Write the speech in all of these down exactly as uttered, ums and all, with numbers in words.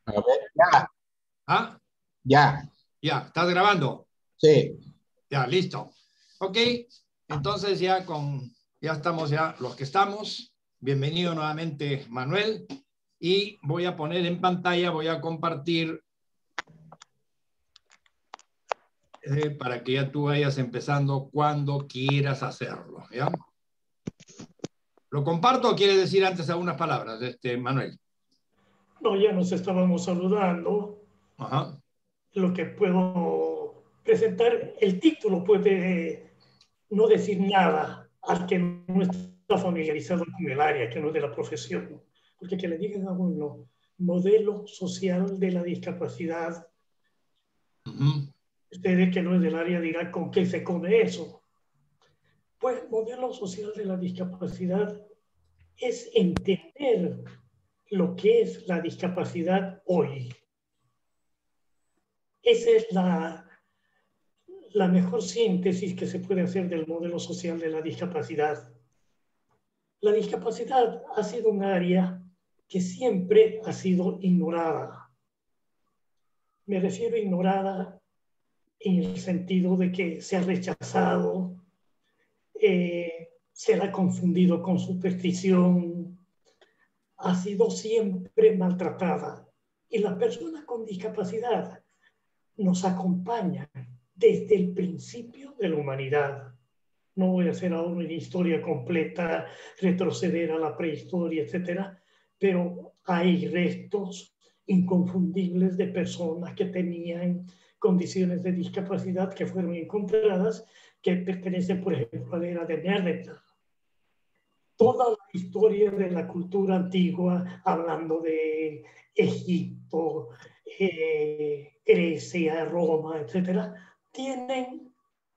A ver, ya, ¿Ah? ya, Ya, ¿estás grabando? sí. Ya, listo. Ok, entonces ya con, ya estamos ya los que estamos. Bienvenido nuevamente, Manuel. Y voy a poner en pantalla, voy a compartir eh, para que ya tú vayas empezando cuando quieras hacerlo, ¿ya? ¿Lo comparto o quieres decir antes algunas palabras, este, Manuel? No, ya nos estábamos saludando. Ajá. Lo que puedo presentar, el título puede no decir nada al que no está familiarizado con el área, que no es de la profesión. Porque que le digan a uno, modelo social de la discapacidad, Uh-huh. ustedes que no es del área dirán con qué se come eso. Pues modelo social de la discapacidad es entender lo que es la discapacidad hoy. Esa es la, la mejor síntesis que se puede hacer del modelo social de la discapacidad. La discapacidad ha sido un área que siempre ha sido ignorada. Me refiero a ignorada en el sentido de que se ha rechazado, eh, se la ha confundido con superstición, ha sido siempre maltratada. Y las personas con discapacidad nos acompañan desde el principio de la humanidad. No voy a hacer ahora una historia completa, retroceder a la prehistoria, etcétera, pero hay restos inconfundibles de personas que tenían condiciones de discapacidad que fueron encontradas, que pertenecen, por ejemplo, a la era de Neandertal. Toda la historia de la cultura antigua, hablando de Egipto, eh, Grecia, Roma, etcétera, tienen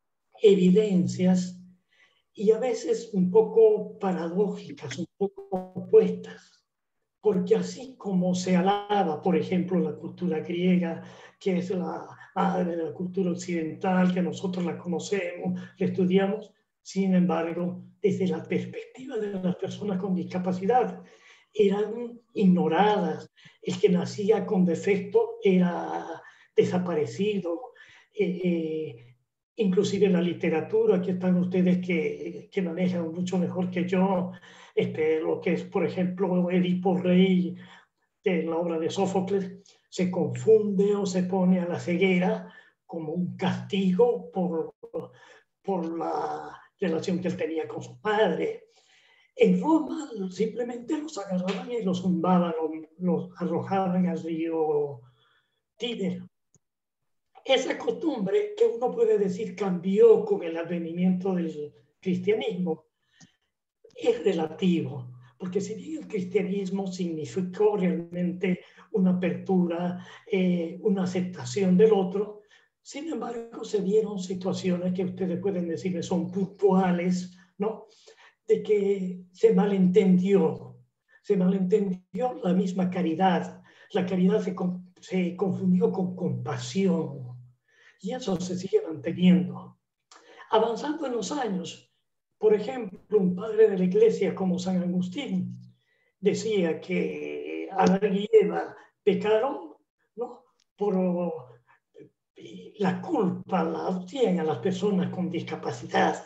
evidencias y a veces un poco paradójicas, un poco opuestas, porque así como se alaba, por ejemplo, la cultura griega, que es la madre de la cultura occidental, que nosotros la conocemos, la estudiamos, sin embargo, desde la perspectiva de las personas con discapacidad, eran ignoradas. El que nacía con defecto era desaparecido. Eh, eh, inclusive en la literatura, aquí están ustedes que, que manejan mucho mejor que yo, este, lo que es, por ejemplo, Edipo Rey, de la obra de Sófocles, se confunde o se pone a la ceguera como un castigo por, por la relación que él tenía con su padre. En Roma simplemente los agarraban y los zumbaban, los, los arrojaban al río Tíber. Esa costumbre que uno puede decir cambió con el advenimiento del cristianismo es relativo, porque si bien el cristianismo significó realmente una apertura, eh, una aceptación del otro, sin embargo se dieron situaciones que ustedes pueden decir que son puntuales, ¿no? De que se malentendió, se malentendió la misma caridad, la caridad se, se confundió con compasión, y eso se sigue manteniendo. Avanzando en los años, por ejemplo, un padre de la iglesia como San Agustín decía que Adán y Eva pecaron, ¿no? Por la culpa la tienen a las personas con discapacidad.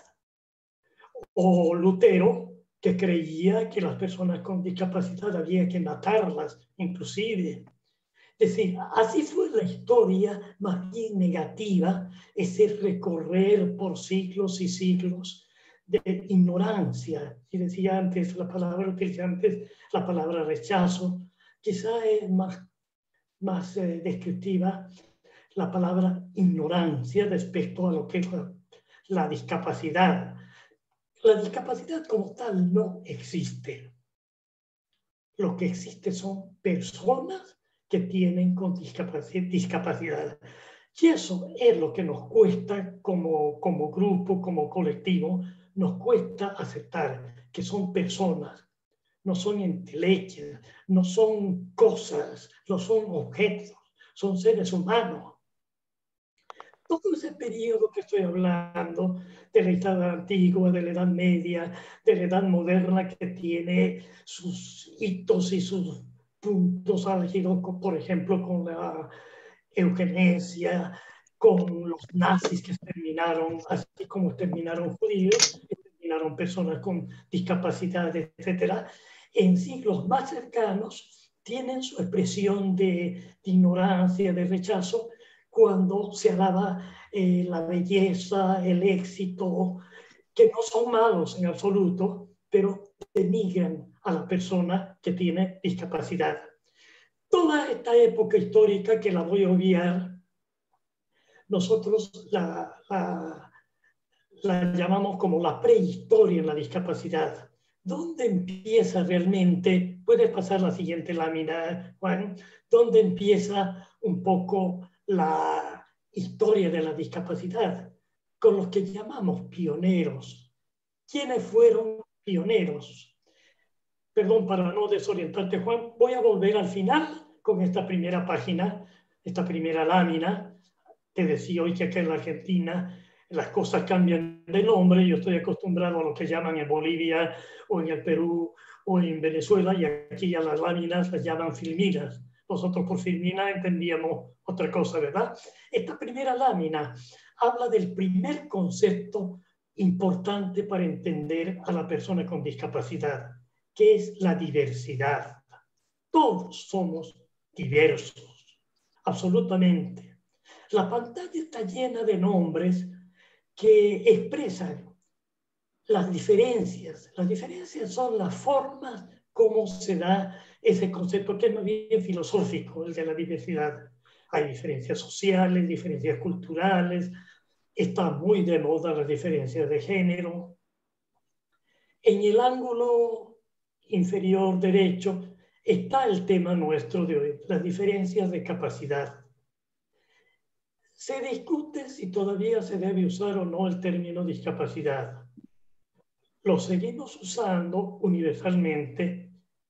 O Lutero, que creía que las personas con discapacidad había que matarlas, inclusive. Es decir, así fue la historia más bien negativa, ese recorrer por siglos y siglos de ignorancia. Y decía antes la palabra, utilicé antes la palabra rechazo, quizá es más, más eh, descriptiva la palabra ignorancia respecto a lo que es la, la discapacidad. La discapacidad como tal no existe. Lo que existe son personas que tienen con discapacidad. Y eso es lo que nos cuesta como, como grupo, como colectivo, nos cuesta aceptar que son personas, no son intelequias, no son cosas, no son objetos, son seres humanos. Todo ese periodo que estoy hablando, de la Edad Antigua, de la Edad Media, de la Edad Moderna, que tiene sus hitos y sus puntos álgidos, por ejemplo, con la eugenesia, con los nazis que terminaron, así como terminaron judíos, terminaron personas con discapacidad, etcétera. En siglos más cercanos tienen su expresión de, de ignorancia, de rechazo, cuando se alaba eh, la belleza, el éxito, que no son malos en absoluto, pero denigran a la persona que tiene discapacidad. Toda esta época histórica, que la voy a obviar, nosotros la, la, la llamamos como la prehistoria en la discapacidad. ¿Dónde empieza realmente? Puedes pasar la siguiente lámina, Juan. ¿Dónde empieza un poco la historia de la discapacidad? Con los que llamamos pioneros. ¿Quiénes fueron pioneros? Perdón, para no desorientarte, Juan, voy a volver al final con esta primera página, esta primera lámina. Te decía hoy que acá en la Argentina las cosas cambian de nombre. Yo estoy acostumbrado a lo que llaman en Bolivia o en el Perú o en Venezuela, y aquí a las láminas las llaman filminas. Nosotros por filmina entendíamos otra cosa, ¿verdad? Esta primera lámina habla del primer concepto importante para entender a la persona con discapacidad, que es la diversidad. Todos somos diversos, absolutamente. La pantalla está llena de nombres que expresan las diferencias. Las diferencias son las formas como se da ese concepto, que es más bien filosófico, el de la diversidad. Hay diferencias sociales, diferencias culturales, está muy de moda las diferencias de género. En el ángulo inferior derecho está el tema nuestro de hoy, las diferencias de capacidad. Se discute si todavía se debe usar o no el término discapacidad. Lo seguimos usando universalmente.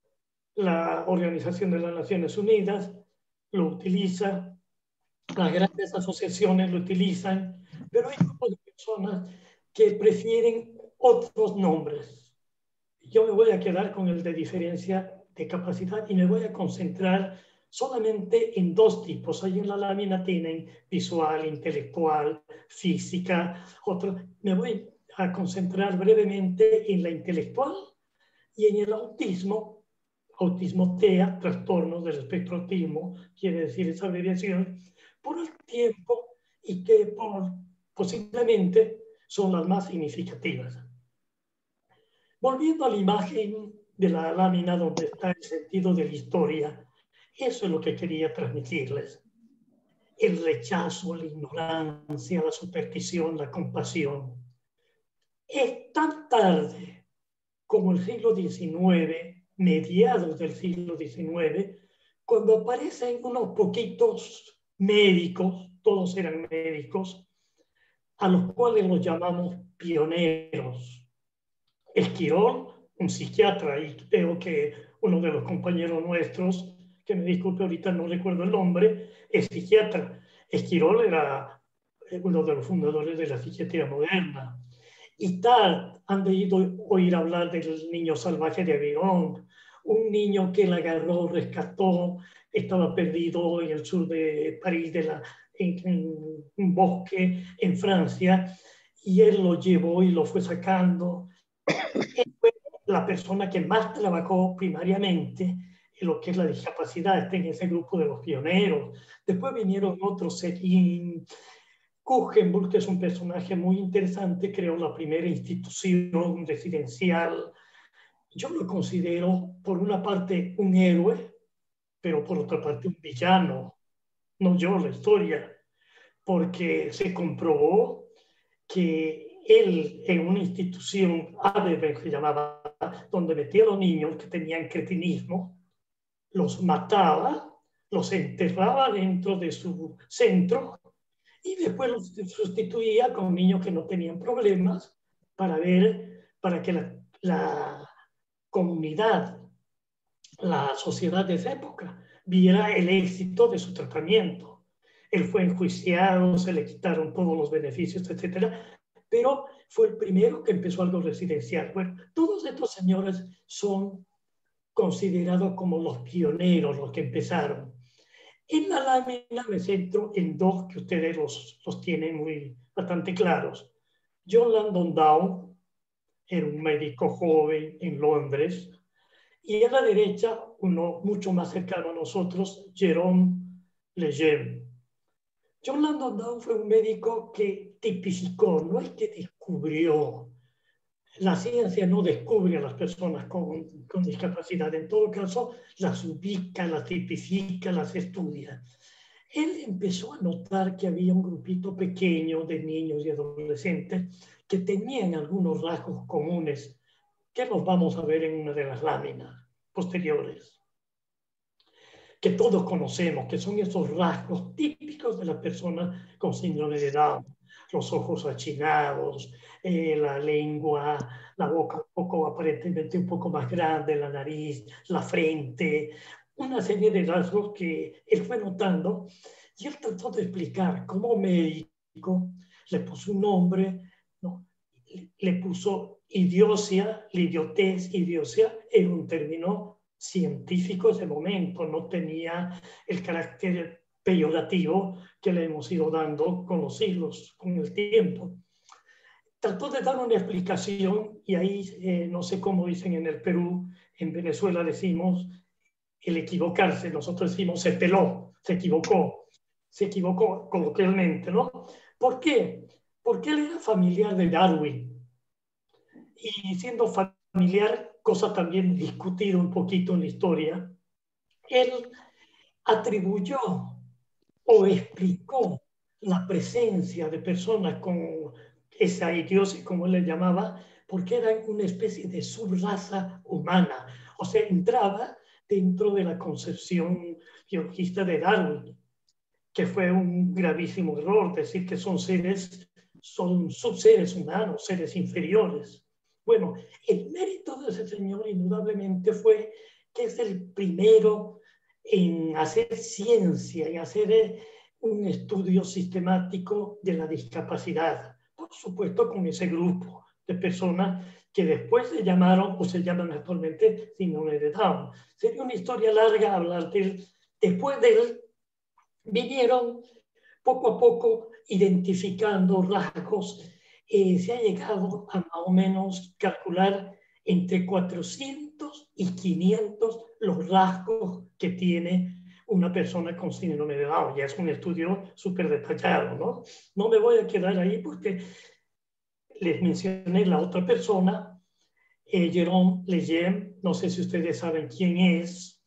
La Organización de las Naciones Unidas lo utiliza, las grandes asociaciones lo utilizan, pero hay grupos de personas que prefieren otros nombres. Yo me voy a quedar con el de diferencia de capacidad y me voy a concentrar solamente en dos tipos. Ahí en la lámina tienen visual, intelectual, física, otro. Me voy a concentrar brevemente en la intelectual y en el autismo, autismo T E A, trastornos del espectro autismo, quiere decir esa abreviación, por el tiempo y que por, posiblemente son las más significativas. Volviendo a la imagen de la lámina donde está el sentido de la historia, eso es lo que quería transmitirles. El rechazo, la ignorancia, la superstición, la compasión. Es tan tarde como el siglo diecinueve, mediados del siglo diecinueve, cuando aparecen unos poquitos médicos, todos eran médicos, a los cuales los llamamos pioneros. Esquirol, un psiquiatra, y creo que uno de los compañeros nuestros, que me disculpe ahorita no recuerdo el nombre, es psiquiatra. Esquirol era uno de los fundadores de la psiquiatría moderna. Y tal, han debido oír hablar del niño salvaje de Aveyron, un niño que la agarró, rescató, estaba perdido en el sur de París, de la, en, en un bosque en Francia, y él lo llevó y lo fue sacando. Él fue la persona que más trabajó primariamente en lo que es la discapacidad, está en ese grupo de los pioneros. Después vinieron otros, Serín, Kuchenburg, que es un personaje muy interesante, creó la primera institución residencial. Yo lo considero, por una parte, un héroe, pero por otra parte, un villano. No yo, la historia, porque se comprobó que él, en una institución, Adelberg se llamaba, donde metía a los niños que tenían cretinismo, los mataba, los enterraba dentro de su centro y después los sustituía con niños que no tenían problemas para ver, para que la, la comunidad, la sociedad de esa época, viera el éxito de su tratamiento. Él fue enjuiciado, se le quitaron todos los beneficios, etcétera, pero fue el primero que empezó algo residencial. Bueno, todos estos señores son considerados como los pioneros, los que empezaron. En la lámina me centro en dos que ustedes los, los tienen muy, bastante claros. John Langdon Down era un médico joven en Londres, y a la derecha, uno mucho más cercano a nosotros, Jérôme Lejeune. John Langdon Down fue un médico que tipificó, no es que descubrió. La ciencia no descubre a las personas con, con discapacidad, en todo caso las ubica, las tipifica, las estudia. Él empezó a notar que había un grupito pequeño de niños y adolescentes que tenían algunos rasgos comunes que los vamos a ver en una de las láminas posteriores, que todos conocemos, que son esos rasgos típicos de las personas con síndrome de Down. Los ojos achinados, eh, la lengua, la boca un poco, aparentemente un poco más grande, la nariz, la frente, una serie de rasgos que él fue notando, y él trató de explicar cómo médico le puso un nombre, ¿no? Le puso idiocia, la idiotez, idiocia, era un término científico ese momento, no tenía el carácter peyorativo que le hemos ido dando con los siglos, con el tiempo. Trató de dar una explicación, y ahí eh, no sé cómo dicen en el Perú, en Venezuela decimos el equivocarse, nosotros decimos se peló, se equivocó, se equivocó coloquialmente, ¿no? ¿Por qué? Porque él era familiar de Darwin, y siendo familiar, cosa también discutida un poquito en la historia, él atribuyó o explicó la presencia de personas con esa idiosis, como él le llamaba, porque eran una especie de subraza humana, o sea, entraba dentro de la concepción biologista de Darwin, que fue un gravísimo error decir que son seres, son subseres humanos, seres inferiores. Bueno, el mérito de ese señor indudablemente fue que es el primero en hacer ciencia, en hacer un estudio sistemático de la discapacidad, por supuesto con ese grupo de personas que después se llamaron o se llaman actualmente síndrome de Down. Sería una historia larga hablar de él. Después de él vinieron poco a poco identificando rasgos. Eh, se ha llegado a más o menos calcular entre cuatrocientos y quinientos los rasgos que tiene una persona con síndrome de Down. Ya es un estudio súper detallado, ¿no? No me voy a quedar ahí porque les mencioné la otra persona, eh, Jérôme Lejeune, no sé si ustedes saben quién es.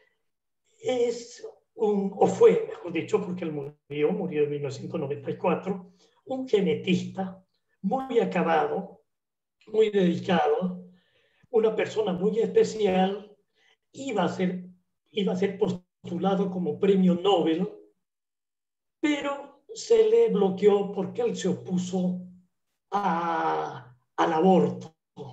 Es un, o fue, mejor dicho, porque él murió, murió en mil novecientos noventa y cuatro, un genetista muy acabado, muy dedicado, una persona muy especial, iba a ser, iba a ser postulado como premio Nobel, pero se le bloqueó porque él se opuso a, al aborto.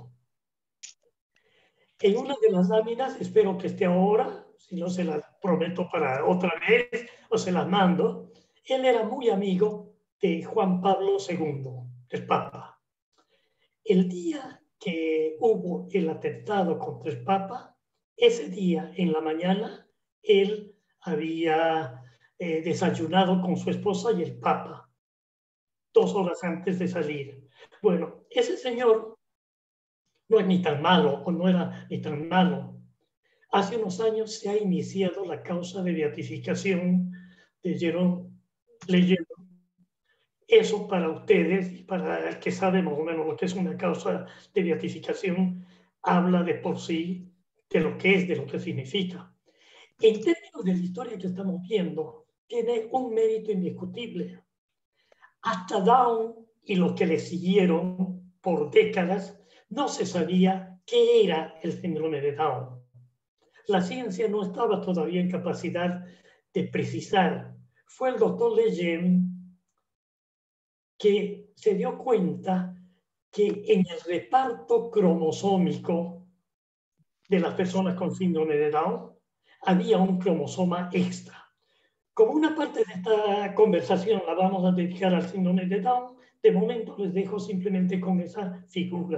En una de las láminas, espero que esté ahora, si no se las prometo para otra vez o se las mando, él era muy amigo de Juan Pablo segundo, el Papa. El día que hubo el atentado contra el Papa, ese día en la mañana, él había eh, desayunado con su esposa y el Papa, dos horas antes de salir. Bueno, ese señor no es ni tan malo, o no era ni tan malo. Hace unos años se ha iniciado la causa de beatificación de Jérôme Lejeune. Eso para ustedes y para el que sabe más o menos lo que es una causa de beatificación, habla de por sí de lo que es, de lo que significa. En términos de la historia que estamos viendo, tiene un mérito indiscutible. Hasta Down y los que le siguieron por décadas, no se sabía qué era el síndrome de Down. La ciencia no estaba todavía en capacidad de precisar. Fue el doctor Lejeune que se dio cuenta que en el reparto cromosómico de las personas con síndrome de Down había un cromosoma extra. Como una parte de esta conversación la vamos a dedicar al síndrome de Down, de momento les dejo simplemente con esa figura.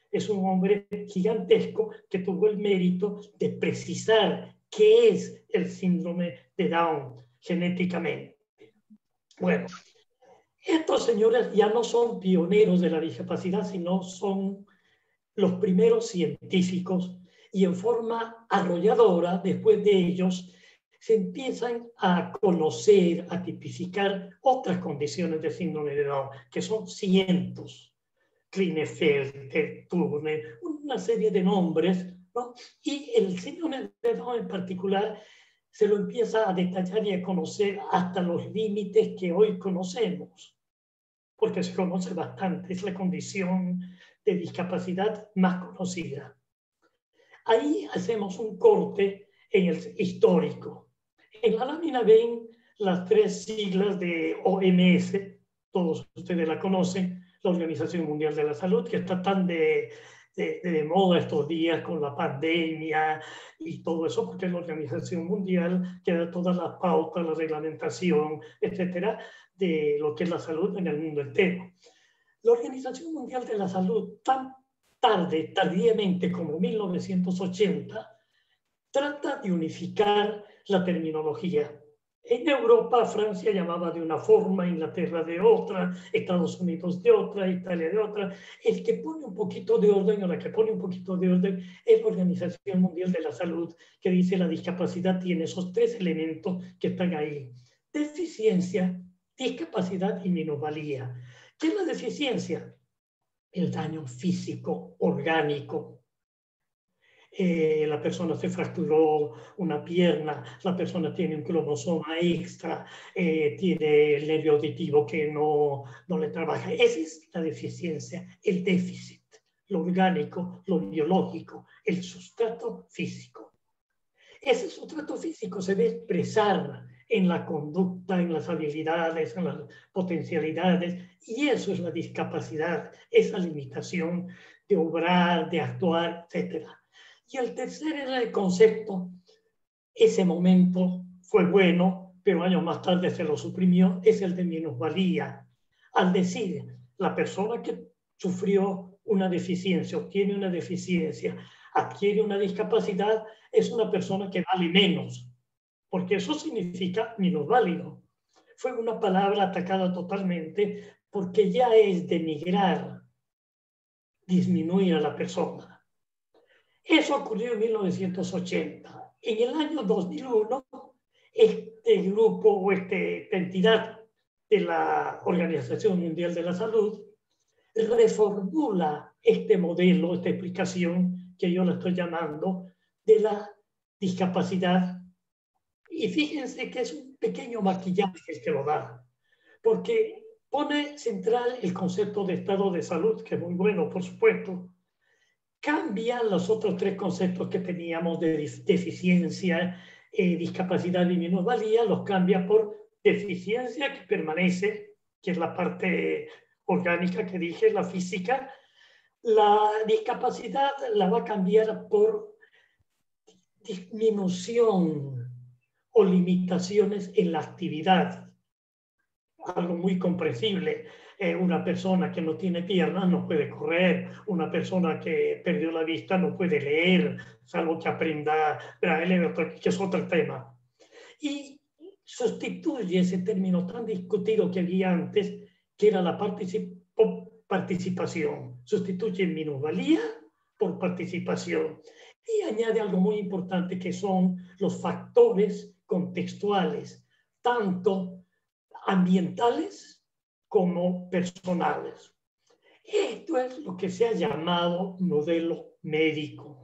es un hombre gigantesco que tuvo el mérito de precisar qué es el síndrome de Down genéticamente. Bueno, estos señores ya no son pioneros de la discapacidad, sino son los primeros científicos, y en forma arrolladora, después de ellos, se empiezan a conocer, a tipificar otras condiciones de síndrome de Down, que son cientos. Klinefelter, Turner, una serie de nombres, ¿no? Y el síndrome de Down en particular se lo empieza a detallar y a conocer hasta los límites que hoy conocemos, porque se conoce bastante, es la condición de discapacidad más conocida. Ahí hacemos un corte en el histórico. En la lámina ven las tres siglas de O M S, todos ustedes la conocen, la Organización Mundial de la Salud, que está tan de, de, de moda estos días con la pandemia y todo eso, porque es la Organización Mundial que da todas las pautas, la reglamentación, etcétera, de lo que es la salud en el mundo entero. La Organización Mundial de la Salud, tan tarde, tardíamente como mil novecientos ochenta, trata de unificar la terminología. En Europa, Francia llamaba de una forma, Inglaterra de otra, Estados Unidos de otra, Italia de otra. El que pone un poquito de orden, o la que pone un poquito de orden, es la Organización Mundial de la Salud, que dice la discapacidad tiene esos tres elementos que están ahí: deficiencia, discapacidad y minusvalía. ¿Qué es la deficiencia? El daño físico, orgánico. Eh, la persona se fracturó una pierna, la persona tiene un cromosoma extra, eh, tiene el nervio auditivo que no, no le trabaja. Esa es la deficiencia, el déficit, lo orgánico, lo biológico, el sustrato físico. Ese sustrato físico se debe expresar en la conducta, en las habilidades, en las potencialidades, y eso es la discapacidad, esa limitación de obrar, de actuar, etcétera. Y el tercer concepto, ese momento fue bueno, pero años más tarde se lo suprimió, es el de minusvalía. Al decir, la persona que sufrió una deficiencia, obtiene una deficiencia, adquiere una discapacidad, es una persona que vale menos, porque eso significa minusválido. Fue una palabra atacada totalmente porque ya es denigrar, disminuir a la persona. Eso ocurrió en mil novecientos ochenta. En el año dos mil uno, este grupo o esta entidad de la Organización Mundial de la Salud reformula este modelo, esta explicación que yo la estoy llamando de la discapacidad. Y fíjense que es un pequeño maquillaje el que lo da, porque pone central el concepto de estado de salud, que es muy bueno, por supuesto. Cambia los otros tres conceptos que teníamos de deficiencia, eh, discapacidad y minusvalía, los cambia por deficiencia, que permanece, que es la parte orgánica que dije, la física. La discapacidad la va a cambiar por disminución o limitaciones en la actividad. Algo muy comprensible. Eh, una persona que no tiene piernas no puede correr, una persona que perdió la vista no puede leer, salvo que aprenda braille, que es otro tema. Y sustituye ese término tan discutido que había antes, que era la particip participación. Sustituye minusvalía por participación. Y añade algo muy importante, que son los factores contextuales, tanto ambientales como personales. Esto es lo que se ha llamado modelo médico.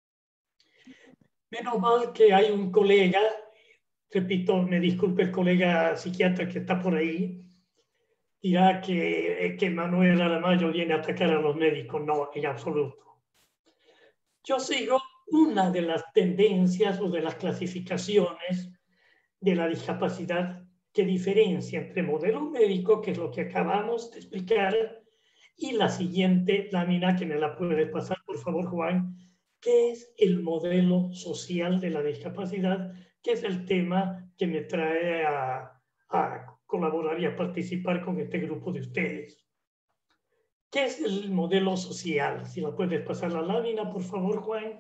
Menos mal que hay un colega, repito, me disculpe el colega psiquiatra que está por ahí, dirá que, que Manuel Aramayo viene a atacar a los médicos. No, en absoluto. Yo sigo una de las tendencias o de las clasificaciones de la discapacidad que diferencia entre modelo médico, que es lo que acabamos de explicar, y la siguiente lámina, que me la puede pasar, por favor, Juan, que es el modelo social de la discapacidad, que es el tema que me trae a, a colaborar y a participar con este grupo de ustedes. ¿Qué es el modelo social? Si la puedes pasar la lámina, por favor, Juan.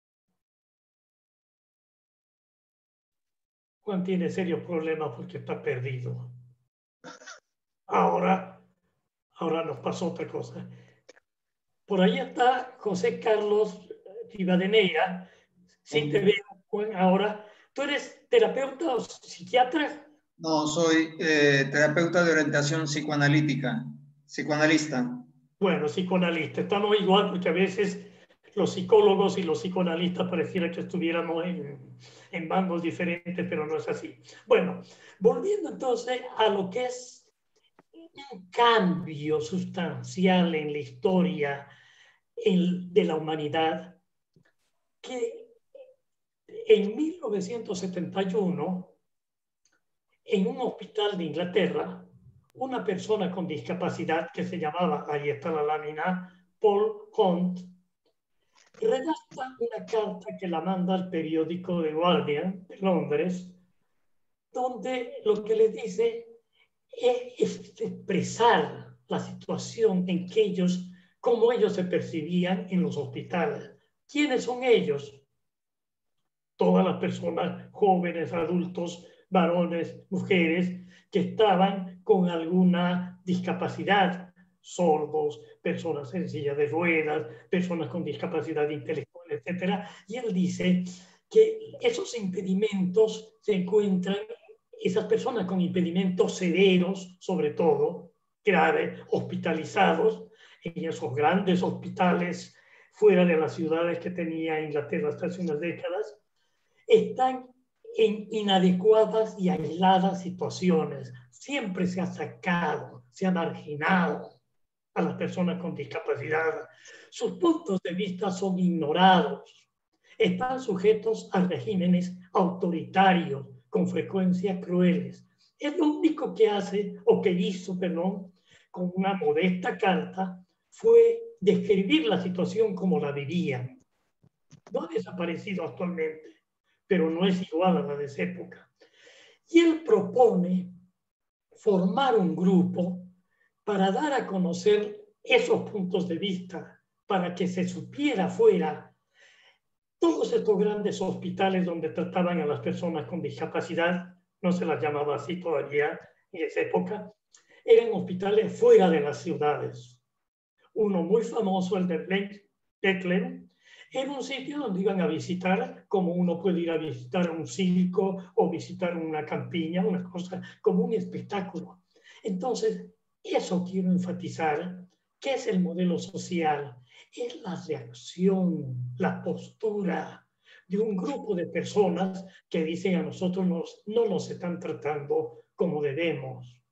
Juan tiene serios problemas porque está perdido. Ahora, ahora nos pasó otra cosa. Por ahí está José Carlos Rivadeneira. Sí te veo, Juan, ahora. ¿Tú eres terapeuta o psiquiatra? No, soy eh, terapeuta de orientación psicoanalítica, psicoanalista. Bueno, psicoanalista. Estamos igual porque a veces los psicólogos y los psicoanalistas pareciera que estuviéramos en, en bandos diferentes, pero no es así. Bueno, volviendo entonces a lo que es un cambio sustancial en la historia en, de la humanidad, que en mil novecientos setenta y uno, en un hospital de Inglaterra, una persona con discapacidad que se llamaba, ahí está la lámina, Paul Hunt, redacta una carta que la manda al periódico The Guardian de Londres, donde lo que le dice es expresar la situación en que ellos, cómo ellos se percibían en los hospitales. ¿Quiénes son ellos? Todas las personas, jóvenes, adultos, varones, mujeres, que estaban con alguna discapacidad, sordos, personas en silla de ruedas, personas con discapacidad intelectual, etcétera. Y él dice que esos impedimentos se encuentran, esas personas con impedimentos severos, sobre todo, graves, hospitalizados, en esos grandes hospitales fuera de las ciudades que tenía Inglaterra hasta hace unas décadas, están en inadecuadas y aisladas situaciones. Siempre se ha sacado, se ha marginado a las personas con discapacidad. Sus puntos de vista son ignorados. Están sujetos a regímenes autoritarios, con frecuencia crueles. Es lo único que hace, o que hizo, perdón, con una modesta carta, fue describir la situación como la vivían. No ha desaparecido actualmente, pero no es igual a la de esa época. Y él propone formar un grupo para dar a conocer esos puntos de vista, para que se supiera fuera. Todos estos grandes hospitales donde trataban a las personas con discapacidad, no se las llamaba así todavía en esa época, eran hospitales fuera de las ciudades. Uno muy famoso, el de Bethlehem, era un sitio donde iban a visitar, como uno puede ir a visitar un circo o visitar una campiña, una cosa, como un espectáculo. Entonces, eso quiero enfatizar, ¿qué es el modelo social? Es la reacción, la postura de un grupo de personas que dicen a nosotros nos, no nos están tratando como debemos.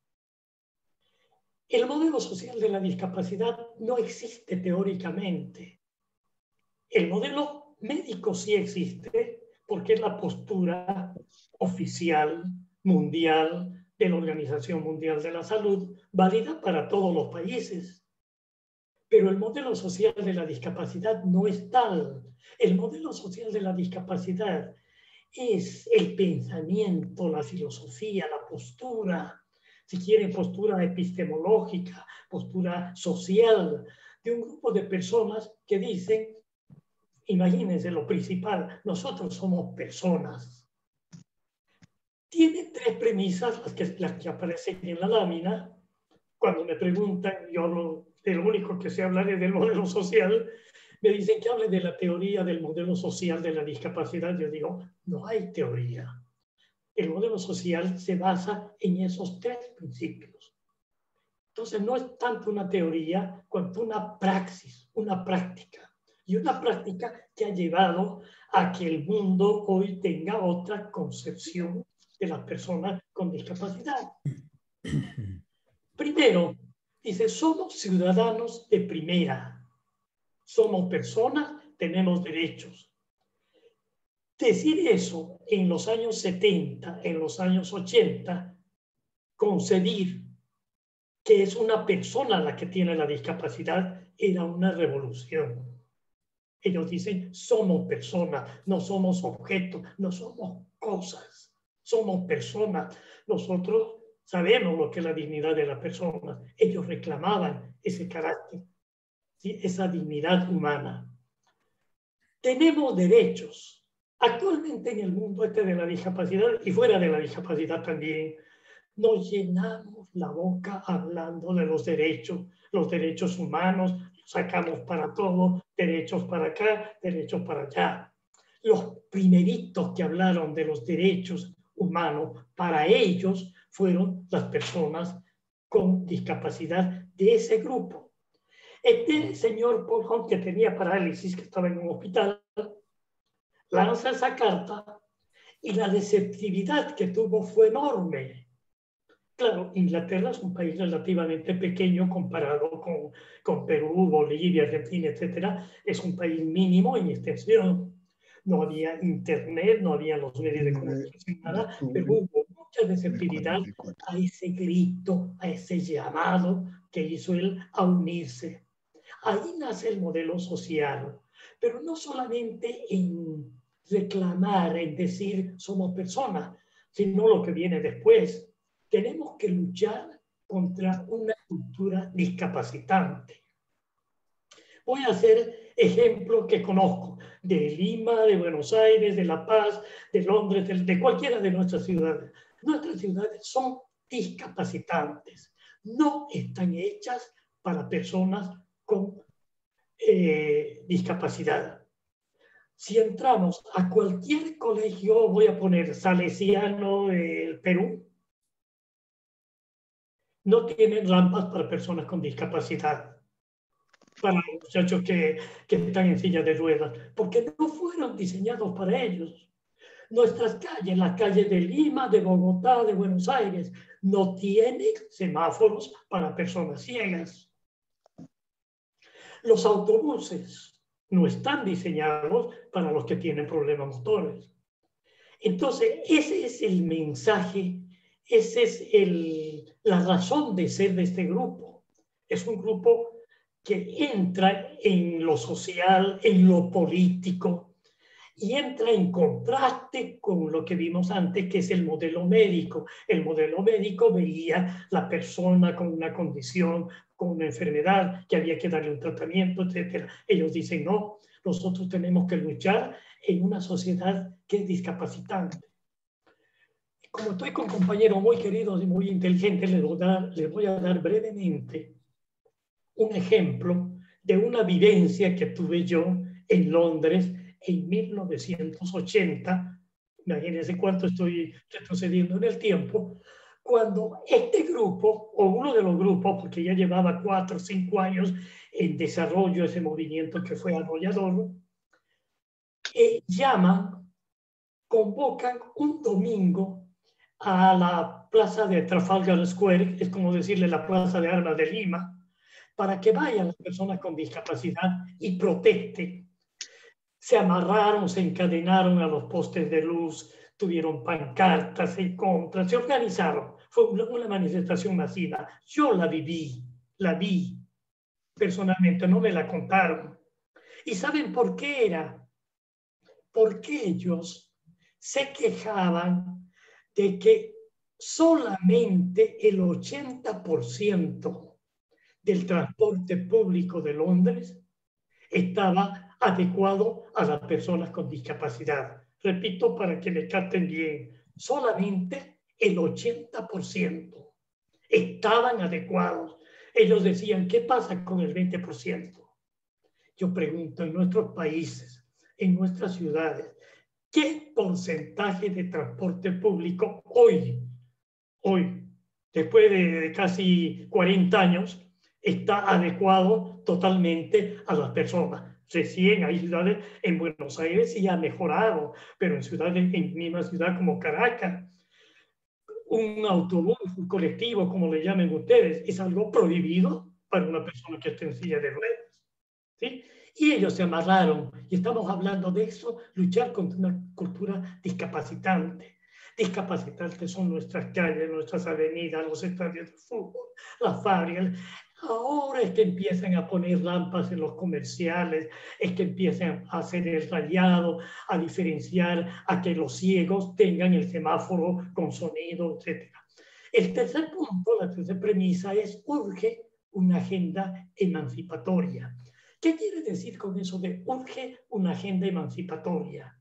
El modelo social de la discapacidad no existe teóricamente. El modelo médico sí existe porque es la postura oficial, mundial, de la Organización Mundial de la Salud, válida para todos los países. Pero el modelo social de la discapacidad no es tal. El modelo social de la discapacidad es el pensamiento, la filosofía, la postura, si quieren, postura epistemológica, postura social, de un grupo de personas que dicen, imagínense lo principal, nosotros somos personas. Tiene tres premisas, las que, las que aparecen en la lámina. Cuando me preguntan, yo hablo de lo único que sé hablar es del modelo social, me dicen que hable de la teoría del modelo social de la discapacidad. Yo digo, no hay teoría. El modelo social se basa en esos tres principios. Entonces, no es tanto una teoría cuanto una praxis, una práctica. Y una práctica que ha llevado a que el mundo hoy tenga otra concepción de las personas con discapacidad. Primero, dice, somos ciudadanos de primera. Somos personas, tenemos derechos. Decir eso en los años setenta, en los años ochenta, concebir que es una persona la que tiene la discapacidad, era una revolución. Ellos dicen, somos personas, no somos objetos, no somos cosas, somos personas. Nosotros Sabemos lo que es la dignidad de las personas. Ellos reclamaban ese carácter, ¿sí? Esa dignidad humana. Tenemos derechos. Actualmente en el mundo este de la discapacidad y fuera de la discapacidad también, nos llenamos la boca hablando de los derechos, los derechos humanos, sacamos para todo, derechos para acá, derechos para allá. Los primeritos que hablaron de los derechos humanos para ellos fueron las personas con discapacidad de ese grupo. Este señor Paul Hunt, que tenía parálisis, que estaba en un hospital, lanza esa carta y la receptividad que tuvo fue enorme. Claro, Inglaterra es un país relativamente pequeño comparado con, con Perú, Bolivia, Argentina, etcétera. Es un país mínimo en extensión. No había internet, no había los medios de comunicación, nada, pero hubo mucha receptividad a ese grito, a ese llamado que hizo él a unirse. Ahí nace el modelo social, pero no solamente en reclamar, en decir somos personas, sino lo que viene después. Tenemos que luchar contra una cultura discapacitante. Voy a hacer ejemplos que conozco de Lima, de Buenos Aires, de La Paz, de Londres, de, de cualquiera de nuestras ciudades. Nuestras ciudades son discapacitantes, no están hechas para personas con eh, discapacidad. Si entramos a cualquier colegio, voy a poner salesiano del Perú, no tienen rampas para personas con discapacidad, para los muchachos que, que están en silla de ruedas, porque no fueron diseñados para ellos. Nuestras calles, las calles de Lima, de Bogotá, de Buenos Aires, no tienen semáforos para personas ciegas. Los autobuses no están diseñados para los que tienen problemas motores. Entonces, ese es el mensaje, esa es el, la razón de ser de este grupo. Es un grupo que entra en lo social, en lo político, y entra en contraste con lo que vimos antes, que es el modelo médico. El modelo médico veía la persona con una condición, con una enfermedad, que había que darle un tratamiento, etcétera. Ellos dicen, no, nosotros tenemos que luchar en una sociedad que es discapacitante. Como estoy con compañeros muy queridos y muy inteligentes, les voy a dar, les voy a dar brevemente un ejemplo de una vivencia que tuve yo en Londres en mil novecientos ochenta, imagínense cuánto estoy retrocediendo en el tiempo, cuando este grupo, o uno de los grupos, porque ya llevaba cuatro o cinco años en desarrollo ese movimiento que fue arrollador, eh, llaman, convocan un domingo a la plaza de Trafalgar Square, es como decirle la plaza de armas de Lima, para que vayan las personas con discapacidad y protesten. Se amarraron, se encadenaron a los postes de luz, tuvieron pancartas en contra, se organizaron. Fue una, una manifestación masiva. Yo la viví, la vi personalmente, no me la contaron. ¿Y saben por qué era? Porque ellos se quejaban de que solamente el ochenta por ciento del transporte público de Londres estaba adecuado a las personas con discapacidad. Repito para que me capten bien, solamente el ochenta por ciento estaban adecuados. Ellos decían, ¿qué pasa con el veinte por ciento? Yo pregunto, en nuestros países, en nuestras ciudades, ¿qué porcentaje de transporte público hoy, hoy, después de casi cuarenta años, está adecuado totalmente a las personas? Recién hay ciudades, en Buenos Aires sí ha mejorado, pero en ciudades, en misma ciudad como Caracas, un autobús, un colectivo, como le llamen ustedes, es algo prohibido para una persona que esté en silla de ruedas, ¿sí? Y ellos se amarraron, y estamos hablando de eso, luchar contra una cultura discapacitante. Discapacitantes son nuestras calles, nuestras avenidas, los estadios de fútbol, las fábricas. Ahora es que empiezan a poner lámparas en los comerciales, es que empiezan a hacer el rayado, a diferenciar, a que los ciegos tengan el semáforo con sonido, etcétera. El tercer punto, la tercera premisa es urge una agenda emancipatoria. ¿Qué quiere decir con eso de urge una agenda emancipatoria?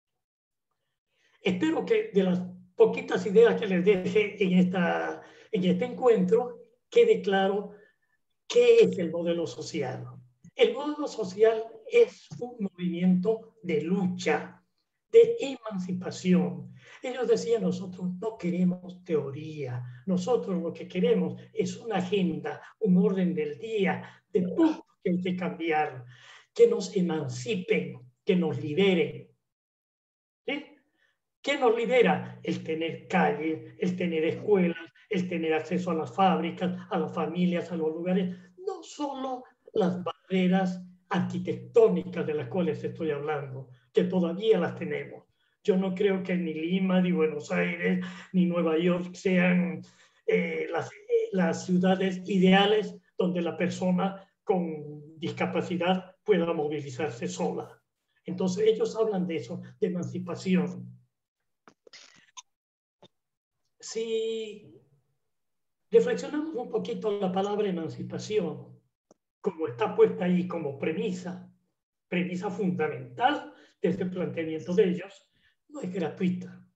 Espero que de las poquitas ideas que les deje en, esta, en este encuentro quede claro qué es el modelo social. El modelo social es un movimiento de lucha, de emancipación. Ellos decían, nosotros no queremos teoría, nosotros lo que queremos es una agenda, un orden del día, de puntos que hay que cambiar, que nos emancipen, que nos liberen. ¿Sí? ¿Qué nos libera? El tener calles, el tener escuelas, el tener acceso a las fábricas, a las familias, a los lugares, no solo las barreras arquitectónicas de las cuales estoy hablando, que todavía las tenemos. Yo no creo que ni Lima, ni Buenos Aires, ni Nueva York sean eh, las, eh, las ciudades ideales donde la persona con discapacidad pueda movilizarse sola. Entonces ellos hablan de eso, de emancipación. Si reflexionamos un poquito la palabra emancipación, como está puesta ahí como premisa, premisa fundamental de este planteamiento de ellos, no es gratuita.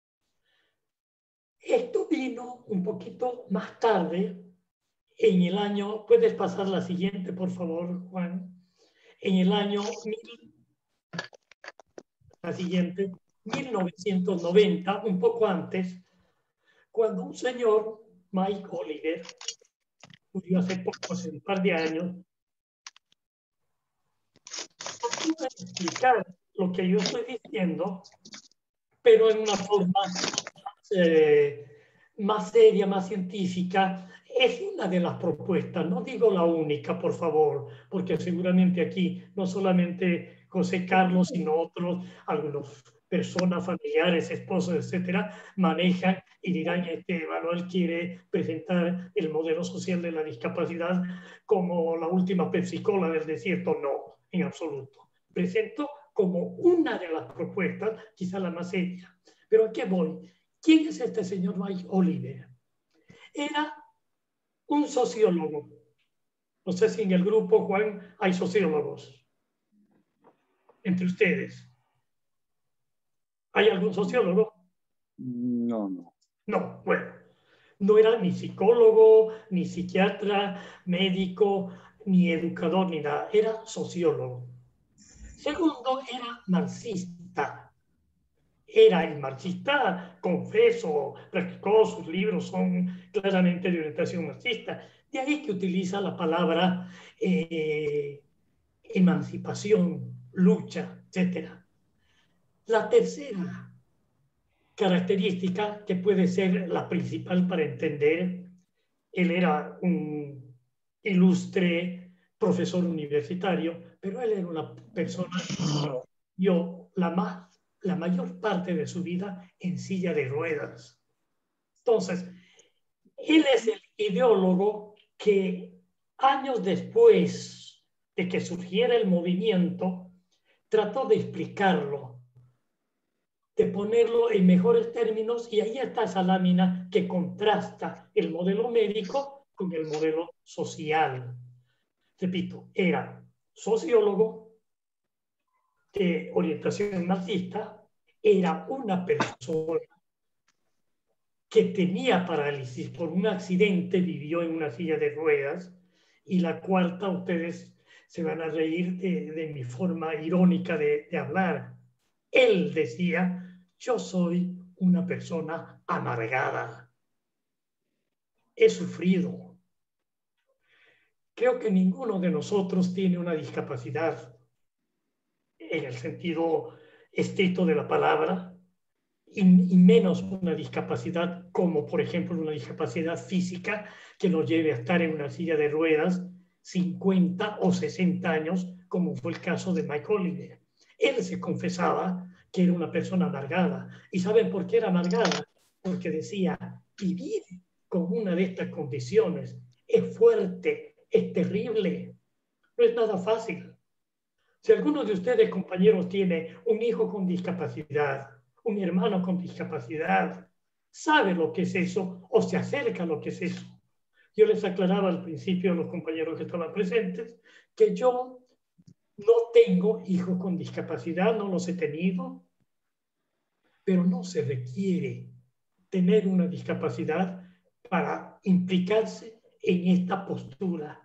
Esto vino un poquito más tarde, en el año, puedes pasar la siguiente, por favor, Juan, en el año, la siguiente, mil novecientos noventa, un poco antes, cuando un señor, Mike Oliver, murió hace poco, hace un par de años, pude explicar lo que yo estoy diciendo, pero en una forma más, eh, más seria, más científica. Es una de las propuestas, no digo la única, por favor, porque seguramente aquí no solamente José Carlos, sino otros, algunos personas, familiares, esposos, etcétera, manejan y dirán, este Manuel quiere presentar el modelo social de la discapacidad como la última Pepsi-Cola del desierto. No, en absoluto. Presento como una de las propuestas, quizá la más seria. Pero ¿a qué voy? ¿Quién es este señor Mike Oliver? Era un sociólogo. No sé si en el grupo, Juan, hay sociólogos entre ustedes. ¿Hay algún sociólogo? No, no. No, bueno. No era ni psicólogo, ni psiquiatra, médico, ni educador, ni nada. Era sociólogo. Segundo, era marxista. Era el marxista, confeso, practicó, sus libros son claramente de orientación marxista. De ahí que utiliza la palabra eh, emancipación, lucha, etcétera. La tercera característica, que puede ser la principal para entender, él era un ilustre profesor universitario, pero él era una persona, yo, la más la mayor parte de su vida en silla de ruedas. Entonces, él es el ideólogo que años después de que surgiera el movimiento, trató de explicarlo, de ponerlo en mejores términos, y ahí está esa lámina que contrasta el modelo médico con el modelo social. Repito, era sociólogo, de orientación marxista, era una persona que tenía parálisis por un accidente, vivió en una silla de ruedas, y la cuarta, ustedes se van a reír de, de mi forma irónica de, de hablar. Él decía, yo soy una persona amargada, he sufrido. Creo que ninguno de nosotros tiene una discapacidad en el sentido estricto de la palabra, y, y menos una discapacidad como, por ejemplo, una discapacidad física que nos lleve a estar en una silla de ruedas cincuenta o sesenta años, como fue el caso de Mike Oliver. Él se confesaba que era una persona amargada. ¿Y saben por qué era amargada? Porque decía, vivir con una de estas condiciones es fuerte, es terrible, no es nada fácil. Si alguno de ustedes, compañeros, tiene un hijo con discapacidad, un hermano con discapacidad, sabe lo que es eso o se acerca a lo que es eso. Yo les aclaraba al principio a los compañeros que estaban presentes que yo no tengo hijos con discapacidad, no los he tenido, pero no se requiere tener una discapacidad para implicarse en esta postura.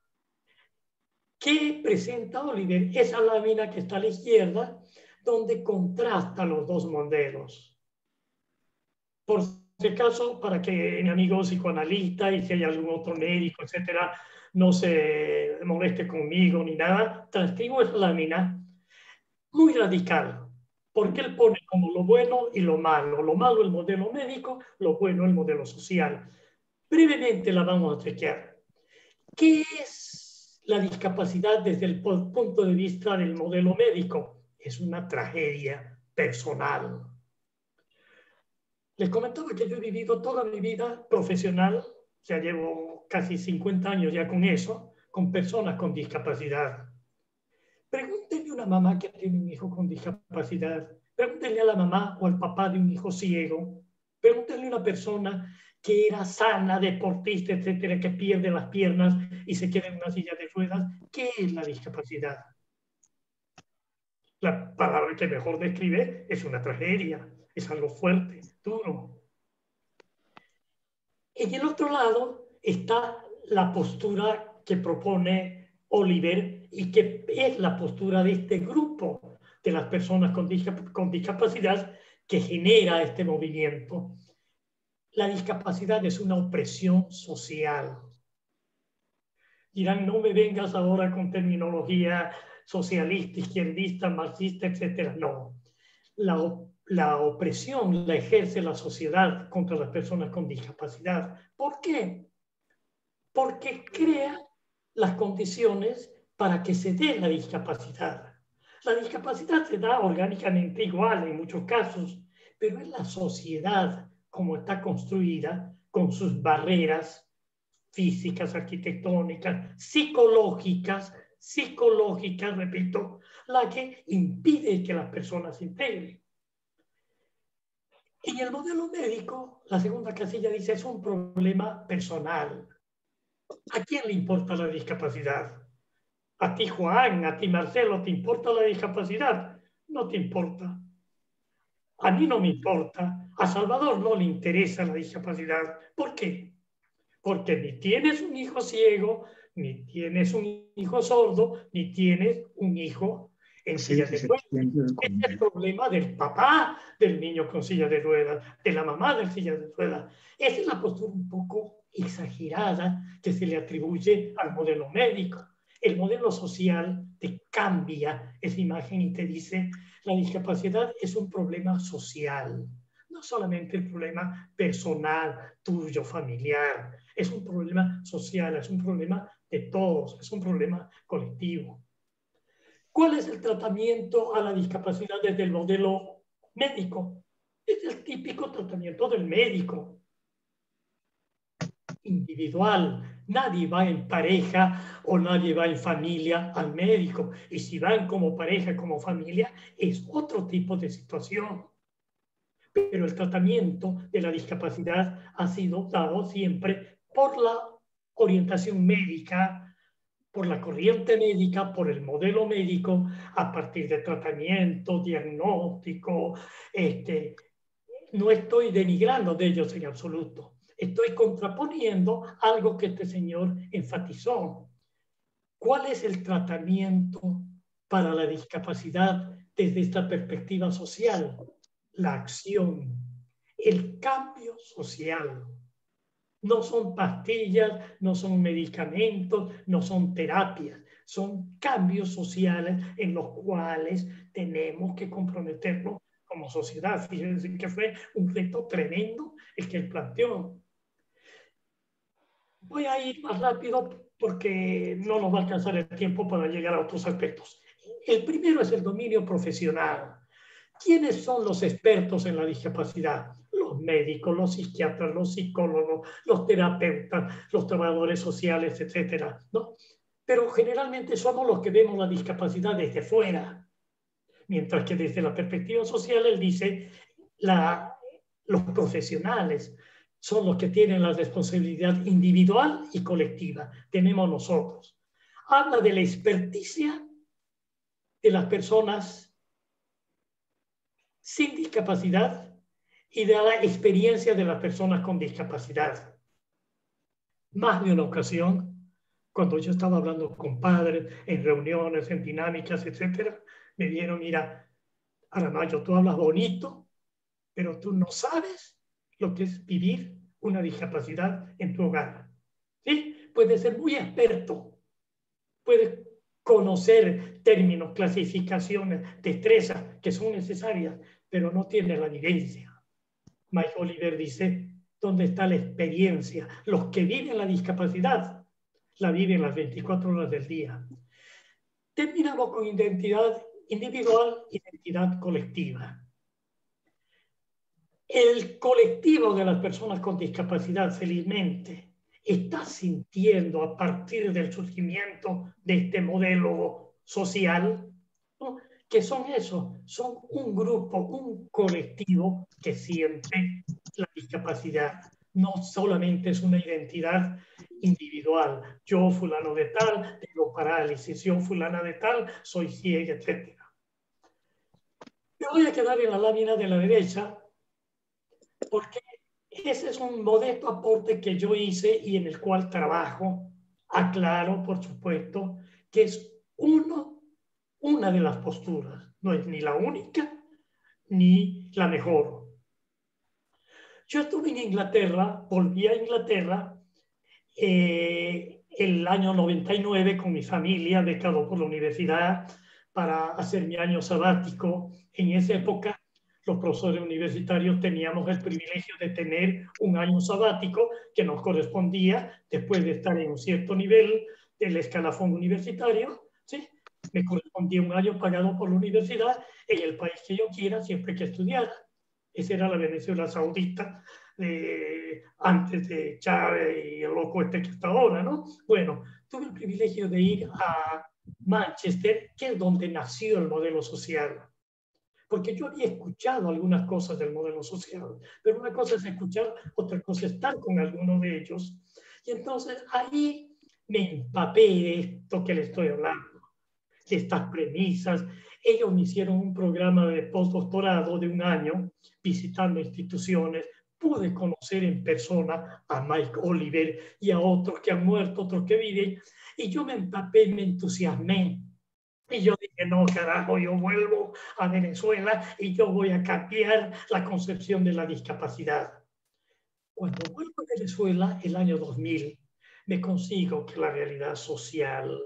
¿Qué presenta Oliver? Esa lámina que está a la izquierda, donde contrasta los dos modelos. Por si acaso, para que mi amigo psicoanalista y si hay algún otro médico, etcétera, no se moleste conmigo ni nada, transcribo esa lámina muy radical, porque él pone como lo bueno y lo malo. Lo malo el modelo médico, lo bueno el modelo social. Brevemente la vamos a chequear. ¿Qué es la discapacidad desde el punto de vista del modelo médico? Es una tragedia personal. Les comentaba que yo he vivido toda mi vida profesional, ya llevo casi cincuenta años ya con eso, con personas con discapacidad. Pregúntenle a una mamá que tiene un hijo con discapacidad, pregúntenle a la mamá o al papá de un hijo ciego, pregúntenle a una persona que era sana, deportista, etcétera, que pierde las piernas y se queda en una silla de ruedas, ¿qué es la discapacidad? La palabra que mejor describe es una tragedia, es algo fuerte, duro. En el otro lado está la postura que propone Oliver y que es la postura de este grupo de las personas con, discap con discapacidad que genera este movimiento. La discapacidad es una opresión social. Dirán, no me vengas ahora con terminología socialista, izquierdista, marxista, etcétera. No. La, la opresión la ejerce la sociedad contra las personas con discapacidad. ¿Por qué? Porque crea las condiciones para que se dé la discapacidad. La discapacidad se da orgánicamente igual en muchos casos, pero es la sociedad como está construida, con sus barreras físicas, arquitectónicas, psicológicas, psicológicas, repito, la que impide que las personas se integren. En el modelo médico, la segunda casilla dice es un problema personal. ¿A quién le importa la discapacidad? ¿A ti, Juan? ¿A ti, Marcelo? ¿Te importa la discapacidad? No te importa. A mí no me importa. A Salvador no le interesa la discapacidad. ¿Por qué? Porque ni tienes un hijo ciego, ni tienes un hijo sordo, ni tienes un hijo en silla de ruedas. Este es el problema del papá del niño con silla de ruedas, de la mamá del silla de ruedas. Esa es la postura un poco exagerada que se le atribuye al modelo médico. El modelo social te cambia esa imagen y te dice la discapacidad es un problema social, no solamente el problema personal, tuyo, familiar, es un problema social, es un problema de todos, es un problema colectivo. ¿Cuál es el tratamiento a la discapacidad desde el modelo médico? Es el típico tratamiento del médico. Individual. Nadie va en pareja o nadie va en familia al médico. Y si van como pareja, como familia, es otro tipo de situación. Pero el tratamiento de la discapacidad ha sido dado siempre por la orientación médica, por la corriente médica, por el modelo médico, a partir de tratamiento, diagnóstico. Este, no estoy denigrando de ellos en absoluto. Estoy contraponiendo algo que este señor enfatizó. ¿Cuál es el tratamiento para la discapacidad desde esta perspectiva social? La acción, el cambio social. No son pastillas, no son medicamentos, no son terapias. Son cambios sociales en los cuales tenemos que comprometernos como sociedad. Fíjense que fue un reto tremendo el que él planteó. Voy a ir más rápido porque no nos va a alcanzar el tiempo para llegar a otros aspectos. El primero es el dominio profesional. ¿Quiénes son los expertos en la discapacidad? Los médicos, los psiquiatras, los psicólogos, los terapeutas, los trabajadores sociales, etcétera, ¿no? Pero generalmente somos los que vemos la discapacidad desde fuera. Mientras que desde la perspectiva social, él dice, la, Los profesionales son los que tienen la responsabilidad individual y colectiva. Tenemos nosotros. Habla de la experticia de las personas sin discapacidad y de la experiencia de las personas con discapacidad. Más de una ocasión, cuando yo estaba hablando con padres, en reuniones, en dinámicas, etcétera, me dijeron, mira, Aramayo, tú hablas bonito, pero tú no sabes lo que es vivir una discapacidad en tu hogar. ¿Sí? Puedes ser muy experto, puedes conocer términos, clasificaciones, destrezas que son necesarias, pero no tienes la vivencia. Mike Oliver dice, ¿dónde está la experiencia? Los que viven la discapacidad la viven las veinticuatro horas del día. Terminamos con identidad individual, identidad colectiva. El colectivo de las personas con discapacidad, felizmente, está sintiendo a partir del surgimiento de este modelo social, ¿no? Que son eso, son un grupo, un colectivo que siente la discapacidad. No solamente es una identidad individual. Yo, fulano de tal, tengo parálisis. Yo, fulana de tal, soy ciega, etcétera. Me voy a quedar en la lámina de la derecha porque ese es un modesto aporte que yo hice y en el cual trabajo. Aclaro, por supuesto, que es uno, una de las posturas. No es ni la única ni la mejor. Yo estuve en Inglaterra, volví a Inglaterra eh, el año noventa y nueve con mi familia, becado por la universidad para hacer mi año sabático. En esa época, los profesores universitarios teníamos el privilegio de tener un año sabático que nos correspondía después de estar en un cierto nivel del escalafón universitario, ¿sí? Me correspondía un año pagado por la universidad en el país que yo quiera, siempre que estudiara. Esa era la Venezuela Saudita eh, antes de Chávez y el loco este que está ahora, ¿no? Bueno, tuve el privilegio de ir a Manchester, que es donde nació el modelo social. Porque yo había escuchado algunas cosas del modelo social, pero una cosa es escuchar, otra cosa es estar con alguno de ellos. Y entonces ahí me empapé de esto que le estoy hablando, de estas premisas. Ellos me hicieron un programa de postdoctorado de un año, visitando instituciones. Pude conocer en persona a Mike Oliver y a otros que han muerto, otros que viven, y yo me empapé, me entusiasmé. Y yo dije, no, carajo, yo vuelvo a Venezuela y yo voy a cambiar la concepción de la discapacidad. Cuando vuelvo a Venezuela, el año dos mil, me consigo que la realidad social,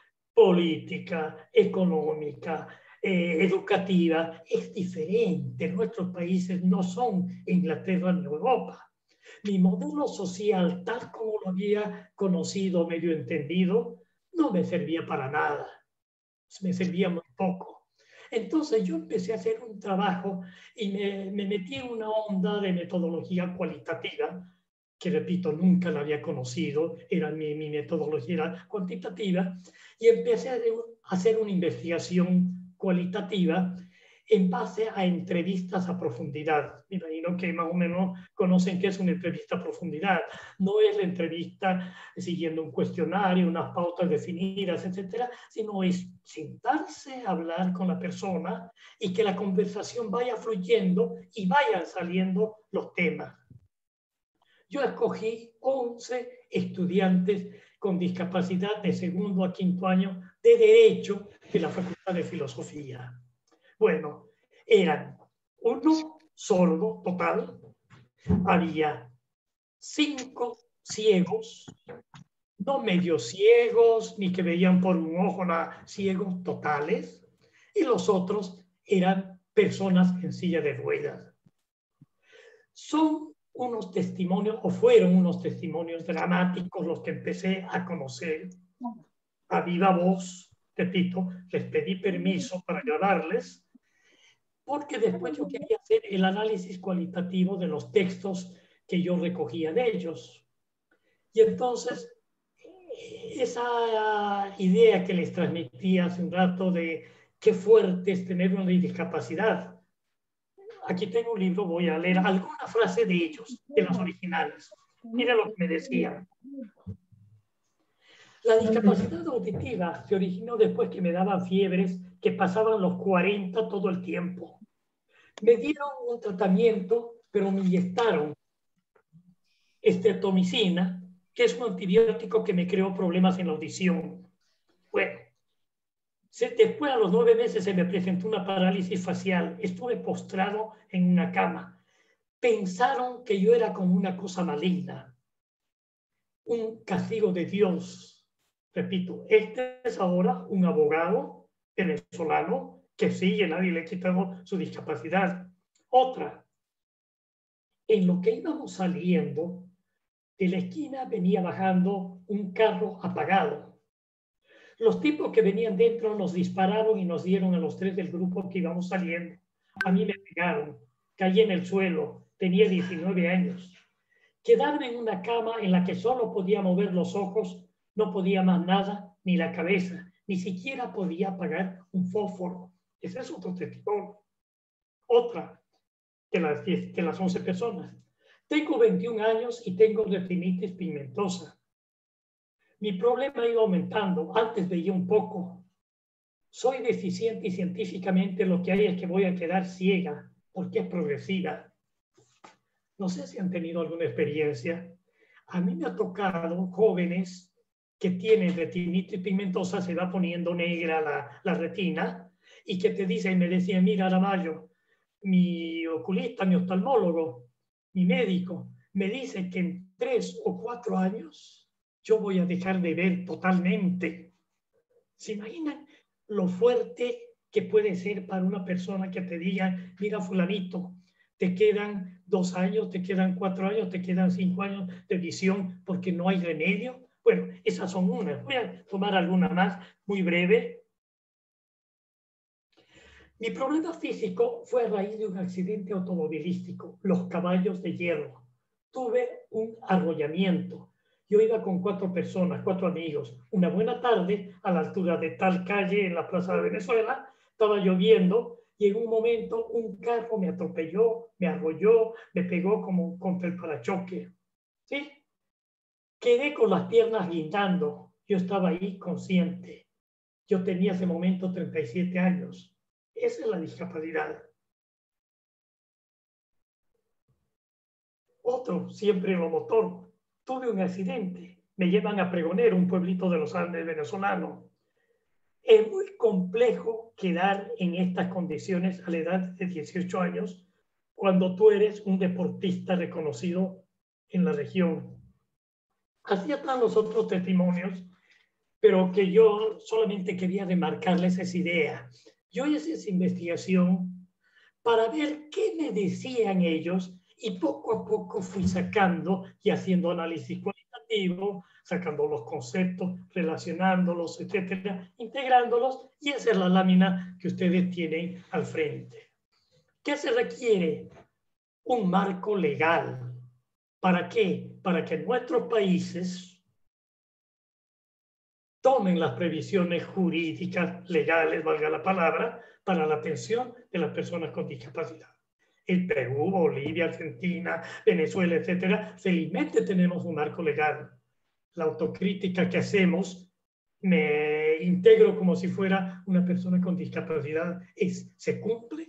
política, económica, eh, educativa es diferente. Nuestros países no son Inglaterra ni Europa. Mi modelo social, tal como lo había conocido, medio entendido, no me servía para nada. Me servía muy poco. Entonces yo empecé a hacer un trabajo y me, me metí en una onda de metodología cualitativa, que repito, nunca la había conocido, era mi, mi metodología era cuantitativa, y empecé a hacer una investigación cualitativa en base a entrevistas a profundidad. Me imagino que más o menos conocen qué es una entrevista a profundidad. No es la entrevista siguiendo un cuestionario, unas pautas definidas, etcétera, sino es sentarse, hablar con la persona y que la conversación vaya fluyendo y vayan saliendo los temas. Yo escogí once estudiantes con discapacidad de segundo a quinto año de Derecho de la Facultad de Filosofía. Bueno, eran uno sordo total, había cinco ciegos, no medio ciegos, ni que veían por un ojo, nada, ciegos totales, y los otros eran personas en silla de ruedas. Son unos testimonios, o fueron unos testimonios dramáticos los que empecé a conocer a viva voz. Repito, les pedí permiso para grabarles, porque después yo quería hacer el análisis cualitativo de los textos que yo recogía de ellos. Y entonces, esa idea que les transmití hace un rato de qué fuerte es tener una discapacidad, aquí tengo un libro, voy a leer alguna frase de ellos, de las originales. Mira lo que me decían. La discapacidad auditiva se originó después que me daban fiebres que pasaban los cuarenta todo el tiempo. Me dieron un tratamiento, pero me inyectaron estreptomicina, que es un antibiótico que me creó problemas en la audición. Bueno, después a los nueve meses se me presentó una parálisis facial. Estuve postrado en una cama. Pensaron que yo era como una cosa maligna, un castigo de Dios. Repito, este es ahora un abogado venezolano que sigue, nadie le ha quitado su discapacidad. Otra, en lo que íbamos saliendo, de la esquina venía bajando un carro apagado. Los tipos que venían dentro nos dispararon y nos dieron a los tres del grupo que íbamos saliendo. A mí me pegaron, caí en el suelo, tenía diecinueve años. Quedarme en una cama en la que solo podía mover los ojos, no podía más nada, ni la cabeza, ni siquiera podía apagar un fósforo. Ese es otro testimonio. Otra de las, diez, de las once personas. Tengo veintiún años y tengo retinitis pigmentosa. Mi problema ha ido aumentando. Antes veía un poco. Soy deficiente y científicamente lo que hay es que voy a quedar ciega porque es progresiva. No sé si han tenido alguna experiencia. A mí me ha tocado jóvenes que tienen retinitis pigmentosa, se va poniendo negra la, la retina, y que te dicen, me decían, mira, Aramayo, mi oculista, mi oftalmólogo, mi médico, me dice que en tres o cuatro años yo voy a dejar de ver totalmente. ¿Se imaginan lo fuerte que puede ser para una persona que te diga, mira, fulanito, te quedan dos años, te quedan cuatro años, te quedan cinco años de visión porque no hay remedio? Bueno, esas son unas. Voy a tomar alguna más, muy breve. Mi problema físico fue a raíz de un accidente automovilístico, los caballos de hierro. Tuve un arrollamiento. Yo iba con cuatro personas, cuatro amigos. Una buena tarde, a la altura de tal calle en la Plaza de Venezuela, estaba lloviendo y en un momento un carro me atropelló, me arrolló, me pegó como contra el parachoque. ¿Sí? Quedé con las piernas guindando. Yo estaba ahí consciente. Yo tenía ese momento treinta y siete años. Esa es la discapacidad. Otro, siempre en lo motor. Tuve un accidente. Me llevan a Pregonero, un pueblito de los Andes venezolano. Es muy complejo quedar en estas condiciones a la edad de dieciocho años cuando tú eres un deportista reconocido en la región. Así están los otros testimonios, pero que yo solamente quería remarcarles esa idea. Yo hice esa investigación para ver qué me decían ellos y poco a poco fui sacando y haciendo análisis cualitativo, sacando los conceptos, relacionándolos, etcétera, integrándolos, y esa es la lámina que ustedes tienen al frente. ¿Qué se requiere? Un marco legal. ¿Para qué? Para que nuestros países tomen las previsiones jurídicas, legales, valga la palabra, para la atención de las personas con discapacidad. En Perú, Bolivia, Argentina, Venezuela, etcétera, felizmente tenemos un marco legal. La autocrítica que hacemos, me integro como si fuera una persona con discapacidad, es, ¿se cumple?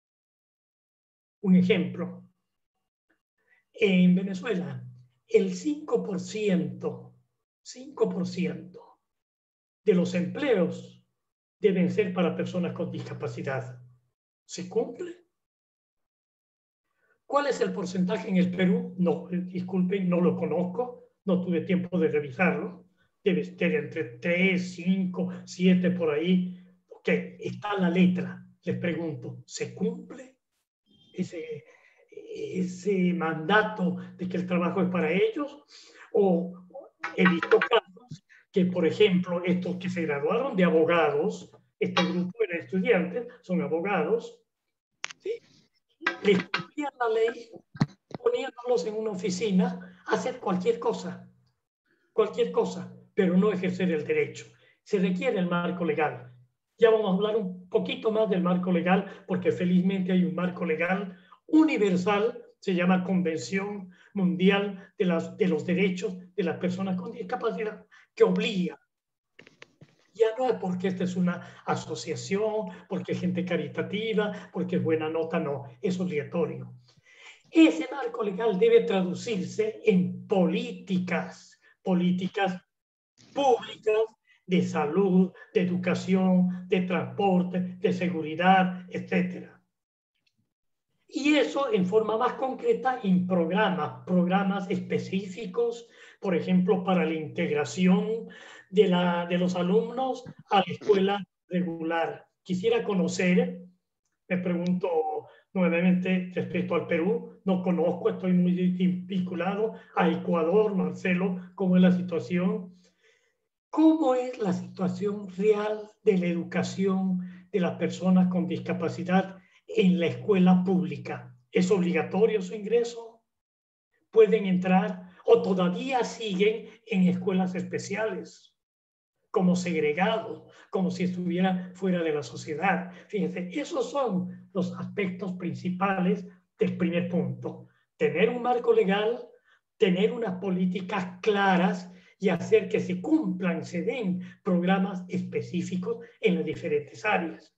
Un ejemplo. En Venezuela, el cinco por ciento, cinco por ciento de los empleos deben ser para personas con discapacidad. ¿Se cumple? ¿Cuál es el porcentaje en el Perú? No, disculpen, no lo conozco, no tuve tiempo de revisarlo. Debe estar entre tres, cinco, siete por ahí. Ok, está la letra. Les pregunto, ¿se cumple ese, ese mandato de que el trabajo es para ellos? O he visto casos que, por ejemplo, estos que se graduaron de abogados, este grupo de estudiantes son abogados, ¿sí? Les cumplían la ley poniéndolos en una oficina a hacer cualquier cosa, cualquier cosa, pero no ejercer el derecho. Se requiere el marco legal. Ya vamos a hablar un poquito más del marco legal, porque felizmente hay un marco legal universal, se llama Convención Mundial de, las, de los Derechos de las Personas con Discapacidad, que obliga. Ya no es porque esta es una asociación, porque es gente caritativa, porque es buena nota, no, es obligatorio. Ese marco legal debe traducirse en políticas, políticas públicas de salud, de educación, de transporte, de seguridad, etcétera. Y eso en forma más concreta en programas, programas específicos, por ejemplo, para la integración de, la, de los alumnos a la escuela regular. Quisiera conocer, me pregunto nuevamente respecto al Perú, no conozco, estoy muy vinculado a Ecuador, Marcelo, ¿cómo es la situación? ¿Cómo es la situación real de la educación de las personas con discapacidad en la escuela pública? ¿Es obligatorio su ingreso? ¿Pueden entrar o todavía siguen en escuelas especiales, como segregados, como si estuvieran fuera de la sociedad? Fíjense, esos son los aspectos principales del primer punto. Tener un marco legal, tener unas políticas claras y hacer que se cumplan, se den programas específicos en las diferentes áreas.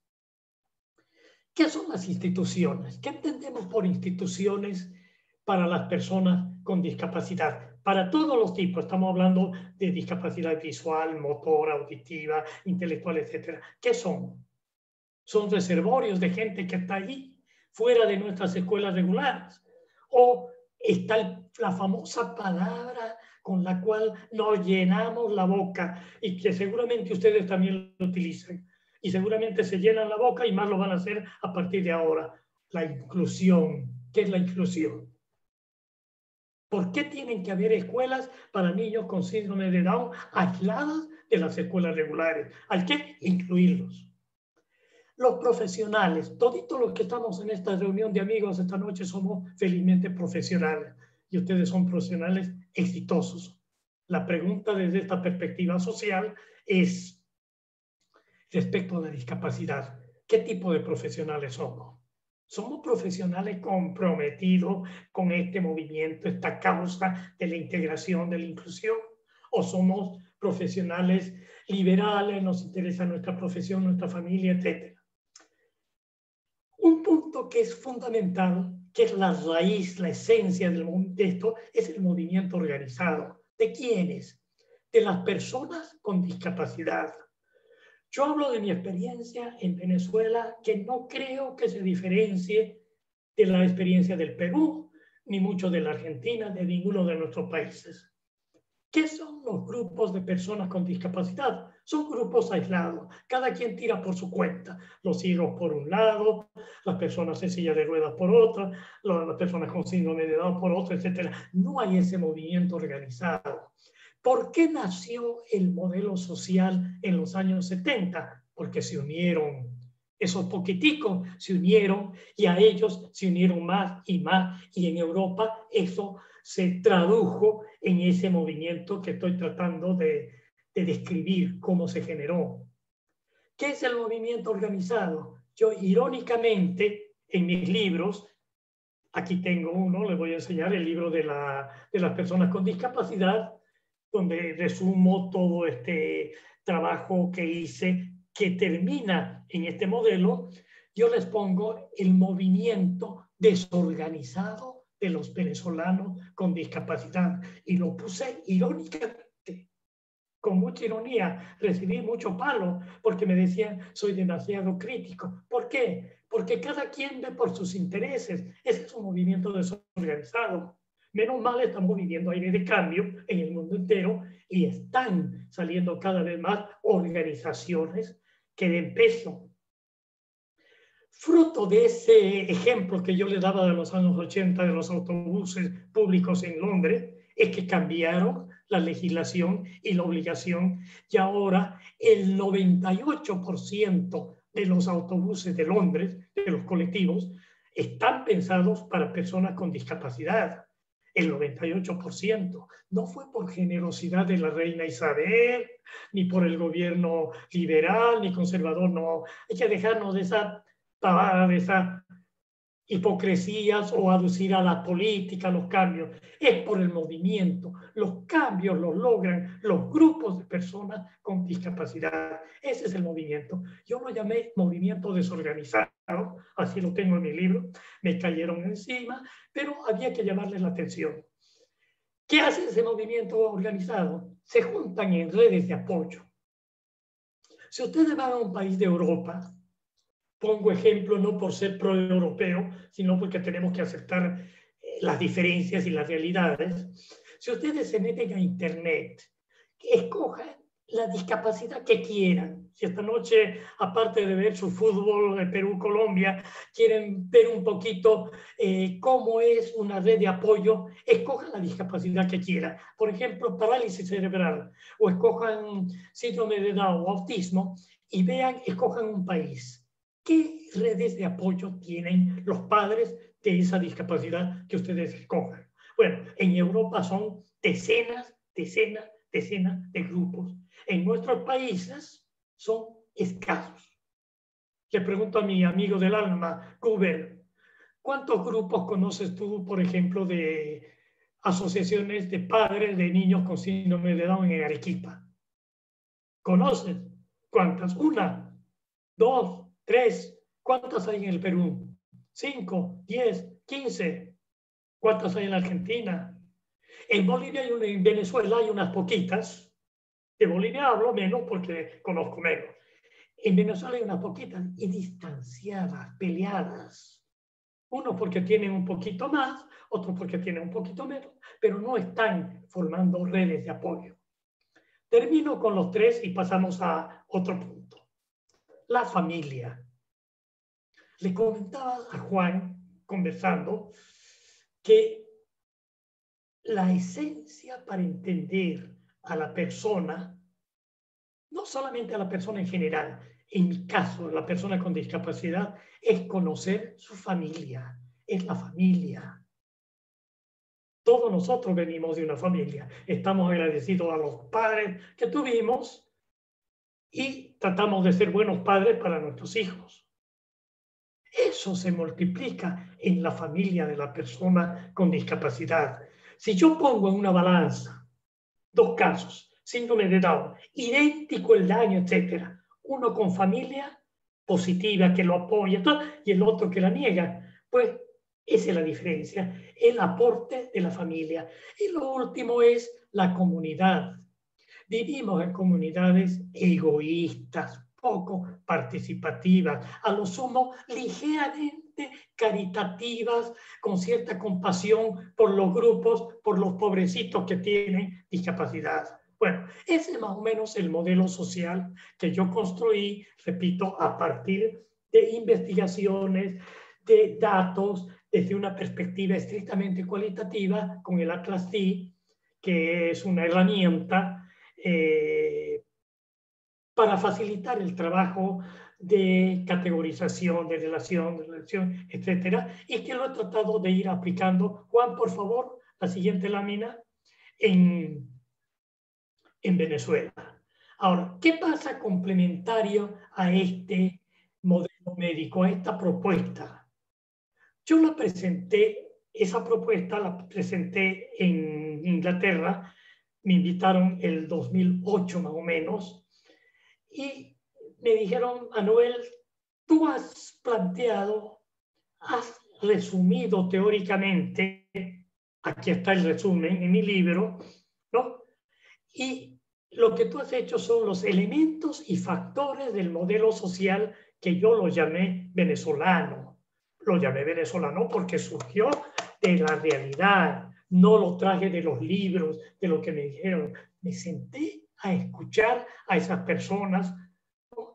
¿Qué son las instituciones? ¿Qué entendemos por instituciones para las personas con discapacidad? Para todos los tipos, estamos hablando de discapacidad visual, motora, auditiva, intelectual, etcétera. ¿Qué son? Son reservorios de gente que está ahí, fuera de nuestras escuelas regulares. O está el, la famosa palabra con la cual nos llenamos la boca y que seguramente ustedes también lo utilizan. Y seguramente se llenan la boca y más lo van a hacer a partir de ahora. La inclusión. ¿Qué es la inclusión? ¿Por qué tienen que haber escuelas para niños con síndrome de Down aisladas de las escuelas regulares? Hay que incluirlos. Los profesionales, toditos los que estamos en esta reunión de amigos esta noche somos felizmente profesionales y ustedes son profesionales exitosos. La pregunta desde esta perspectiva social es respecto a la discapacidad. ¿Qué tipo de profesionales somos? ¿Somos profesionales comprometidos con este movimiento, esta causa de la integración, de la inclusión? ¿O somos profesionales liberales, nos interesa nuestra profesión, nuestra familia, etcétera? Un punto que es fundamental, que es la raíz, la esencia de esto, es el movimiento organizado. ¿De quiénes? De las personas con discapacidad. Yo hablo de mi experiencia en Venezuela, que no creo que se diferencie de la experiencia del Perú, ni mucho de la Argentina, de ninguno de nuestros países. ¿Qué son los grupos de personas con discapacidad? Son grupos aislados, cada quien tira por su cuenta. Los ciegos por un lado, las personas en silla de ruedas por otra, las personas con síndrome de Down por otra, etcétera. No hay ese movimiento organizado. ¿Por qué nació el modelo social en los años setenta? Porque se unieron, esos poquiticos se unieron y a ellos se unieron más y más, y en Europa eso se tradujo en ese movimiento que estoy tratando de, de describir cómo se generó. ¿Qué es el movimiento organizado? Yo irónicamente en mis libros, aquí tengo uno, les voy a enseñar el libro de, la, de las personas con discapacidad, donde resumo todo este trabajo que hice, que termina en este modelo. Yo les pongo el movimiento desorganizado de los venezolanos con discapacidad. Y lo puse irónicamente, con mucha ironía. Recibí mucho palo porque me decían, soy demasiado crítico. ¿Por qué? Porque cada quien ve por sus intereses. Ese es un movimiento desorganizado. Menos mal estamos viviendo aire de cambio en el mundo entero y están saliendo cada vez más organizaciones que den peso. Fruto de ese ejemplo que yo le daba de los años ochenta de los autobuses públicos en Londres, es que cambiaron la legislación y la obligación y ahora el noventa y ocho por ciento de los autobuses de Londres, de los colectivos, están pensados para personas con discapacidad. el noventa y ocho por ciento. No fue por generosidad de la reina Isabel, ni por el gobierno liberal, ni conservador, no. Hay que dejarnos de esa pavada, de esas hipocresías o aducir a la política los cambios. Es por el movimiento. Los cambios los logran los grupos de personas con discapacidad. Ese es el movimiento. Yo lo llamé movimiento desorganizado, así lo tengo en mi libro. Me cayeron encima, pero había que llamarles la atención. ¿Qué hace ese movimiento organizado? Se juntan en redes de apoyo. Si ustedes van a un país de Europa, pongo ejemplo no por ser pro-europeo, sino porque tenemos que aceptar las diferencias y las realidades. Si ustedes se meten a internet, escojan la discapacidad que quieran. Si esta noche, aparte de ver su fútbol de Perú-Colombia, quieren ver un poquito eh, cómo es una red de apoyo, escojan la discapacidad que quieran. Por ejemplo, parálisis cerebral, o escojan síndrome de Down o autismo, y vean, escojan un país. ¿Qué redes de apoyo tienen los padres de esa discapacidad que ustedes escojan? Bueno, en Europa son decenas, decenas, decenas de grupos. En nuestros países son escasos. Le pregunto a mi amigo del alma, Google, ¿cuántos grupos conoces tú, por ejemplo, de asociaciones de padres de niños con síndrome de Down en Arequipa? ¿Conoces? ¿Cuántas? Una, dos, tres. ¿Cuántas hay en el Perú? Cinco, diez, quince. ¿Cuántas hay en la Argentina? En Bolivia y en Venezuela hay unas poquitas. De Bolivia hablo menos porque conozco menos. En Venezuela hay unas poquitas y distanciadas, peleadas. Unos porque tienen un poquito más, otros porque tienen un poquito menos, pero no están formando redes de apoyo. Termino con los tres y pasamos a otro punto. La familia. Le comentaba a Juan, conversando, que la esencia para entender a la persona, no solamente a la persona en general, en mi caso, la persona con discapacidad, es conocer su familia, es la familia. Todos nosotros venimos de una familia, estamos agradecidos a los padres que tuvimos y tratamos de ser buenos padres para nuestros hijos. Eso se multiplica en la familia de la persona con discapacidad. Si yo pongo en una balanza dos casos, síndrome de Down, idéntico el daño, etcétera, uno con familia positiva que lo apoya y el otro que la niega, pues esa es la diferencia, el aporte de la familia. Y lo último es la comunidad. Vivimos en comunidades egoístas, poco participativas, a lo sumo ligeramente caritativas, con cierta compasión por los grupos, por los pobrecitos que tienen discapacidad. Bueno, ese es más o menos el modelo social que yo construí, repito, a partir de investigaciones, de datos, desde una perspectiva estrictamente cualitativa, con el Atlas D, que es una herramienta eh, para facilitar el trabajo de categorización, de relación, de relación, etcétera, y que lo he tratado de ir aplicando. Juan, por favor, la siguiente lámina, en, en Venezuela. Ahora, ¿qué pasa complementario a este modelo médico, a esta propuesta? Yo la presenté, esa propuesta la presenté en Inglaterra, me invitaron el dos mil ocho más o menos, y me dijeron, Manuel, tú has planteado, has resumido teóricamente, aquí está el resumen en mi libro, ¿no? Y lo que tú has hecho son los elementos y factores del modelo social que yo lo llamé venezolano. Lo llamé venezolano porque surgió de la realidad, no lo traje de los libros, de lo que me dijeron. Me senté a escuchar a esas personas, ¿no?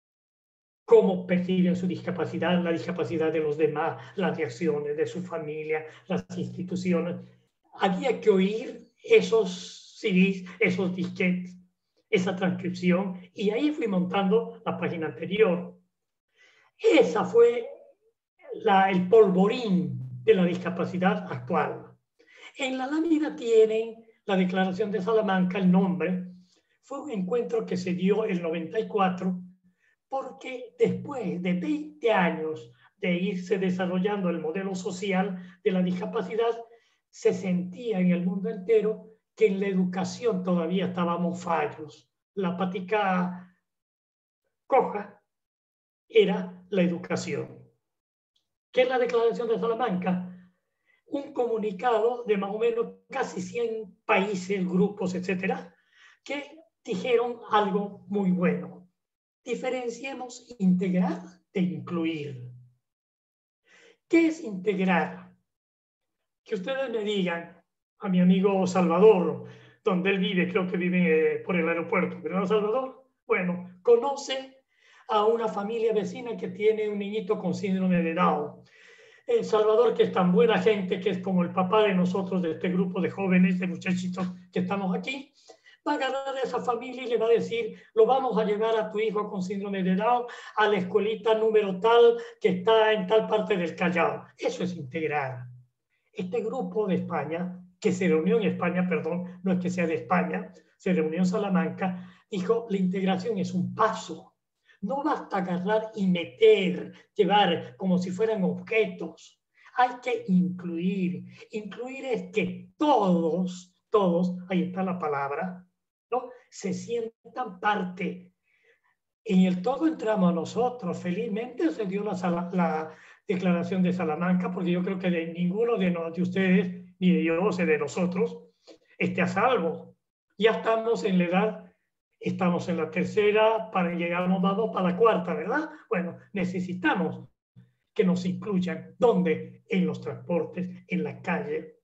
Cómo perciben su discapacidad, la discapacidad de los demás, las reacciones de su familia, las instituciones. Había que oír esos C Ds, esos disquetes, esa transcripción, y ahí fui montando la página anterior. Esa fue la, el polvorín de la discapacidad actual. En la lámina tienen la Declaración de Salamanca, el nombre. Fue un encuentro que se dio en el noventa y cuatro porque después de veinte años de irse desarrollando el modelo social de la discapacidad, se sentía en el mundo entero que en la educación todavía estábamos fallos. La patica coja era la educación. ¿Qué es la Declaración de Salamanca? Un comunicado de más o menos casi cien países, grupos, etcétera, que dijeron algo muy bueno. Diferenciemos integrar de incluir. ¿Qué es integrar? Que ustedes me digan, a mi amigo Salvador, donde él vive, creo que vive por el aeropuerto, ¿verdad, Salvador? Bueno, conoce a una familia vecina que tiene un niñito con síndrome de Down. El Salvador, que es tan buena gente, que es como el papá de nosotros, de este grupo de jóvenes, de muchachitos que estamos aquí, va a agarrar a esa familia y le va a decir, lo vamos a llevar a tu hijo con síndrome de Down a la escuelita número tal que está en tal parte del Callao. Eso es integrar. Este grupo de España, que se reunió en España, perdón, no es que sea de España, se reunió en Salamanca, dijo, la integración es un paso. No basta agarrar y meter, llevar como si fueran objetos. Hay que incluir. Incluir es que todos, todos, ahí está la palabra, ¿no? Se sientan parte. En el todo entramos nosotros. Felizmente se dio la, la Declaración de Salamanca, porque yo creo que de ninguno de, no, de ustedes, ni de yo, o sea, de nosotros, esté a salvo. Ya estamos en la edad, estamos en la tercera, para llegamos vamos para la cuarta, ¿verdad? Bueno, necesitamos que nos incluyan. ¿Dónde? En los transportes, en la calle,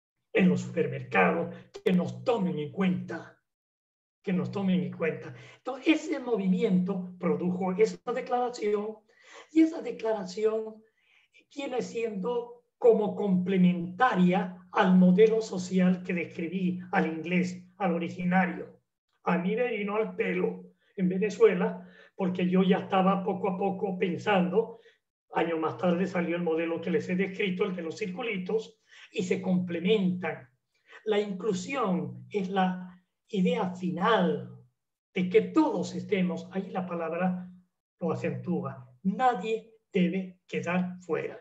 en los supermercados, que nos tomen en cuenta. que nos tomen en cuenta. Entonces, ese movimiento produjo esa declaración y esa declaración viene siendo como complementaria al modelo social que describí, al inglés, al originario. A mí me vino al pelo en Venezuela porque yo ya estaba poco a poco pensando, años más tarde salió el modelo que les he descrito, el de los circulitos, y se complementan. La inclusión es la idea final de que todos estemos, ahí la palabra lo acentúa, nadie debe quedar fuera.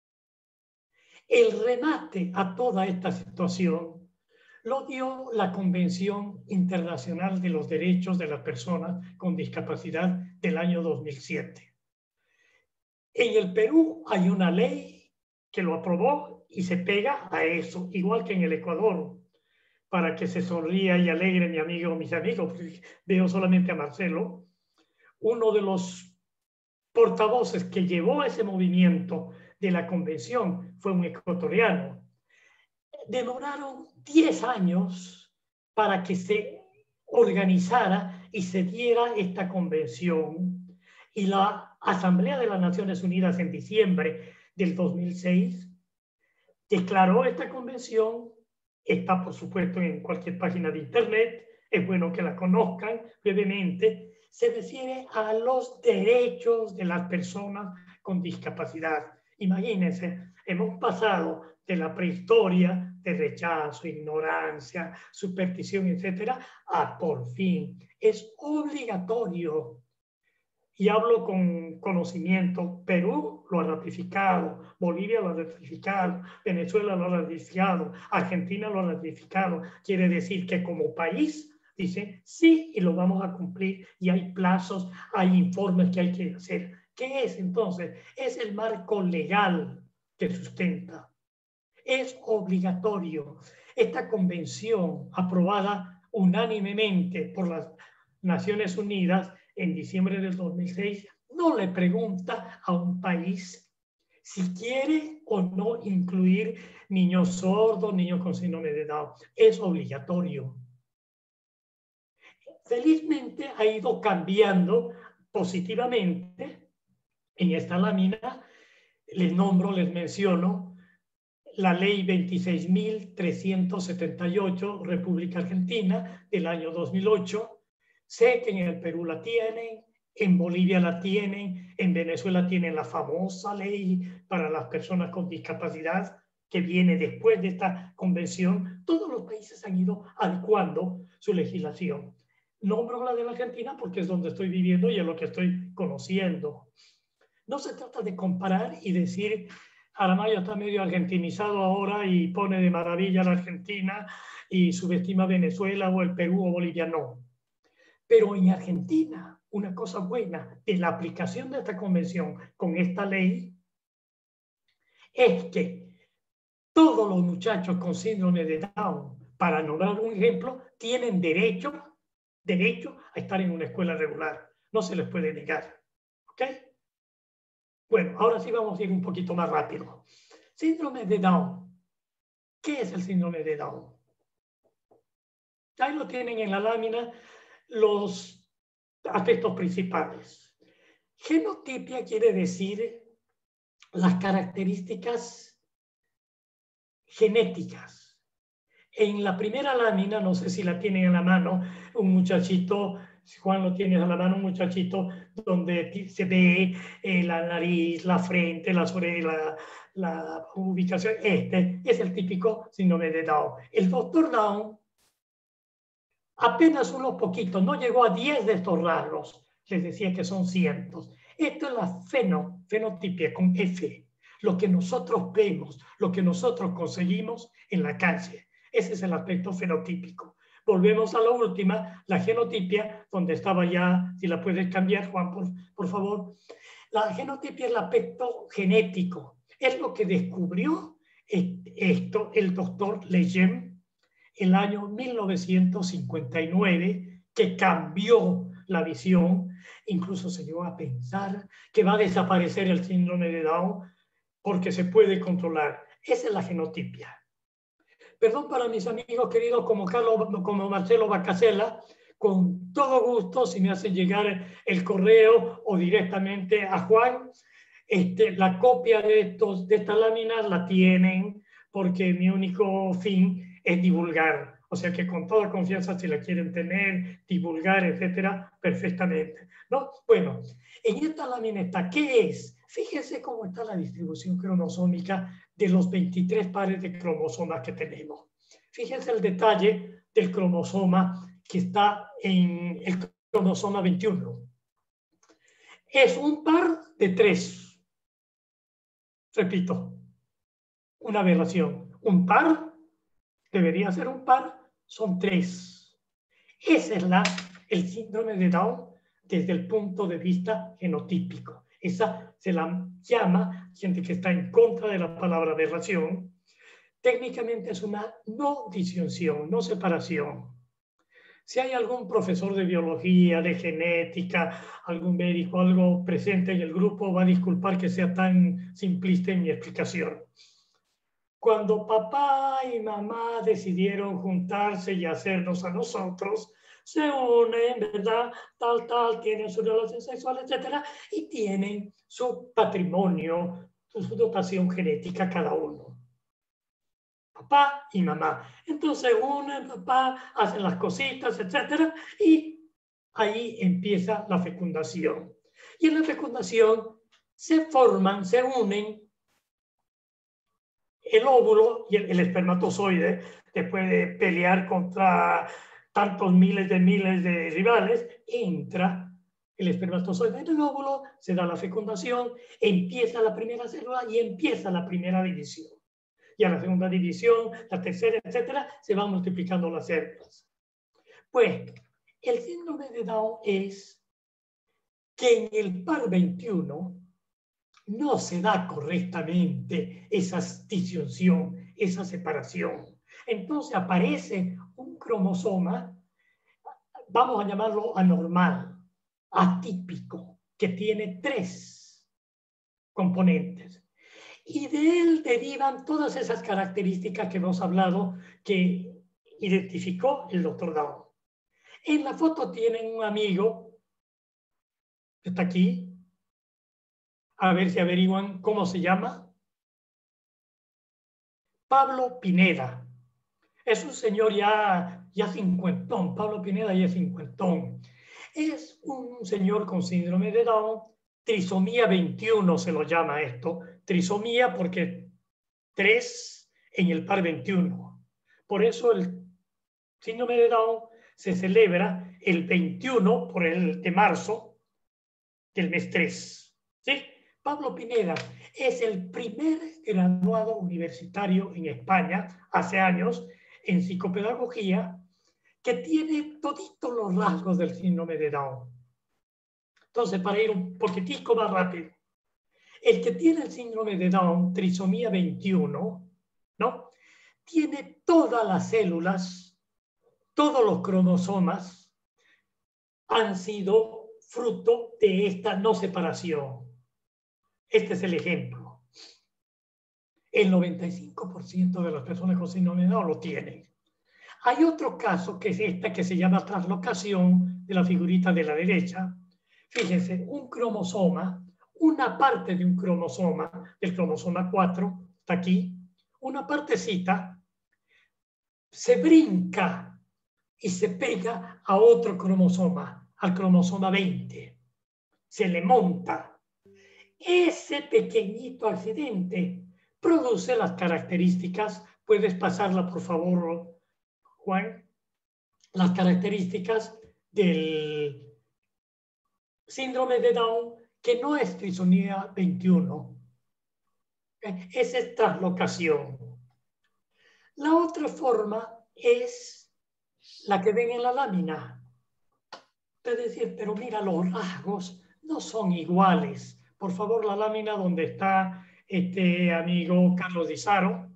El remate a toda esta situación lo dio la Convención Internacional de los Derechos de las Personas con Discapacidad del año dos mil siete. En el Perú hay una ley que lo aprobó y se pega a eso, igual que en el Ecuador. Para que se sonría y alegre mi amigo o mis amigos, porque veo solamente a Marcelo, uno de los portavoces que llevó ese movimiento de la convención fue un ecuatoriano. Demoraron diez años para que se organizara y se diera esta convención. Y la Asamblea de las Naciones Unidas en diciembre del dos mil seis declaró esta convención. Está, por supuesto, en cualquier página de internet. Es bueno que la conozcan brevemente. Se refiere a los derechos de las personas con discapacidad. Imagínense, hemos pasado de la prehistoria, de rechazo, ignorancia, superstición, etcétera, a por fin. Es obligatorio. Y hablo con conocimiento. Perú lo ha ratificado, Bolivia lo ha ratificado, Venezuela lo ha ratificado, Argentina lo ha ratificado. Quiere decir que como país dice sí y lo vamos a cumplir y hay plazos, hay informes que hay que hacer. ¿Qué es entonces? Es el marco legal que sustenta. Es obligatorio. Esta convención aprobada unánimemente por las Naciones Unidas en diciembre del dos mil seis, no le pregunta a un país si quiere o no incluir niños sordos, niños con síndrome de Down. Es obligatorio. Felizmente ha ido cambiando positivamente. En esta lámina les nombro, les menciono la ley veintiséis mil trescientos setenta y ocho, República Argentina, del año dos mil ocho. Sé que en el Perú la tienen, en Bolivia la tienen, en Venezuela tienen la famosa ley para las personas con discapacidad, que viene después de esta convención, todos los países han ido adecuando su legislación. Nombro la de la Argentina porque es donde estoy viviendo y es lo que estoy conociendo. No se trata de comparar y decir, Aramayo está medio argentinizado ahora y pone de maravilla a la Argentina y subestima a Venezuela o el Perú o Bolivia, no. Pero en Argentina, una cosa buena de la aplicación de esta convención con esta ley es que todos los muchachos con síndrome de Down, para nombrar un ejemplo, tienen derecho, derecho a estar en una escuela regular. No se les puede negar. ¿Ok? Bueno, ahora sí vamos a ir un poquito más rápido. Síndrome de Down. ¿Qué es el síndrome de Down? Ahí lo tienen en la lámina los aspectos principales. Genotipia quiere decir las características genéticas. En la primera lámina, no sé si la tienen en la mano, un muchachito, si Juan lo tiene a la mano, un muchachito donde se ve eh, la nariz, la frente, la orejas, la, la ubicación. Este es el típico síndrome de Down. El doctor Down, apenas unos poquitos, no llegó a diez de estos rasgos. Les decía que son cientos. Esto es la feno, fenotipia con F. Lo que nosotros vemos, lo que nosotros conseguimos en la calle. Ese es el aspecto fenotípico. Volvemos a la última, la genotipia, donde estaba ya, si la puedes cambiar, Juan, por, por favor. La genotipia es el aspecto genético. Es lo que descubrió esto el doctor Lejeune el año mil novecientos cincuenta y nueve, que cambió la visión. Incluso se llegó a pensar que va a desaparecer el síndrome de Down porque se puede controlar. Esa es la genotipia. Perdón para mis amigos queridos como, Carlos, como Marcelo Bacasela, con todo gusto, si me hacen llegar el correo o directamente a Juan, este, la copia de, estos, de estas láminas la tienen, porque mi único fin es divulgar. O sea que con toda confianza, si la quieren tener, divulgar, etcétera, perfectamente, ¿no? Bueno, en esta lámina está, ¿qué es? Fíjense cómo está la distribución cromosómica de los veintitrés pares de cromosomas que tenemos. Fíjense el detalle del cromosoma que está en el cromosoma veintiuno. Es un par de tres. Repito, una aberración. Un par, debería ser un par, son tres. Ese es la, el síndrome de Down desde el punto de vista genotípico. Esa se la llama, gente que está en contra de la palabra aberración, técnicamente es una no disyunción, no separación. Si hay algún profesor de biología, de genética, algún médico, algo presente en el grupo, va a disculpar que sea tan simplista en mi explicación. Cuando papá y mamá decidieron juntarse y hacernos a nosotros, se unen, ¿verdad? Tal, tal, tienen su relación sexual, etcétera, y tienen su patrimonio, su dotación genética cada uno. Papá y mamá. Entonces unen, papá, hacen las cositas, etcétera, y ahí empieza la fecundación. Y en la fecundación se forman, se unen el óvulo y el, el espermatozoide, después de pelear contra tantos miles de miles de rivales, entra el espermatozoide en el óvulo, se da la fecundación, empieza la primera célula y empieza la primera división. Y a la segunda división, la tercera, etcétera, se van multiplicando las células. Pues, el síndrome de Down es que en el par veintiuno no se da correctamente esa disyunción, esa separación. Entonces aparece un cromosoma, vamos a llamarlo anormal, atípico, que tiene tres componentes. Y de él derivan todas esas características que hemos hablado que identificó el doctor Down. En la foto tienen un amigo, que está aquí, a ver si averiguan cómo se llama. Pablo Pineda. Es un señor ya, ya cincuentón. Pablo Pineda ya es cincuentón. Es un señor con síndrome de Down, trisomía veintiuno se lo llama esto. Trisomía porque tres en el par veintiuno. Por eso el síndrome de Down se celebra el veintiuno por el de marzo del mes tres. ¿Sí? Pablo Pineda es el primer graduado universitario en España, hace años, en psicopedagogía, que tiene toditos los rasgos del síndrome de Down. Entonces, para ir un poquitico más rápido, el que tiene el síndrome de Down, trisomía veintiuno, ¿no? Tiene todas las células, todos los cromosomas han sido fruto de esta no separación. Este es el ejemplo. El noventa y cinco por ciento de las personas con síndrome de Down lo tienen. Hay otro caso que es esta que se llama translocación de la figurita de la derecha. Fíjense, un cromosoma, una parte de un cromosoma, el cromosoma cuatro, está aquí, una partecita, se brinca y se pega a otro cromosoma, al cromosoma veinte. Se le monta. Ese pequeñito accidente produce las características, puedes pasarla por favor, Juan, las características del síndrome de Down, que no es trisomía veintiuno, esa es translocación. La otra forma es la que ven en la lámina. Es decir, pero mira, los rasgos no son iguales. Por favor, la lámina donde está este amigo Carlos Di Saro.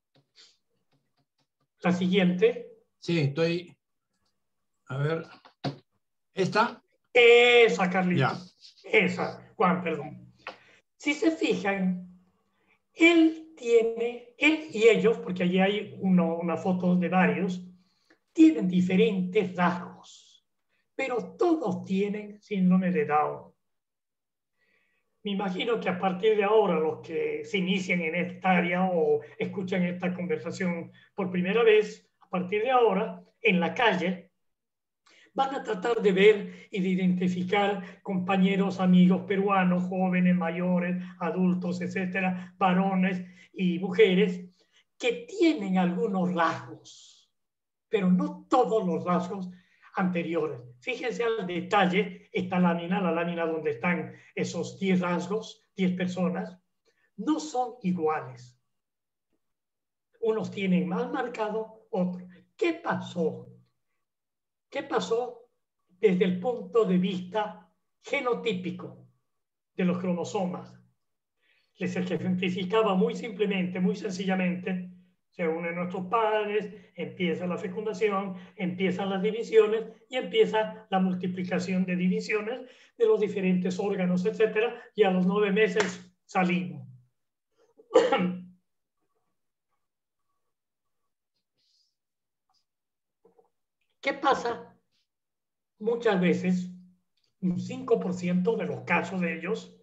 La siguiente. Sí, estoy... A ver. ¿Esta? Esa, Carlitos. Ya. Esa, Juan, perdón. Si se fijan, él tiene, él y ellos, porque allí hay uno, una foto de varios, tienen diferentes rasgos, pero todos tienen síndrome de Down. Me imagino que a partir de ahora, los que se inician en esta área o escuchan esta conversación por primera vez, a partir de ahora, en la calle, van a tratar de ver y de identificar compañeros, amigos peruanos, jóvenes, mayores, adultos, etcétera, varones y mujeres, que tienen algunos rasgos, pero no todos los rasgos anteriores. Fíjense al detalle, esta lámina, la lámina donde están esos diez rasgos, diez personas, no son iguales. Unos tienen más marcado, otros. ¿Qué pasó? ¿Qué pasó desde el punto de vista genotípico de los cromosomas? Les ejemplificaba muy simplemente, muy sencillamente. Se unen nuestros padres, empieza la fecundación, empiezan las divisiones y empieza la multiplicación de divisiones de los diferentes órganos, etcétera, y a los nueve meses salimos. ¿Qué pasa? Muchas veces, un cinco por ciento de los casos de ellos,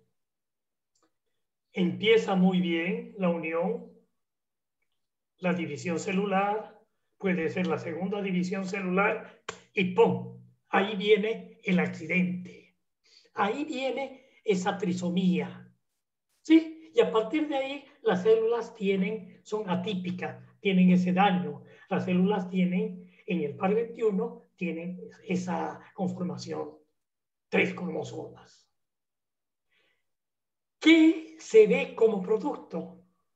empieza muy bien la unión, la división celular, puede ser la segunda división celular, y ¡pum! Ahí viene el accidente. Ahí viene esa trisomía. ¿Sí? Y a partir de ahí, las células tienen, son atípicas, tienen ese daño. Las células tienen, en el par veintiuno, tienen esa conformación, tres cromosomas. ¿Qué se ve como producto?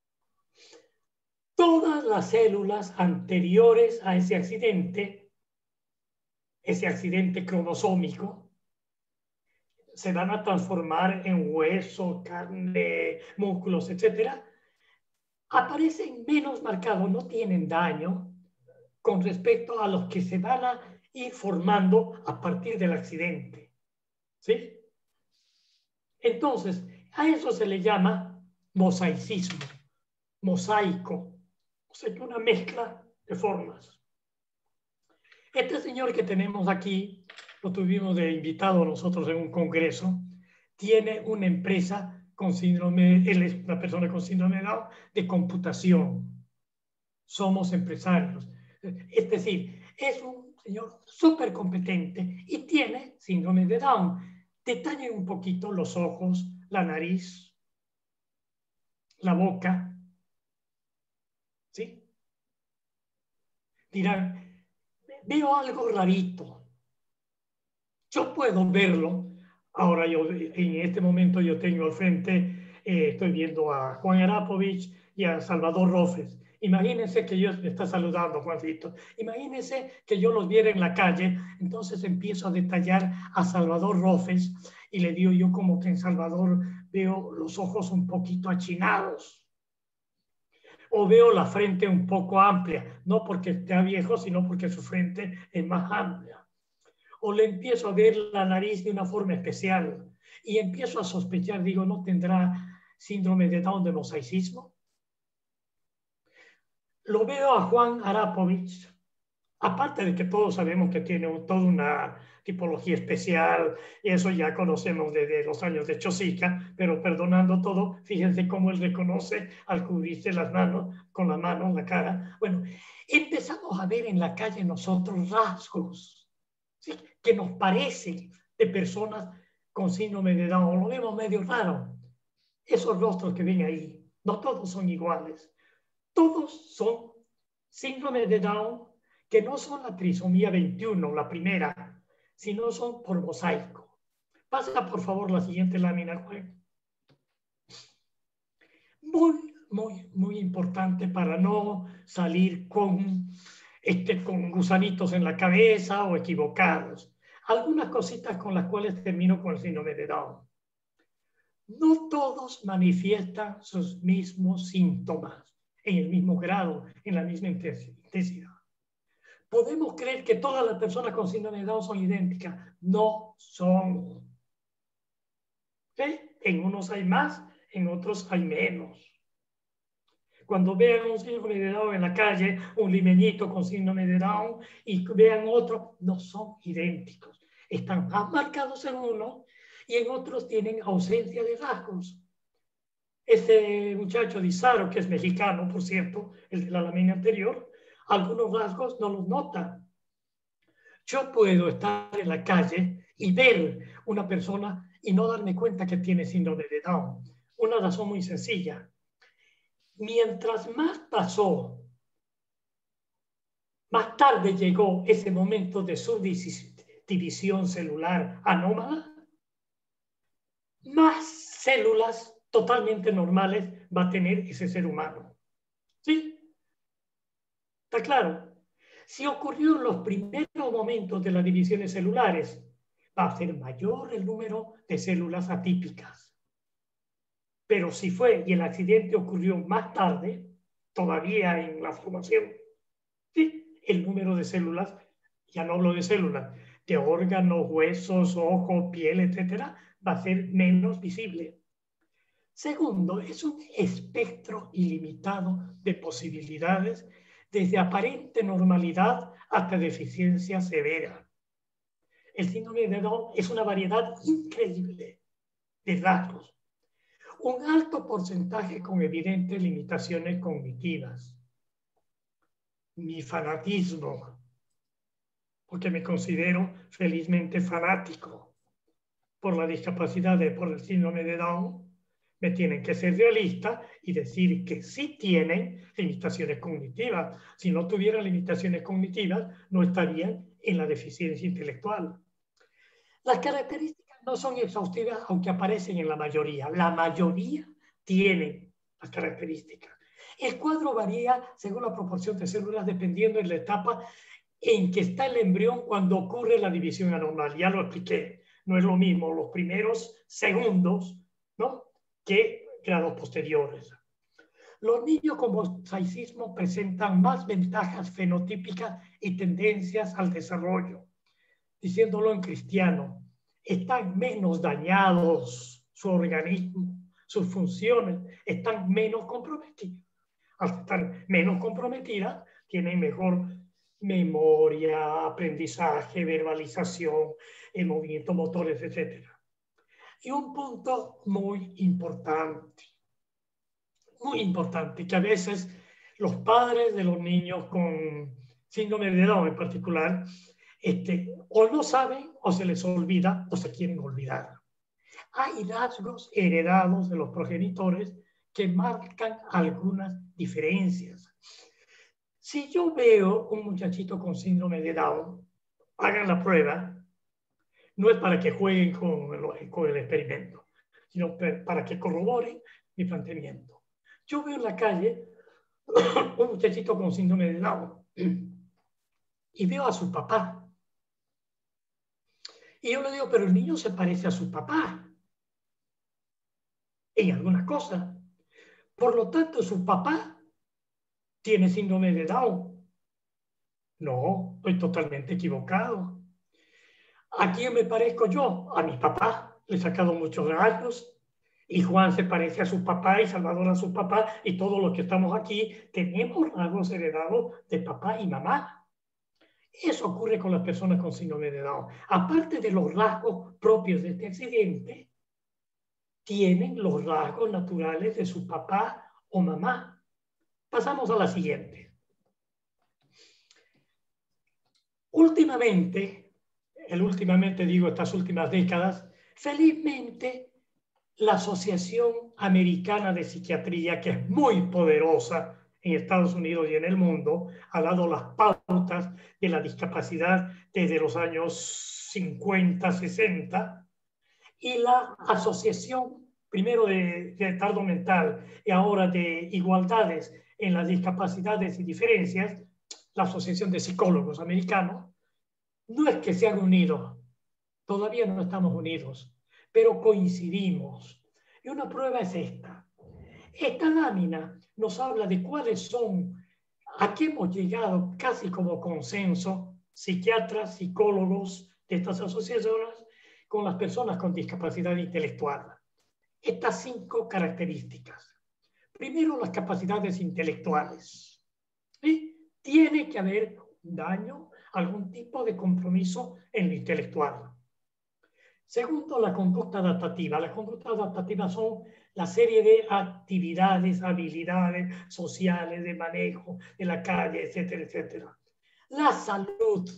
Todas las células anteriores a ese accidente, ese accidente cromosómico, se van a transformar en hueso, carne, músculos, etcétera, aparecen menos marcados, no tienen daño con respecto a los que se van a ir formando a partir del accidente. ¿Sí? Entonces, a eso se le llama mosaicismo, mosaico. O sea, que una mezcla de formas. Este señor que tenemos aquí, lo tuvimos de invitado nosotros en un congreso, tiene una empresa con síndrome, él es una persona con síndrome de Down, de computación. Somos empresarios. Es decir, es un señor súper competente y tiene síndrome de Down. Detallen un poquito los ojos, la nariz, la boca. ¿sí? Dirán, veo algo rarito. Yo puedo verlo. Ahora yo, en este momento yo tengo al frente, eh, estoy viendo a Juan Arapovich y a Salvador Rofes. Imagínense que yo me está saludando, Juancito. Imagínense que yo los viera en la calle, entonces empiezo a detallar a Salvador Rofes y le digo yo como que en Salvador veo los ojos un poquito achinados. O veo la frente un poco amplia, no porque esté viejo, sino porque su frente es más amplia. O le empiezo a ver la nariz de una forma especial y empiezo a sospechar, digo, ¿no tendrá síndrome de Down de mosaicismo? Lo veo a Juan Arapovich, aparte de que todos sabemos que tiene toda una tipología especial, y eso ya conocemos desde los años de Chosica, pero perdonando todo, fíjense cómo él reconoce al cubrirse las manos, con la mano en la cara. Bueno, empezamos a ver en la calle nosotros rasgos, ¿sí?, que nos parecen de personas con síndrome de Down, lo vemos medio raro. Esos rostros que ven ahí, no todos son iguales. Todos son síndrome de Down que no son la trisomía veintiuno, la primera, sino son por mosaico. Pasa por favor la siguiente lámina, Juan. Muy, muy, muy importante para no salir con, este, con gusanitos en la cabeza o equivocados. Algunas cositas con las cuales termino con el síndrome de Down. No todos manifiestan sus mismos síntomas en el mismo grado, en la misma intensidad. Podemos creer que todas las personas con síndrome de Down son idénticas. No son. ¿Sí? En unos hay más, en otros hay menos. Cuando vean un síndrome de Down en la calle, un limeñito con síndrome de Down, y vean otro, no son idénticos. Están más marcados en uno y en otros tienen ausencia de rasgos. Este muchacho de Izaro, que es mexicano, por cierto, el de la lámina anterior, algunos rasgos no los nota. Yo puedo estar en la calle y ver una persona y no darme cuenta que tiene síndrome de Down. Una razón muy sencilla. Mientras más pasó, más tarde llegó ese momento de subdivisión celular anómala, más células totalmente normales va a tener ese ser humano. ¿Sí? ¿Está claro? Si ocurrió en los primeros momentos de las divisiones celulares, va a ser mayor el número de células atípicas. Pero si fue y el accidente ocurrió más tarde, todavía en la formación, ¿sí?, el número de células, ya no hablo de células, de órganos, huesos, ojos, piel, etcétera, va a ser menos visible. Segundo, es un espectro ilimitado de posibilidades, desde aparente normalidad hasta deficiencia severa. El síndrome de Down es una variedad increíble de rasgos. Un alto porcentaje con evidentes limitaciones cognitivas. Mi fanatismo, porque me considero felizmente fanático por la discapacidad, de, por el síndrome de Down, me tienen que ser realista y decir que sí tienen limitaciones cognitivas. Si no tuvieran limitaciones cognitivas, no estarían en la deficiencia intelectual. Las características no son exhaustivas, aunque aparecen en la mayoría. La mayoría tienen las características. El cuadro varía según la proporción de células, dependiendo de la etapa en que está el embrión cuando ocurre la división anormal. Ya lo expliqué. No es lo mismo los primeros segundos, ¿no?, que grados posteriores. Los niños con mosaicismo presentan más ventajas fenotípicas y tendencias al desarrollo. Diciéndolo en cristiano, están menos dañados su organismo, sus funciones están menos comprometidas. Al estar menos comprometidas, tienen mejor memoria, aprendizaje, verbalización, el movimiento motores, etcétera. Y un punto muy importante, muy importante, que a veces los padres de los niños con síndrome de Down en particular, este, o no saben, o se les olvida, o se quieren olvidar. Hay rasgos heredados de los progenitores que marcan algunas diferencias. Si yo veo un muchachito con síndrome de Down, hagan la prueba, no es para que jueguen con el, con el experimento, sino para que corroboren mi planteamiento. Yo veo en la calle un muchachito con síndrome de Down y veo a su papá. Y yo le digo, pero el niño se parece a su papá en algunas cosas. Por lo tanto, su papá tiene síndrome de Down. No, estoy totalmente equivocado. ¿A quién me parezco yo? A mi papá. Le he sacado muchos años. Y Juan se parece a su papá y Salvador a su papá. Y todos los que estamos aquí tenemos rasgos heredados de papá y mamá. Eso ocurre con las personas con síndrome de Down. Aparte de los rasgos propios de este accidente, tienen los rasgos naturales de su papá o mamá. Pasamos a la siguiente. Últimamente, el últimamente digo estas últimas décadas, felizmente la Asociación Americana de Psiquiatría, que es muy poderosa en Estados Unidos y en el mundo, ha dado las pautas de la discapacidad desde los años cincuenta, sesenta, y la Asociación, primero de, de Retardo Mental y ahora de Igualdades en las Discapacidades y Diferencias, la Asociación de Psicólogos Americanos, no es que se han unido, todavía no estamos unidos, pero coincidimos. Y una prueba es esta. Esta lámina nos habla de cuáles son, a qué hemos llegado casi como consenso, psiquiatras, psicólogos de estas asociaciones, con las personas con discapacidad intelectual. Estas cinco características. Primero, las capacidades intelectuales. ¿Sí? Tiene que haber un daño, algún tipo de compromiso en lo intelectual. Segundo, la conducta adaptativa. Las conductas adaptativas son la serie de actividades, habilidades sociales, de manejo de la calle, etcétera, etcétera. La salud.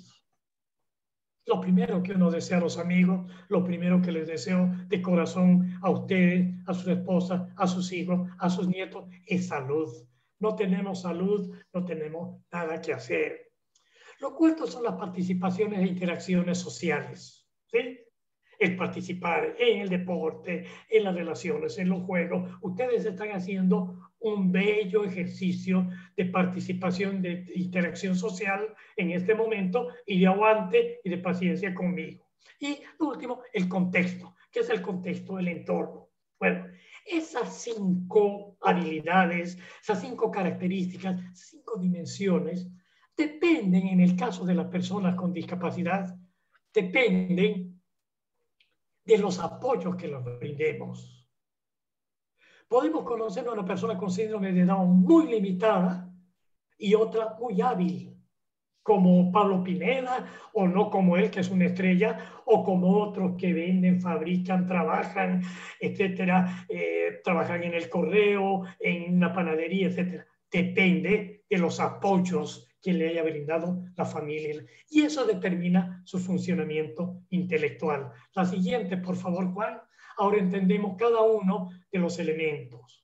Lo primero que uno desea a los amigos, lo primero que les deseo de corazón a ustedes, a sus esposas, a sus hijos, a sus nietos, es salud. No tenemos salud, no tenemos nada que hacer. Lo cuarto son las participaciones e interacciones sociales, ¿sí? El participar en el deporte, en las relaciones, en los juegos. Ustedes están haciendo un bello ejercicio de participación, de interacción social en este momento, y de aguante y de paciencia conmigo. Y lo último, el contexto. ¿Qué es el contexto? El entorno. Bueno, esas cinco habilidades, esas cinco características, cinco dimensiones, dependen, en el caso de las personas con discapacidad, dependen de los apoyos que les brindemos. Podemos conocer a una persona con síndrome de Down muy limitada y otra muy hábil, como Pablo Pineda, o no como él, que es una estrella, o como otros que venden, fabrican, trabajan, etcétera, eh, trabajan en el correo, en una panadería, etcétera. Depende de los apoyos que le haya brindado la familia. Y eso determina su funcionamiento intelectual. La siguiente, por favor, Juan. Ahora entendemos cada uno de los elementos.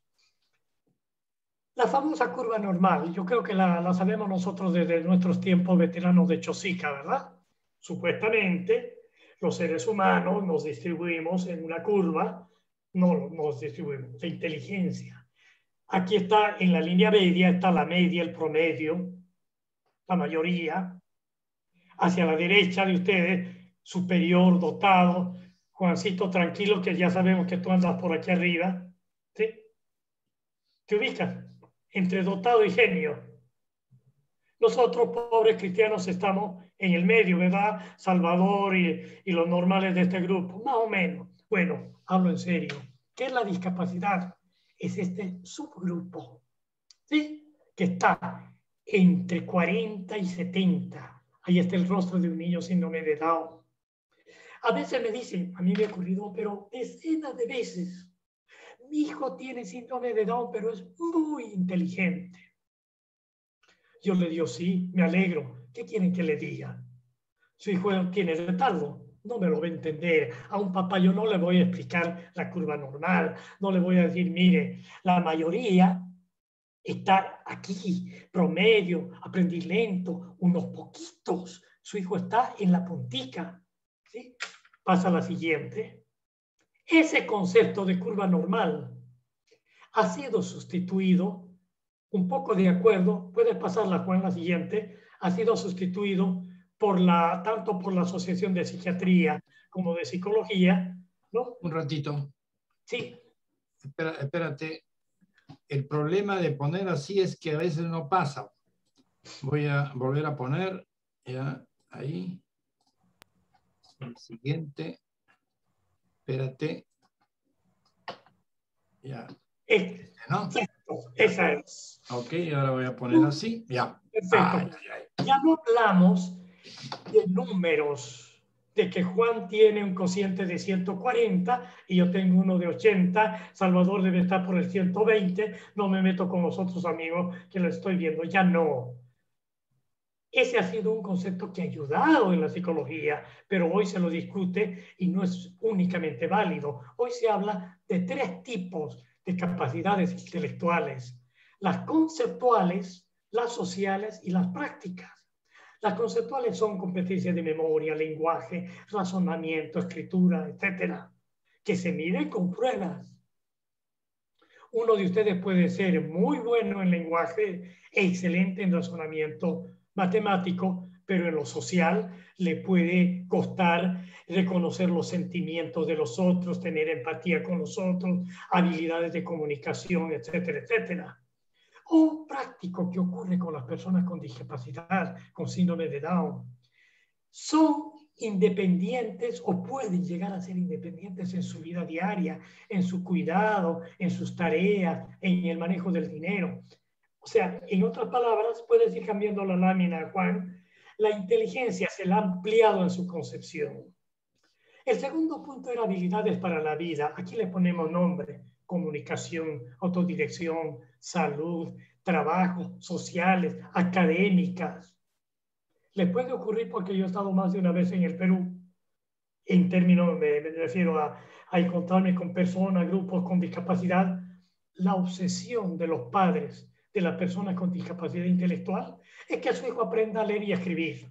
La famosa curva normal, yo creo que la, la sabemos nosotros desde nuestros tiempos veteranos de Chosica, ¿verdad? Supuestamente, los seres humanos nos distribuimos en una curva, no nos distribuimos, de inteligencia. Aquí está, en la línea media, está la media, el promedio, la mayoría. Hacia la derecha de ustedes, superior, dotado. Juancito, tranquilo, que ya sabemos que tú andas por aquí arriba. ¿Sí? ¿Te ubicas? Entre dotado y genio. Nosotros, pobres cristianos, estamos en el medio, ¿verdad? Salvador y, y los normales de este grupo, más o menos. Bueno, hablo en serio. ¿Qué es la discapacidad? Es este subgrupo, ¿sí? Que está entre cuarenta y setenta. Ahí está el rostro de un niño síndrome de Down. A veces me dicen, a mí me ha ocurrido, pero decenas de veces, mi hijo tiene síndrome de Down, pero es muy inteligente. Yo le digo, sí, me alegro. ¿Qué quieren que le diga? Su hijo tiene retardo. No me lo va a entender. A un papá yo no le voy a explicar la curva normal. No le voy a decir, mire, la mayoría está aquí, promedio, aprendí lento, unos poquitos. Su hijo está en la puntica. ¿Sí? Pasa a la siguiente. Ese concepto de curva normal ha sido sustituido, un poco de acuerdo, puedes pasarla, Juan, la siguiente, ha sido sustituido por la, tanto por la Asociación de Psiquiatría como de Psicología, ¿no? Un ratito. Sí. Espera, espérate. El problema de poner así es que a veces no pasa. Voy a volver a poner, ya, ahí. El siguiente. Espérate. Ya. Este, ¿No? esa es. Ok, ahora voy a poner así. Ya. Perfecto. Ay, ay, ay. Ya no hablamos de números, de que Juan tiene un cociente de ciento cuarenta y yo tengo uno de ochenta, Salvador debe estar por el ciento veinte, no me meto con los otros amigos que lo estoy viendo, ya no. Ese ha sido un concepto que ha ayudado en la psicología, pero hoy se lo discute y no es únicamente válido. Hoy se habla de tres tipos de capacidades intelectuales: las conceptuales, las sociales y las prácticas. Las conceptuales son competencias de memoria, lenguaje, razonamiento, escritura, etcétera, que se miden con pruebas. Uno de ustedes puede ser muy bueno en lenguaje e excelente en razonamiento matemático, pero en lo social le puede costar reconocer los sentimientos de los otros, tener empatía con los otros, habilidades de comunicación, etcétera, etcétera. O práctico, que ocurre con las personas con discapacidad, con síndrome de Down. Son independientes o pueden llegar a ser independientes en su vida diaria, en su cuidado, en sus tareas, en el manejo del dinero. O sea, en otras palabras, puedes ir cambiando la lámina, Juan. La inteligencia se la ha ampliado en su concepción. El segundo punto era habilidades para la vida. Aquí le ponemos nombre: comunicación, autodirección, salud, trabajo, sociales, académicas. Les puede ocurrir, porque yo he estado más de una vez en el Perú, en términos, me, me refiero a, a encontrarme con personas, grupos con discapacidad, la obsesión de los padres de las personas con discapacidad intelectual es que su hijo aprenda a leer y a escribir.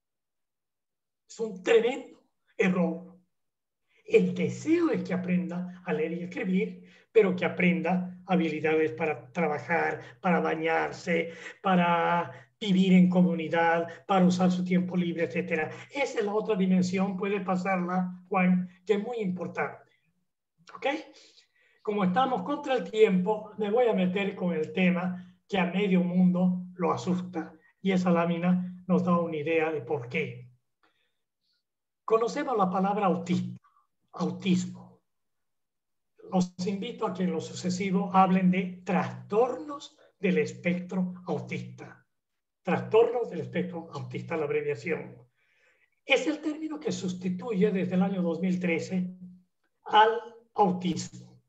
Es un tremendo error. El deseo es que aprenda a leer y escribir, pero que aprenda habilidades para trabajar, para bañarse, para vivir en comunidad, para usar su tiempo libre, etcétera. Esa es la otra dimensión, puede pasarla, Juan, que es muy importante. ¿Ok? Como estamos contra el tiempo, me voy a meter con el tema que a medio mundo lo asusta, y esa lámina nos da una idea de por qué. Conocemos la palabra autista, autismo. Los invito a que en lo sucesivo hablen de trastornos del espectro autista. Trastornos del espectro autista, la abreviación. Es el término que sustituye desde el año dos mil trece al autismo.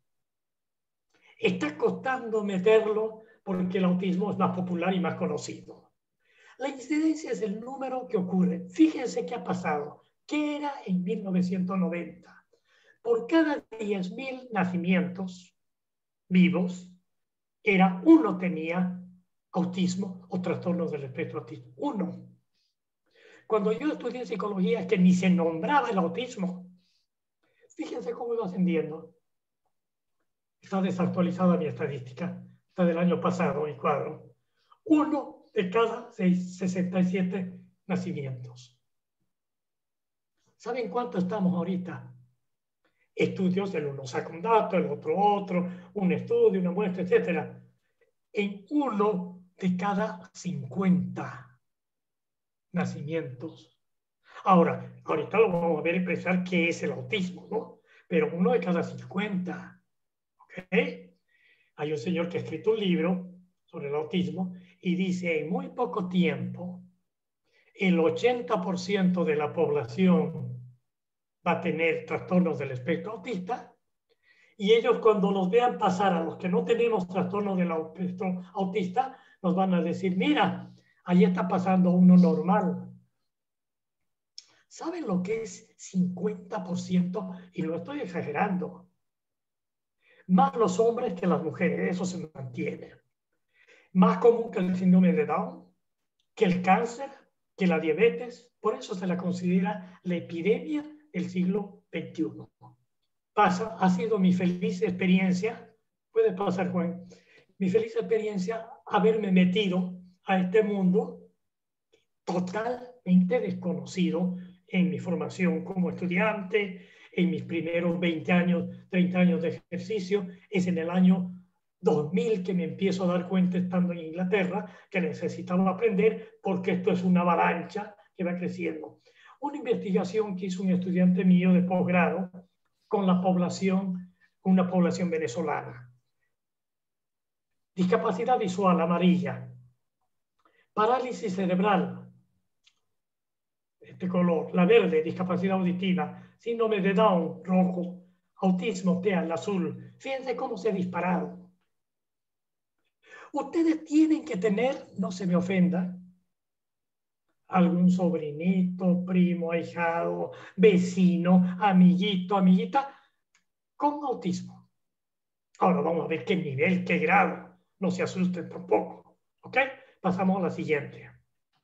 Está costando meterlo porque el autismo es más popular y más conocido. La incidencia es el número que ocurre. Fíjense qué ha pasado. ¿Qué era en mil novecientos noventa? Por cada diez mil nacimientos vivos, era uno tenía autismo o trastornos del espectro autista. Uno. Cuando yo estudié psicología, es que ni se nombraba el autismo. Fíjense cómo iba ascendiendo. Está desactualizada mi estadística. Está del año pasado, mi cuadro. Uno de cada sesenta y siete nacimientos. ¿Saben cuánto estamos ahorita? Estudios, el uno saca un dato, el otro otro, un estudio, una muestra, etcétera. En uno de cada cincuenta nacimientos. Ahora, ahorita lo vamos a ver y pensar qué es el autismo, ¿no? Pero uno de cada cincuenta. ¿Ok? Hay un señor que ha escrito un libro sobre el autismo y dice: en muy poco tiempo, el ochenta por ciento de la población va a tener trastornos del espectro autista, y ellos, cuando nos vean pasar a los que no tenemos trastorno del espectro autista, nos van a decir: mira, ahí está pasando uno normal. ¿Saben lo que es cincuenta por ciento? Y lo estoy exagerando. Más los hombres que las mujeres, eso se mantiene. más común que el síndrome de Down, que el cáncer, que la diabetes. Por eso se la considera la epidemia del siglo veintiuno. Pasa, ha sido mi feliz experiencia, puede pasar, Juan, mi feliz experiencia haberme metido a este mundo totalmente desconocido en mi formación como estudiante, en mis primeros veinte años, treinta años de ejercicio. Es en el año dos mil que me empiezo a dar cuenta, estando en Inglaterra, que necesitaba aprender, porque esto es una avalancha que va creciendo. Una investigación que hizo un estudiante mío de posgrado con la población, una población venezolana. Discapacidad visual amarilla, parálisis cerebral, este color, la verde, discapacidad auditiva, síndrome de Down, rojo, autismo, T E A, el azul. Fíjense cómo se ha disparado. Ustedes tienen que tener, no se me ofenda, algún sobrinito, primo, ahijado, vecino, amiguito, amiguita, con autismo. Ahora vamos a ver qué nivel, qué grado. No se asusten tampoco. ¿Ok? Pasamos a la siguiente.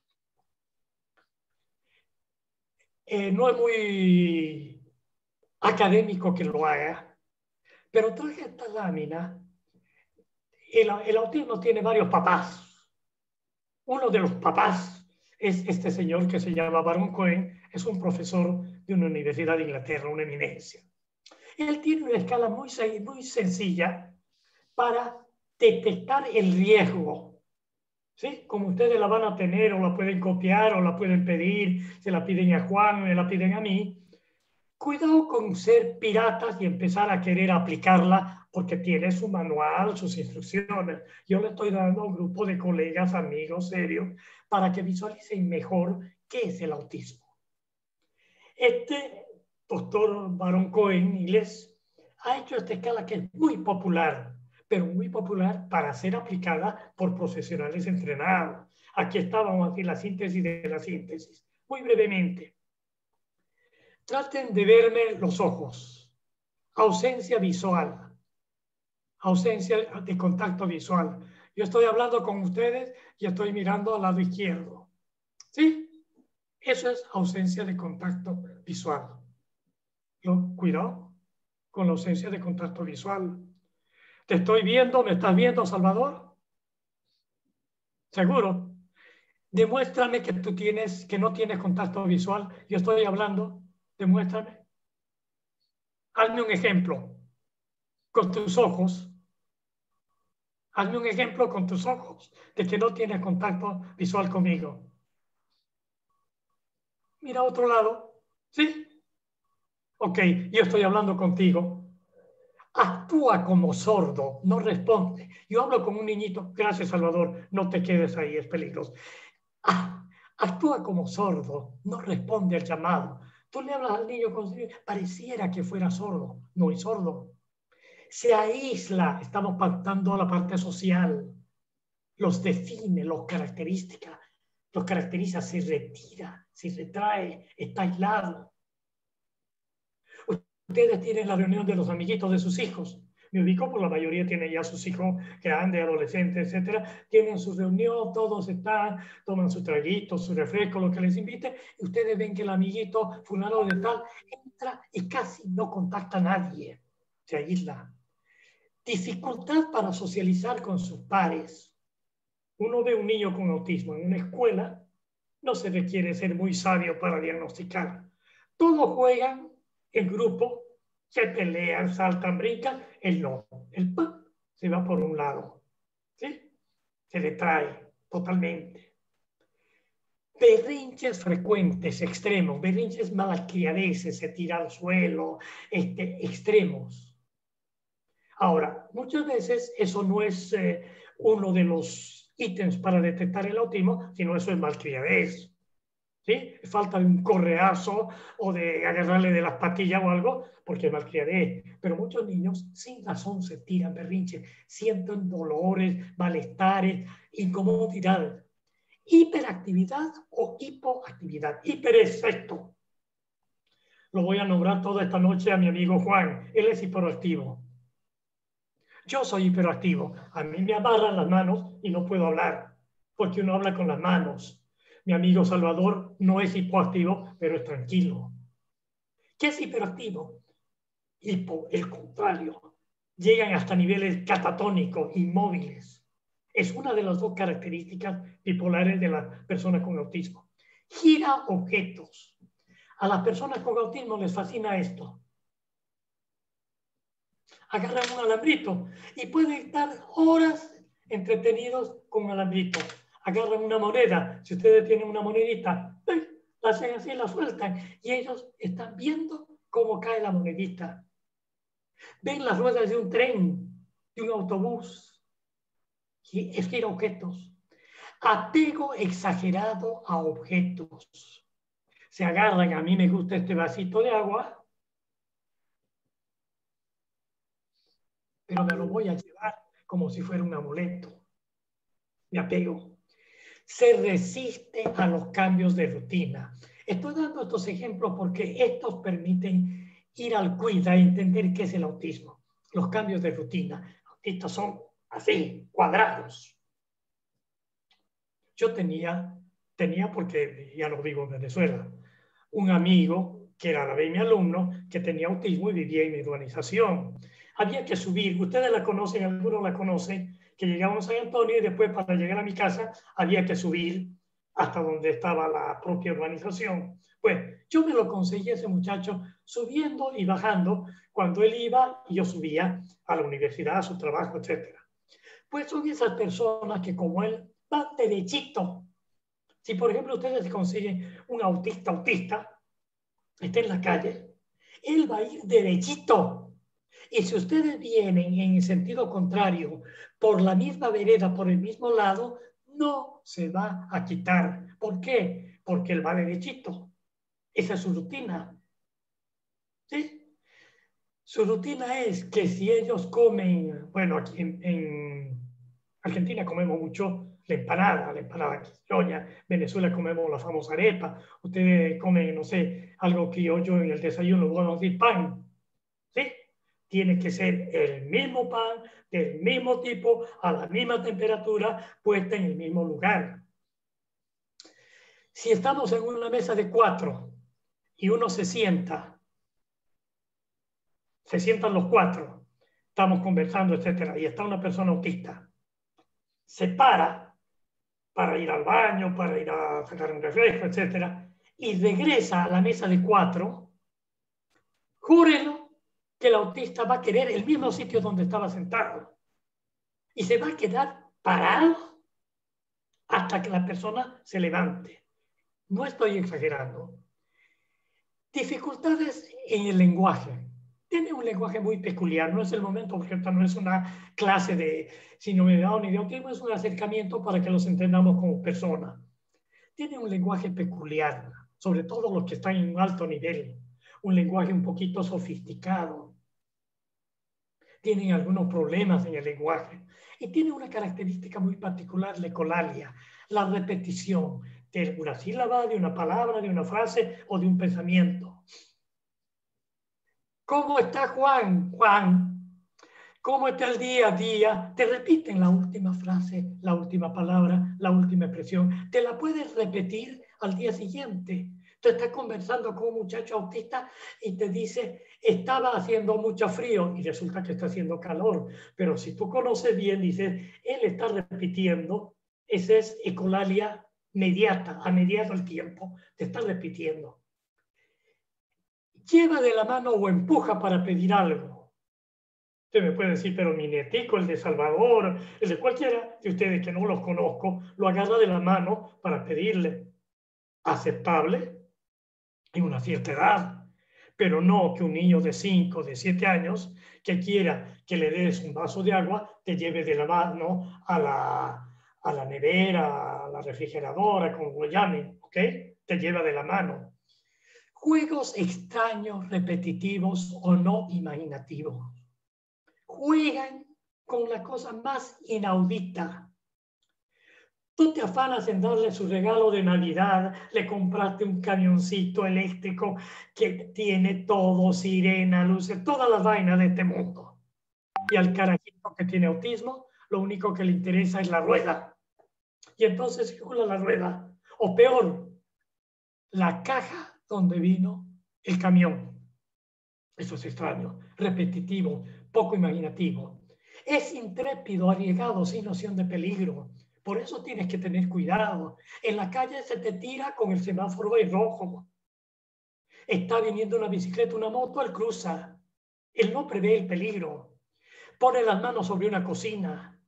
Eh, no es muy académico que lo haga, pero traje esta lámina. El, el autismo tiene varios papás. Uno de los papás es este señor que se llama Baron Cohen, es un profesor de una universidad de Inglaterra, una eminencia. Él tiene una escala muy, muy sencilla para detectar el riesgo. ¿Sí? Como ustedes la van a tener, o la pueden copiar, o la pueden pedir, se la piden a Juan, me la piden a mí. Cuidado con ser piratas y empezar a querer aplicarla, porque tiene su manual, sus instrucciones. Yo le estoy dando a un grupo de colegas, amigos, serios, para que visualicen mejor qué es el autismo. Este doctor Baron Cohen, inglés, ha hecho esta escala que es muy popular, pero muy popular para ser aplicada por profesionales entrenados. Aquí está, vamos a decir, la síntesis de la síntesis. Muy brevemente. Traten de verme los ojos. Ausencia visual. Ausencia de contacto visual. Yo estoy hablando con ustedes y estoy mirando al lado izquierdo. ¿Sí? Eso es ausencia de contacto visual. Yo, cuidado con la ausencia de contacto visual. ¿Te estoy viendo? ¿Me estás viendo, Salvador? ¿Seguro? Demuéstrame que tú tienes, que no tienes contacto visual. Yo estoy hablando. Demuéstrame. Hazme un ejemplo con tus ojos. Hazme un ejemplo con tus ojos de que no tienes contacto visual conmigo. Mira a otro lado. ¿Sí? Ok, yo estoy hablando contigo. Actúa como sordo, no responde. Yo hablo con un niñito. Gracias, Salvador. No te quedes ahí, es peligroso. Ah, actúa como sordo, no responde al llamado. Tú le hablas al niño como si pareciera que fuera sordo. No es sordo. Se aísla. Estamos pactando la parte social. Los define, los caracteriza, los caracteriza, se retira, se retrae, está aislado. Ustedes tienen la reunión de los amiguitos de sus hijos. Me ubico, por la mayoría tienen ya sus hijos grandes, adolescentes, etcétera. Tienen su reunión, todos están, toman su traguito, su refresco, lo que les invite. Y ustedes ven que el amiguito fulano de tal entra y casi no contacta a nadie. Se aísla. Dificultad para socializar con sus pares. Uno ve un niño con autismo en una escuela, no se requiere ser muy sabio para diagnosticar. Todos juegan en grupo, se pelean, saltan, brincan. Él no. El ¡pum! Se va por un lado. ¿Sí? Se detrae totalmente. Berrinches frecuentes, extremos. Berrinches malcriadeces, se tira al suelo, este, extremos. Ahora, muchas veces eso no es eh, uno de los ítems para detectar el autismo, sino eso es malcriadez. ¿Sí? Falta de un correazo o de agarrarle de las patillas o algo, porque es malcriadez. Pero muchos niños sin razón se tiran berrinches, sienten dolores, malestares, incomodidades. Hiperactividad o hipoactividad. Hiper es esto. Lo voy a nombrar toda esta noche a mi amigo Juan. Él es hiperactivo. Yo soy hiperactivo. A mí me amarran las manos y no puedo hablar, porque uno habla con las manos. Mi amigo Salvador no es hipoactivo, pero es tranquilo. ¿Qué es hiperactivo? Hipo, el contrario. Llegan hasta niveles catatónicos, inmóviles. Es una de las dos características bipolares de las personas con autismo. Gira objetos. A las personas con autismo les fascina esto. Agarran un alambrito y pueden estar horas entretenidos con un alambrito. Agarran una moneda, si ustedes tienen una monedita, la hacen así, la sueltan y ellos están viendo cómo cae la monedita. Ven las ruedas de un tren, de un autobús. Y es gira objetos. Apego exagerado a objetos. Se agarran, a mí me gusta este vasito de agua, pero me lo voy a llevar como si fuera un amuleto. Me apego. Se resiste a los cambios de rutina. Estoy dando estos ejemplos porque estos permiten ir al cuida e entender qué es el autismo. Los cambios de rutina. Los autistas son así, cuadrados. Yo tenía, tenía porque ya no vivo en Venezuela, un amigo que era a la vez mi alumno, que tenía autismo y vivía en mi urbanización. Había que subir, ustedes la conocen, algunos la conocen, que llegábamos a San Antonio y después para llegar a mi casa había que subir hasta donde estaba la propia urbanización. Pues yo me lo conseguí a ese muchacho subiendo y bajando cuando él iba y yo subía a la universidad, a su trabajo, etcétera. Pues son esas personas que como él van derechito. Si por ejemplo ustedes se consiguen un autista autista, está en la calle, él va a ir derechito. Y si ustedes vienen en el sentido contrario, por la misma vereda, por el mismo lado, no se va a quitar. ¿Por qué? Porque él va derechito. Esa es su rutina. ¿Sí? Su rutina es que si ellos comen, bueno, aquí en, en Argentina comemos mucho la empanada, la empanada criolla. Venezuela comemos la famosa arepa. Ustedes comen, no sé, algo criollo en el desayuno, vamos a decir pan. ¿Sí? Tiene que ser el mismo pan, del mismo tipo, a la misma temperatura, puesta en el mismo lugar. Si estamos en una mesa de cuatro y uno se sienta, se sientan los cuatro, estamos conversando, etcétera, y está una persona autista, se para para ir al baño, para ir a sacar un refresco, etcétera, y regresa a la mesa de cuatro, júrenlo que el autista va a querer el mismo sitio donde estaba sentado y se va a quedar parado hasta que la persona se levante. No estoy exagerando. Dificultades en el lenguaje. Tiene un lenguaje muy peculiar. No es el momento porque esta no es una clase de síndrome de Down ni de autismo, es un acercamiento para que los entendamos como personas. Tiene un lenguaje peculiar, sobre todo los que están en un alto nivel. Un lenguaje un poquito sofisticado. Tienen algunos problemas en el lenguaje. Y tiene una característica muy particular, la ecolalia, la repetición de una sílaba, de una palabra, de una frase o de un pensamiento. ¿Cómo está Juan? Juan. ¿Cómo está el día a día? Te repiten la última frase, la última palabra, la última expresión. Te la puedes repetir al día siguiente. Tú estás conversando con un muchacho autista y te dice, estaba haciendo mucho frío y resulta que está haciendo calor. Pero si tú conoces bien, dices, él está repitiendo, esa es ecolalia mediata, a mediado el tiempo, te está repitiendo. Lleva de la mano o empuja para pedir algo. Usted me puede decir, pero mi nietico, el de Salvador, el de cualquiera de ustedes que no los conozco, lo agarra de la mano para pedirle. Aceptable en una cierta edad, pero no que un niño de cinco, de siete años que quiera que le des un vaso de agua, te lleve de la mano a la, a la nevera, a la refrigeradora, como lo llamen, ¿ok? Te lleva de la mano. Juegos extraños, repetitivos o no imaginativos. Juegan con la cosa más inaudita. Tú te afanas en darle su regalo de Navidad, le compraste un camioncito eléctrico que tiene todo, sirena, luces, todas las vainas de este mundo. Y al carajito que tiene autismo, lo único que le interesa es la rueda. Y entonces circula la rueda. O peor, la caja donde vino el camión. Eso es extraño, repetitivo, poco imaginativo. Es intrépido, arriesgado, sin noción de peligro. Por eso tienes que tener cuidado. En la calle se te tira con el semáforo en rojo. Está viniendo una bicicleta, una moto, él cruza. Él no prevé el peligro. Pone las manos sobre una cocina.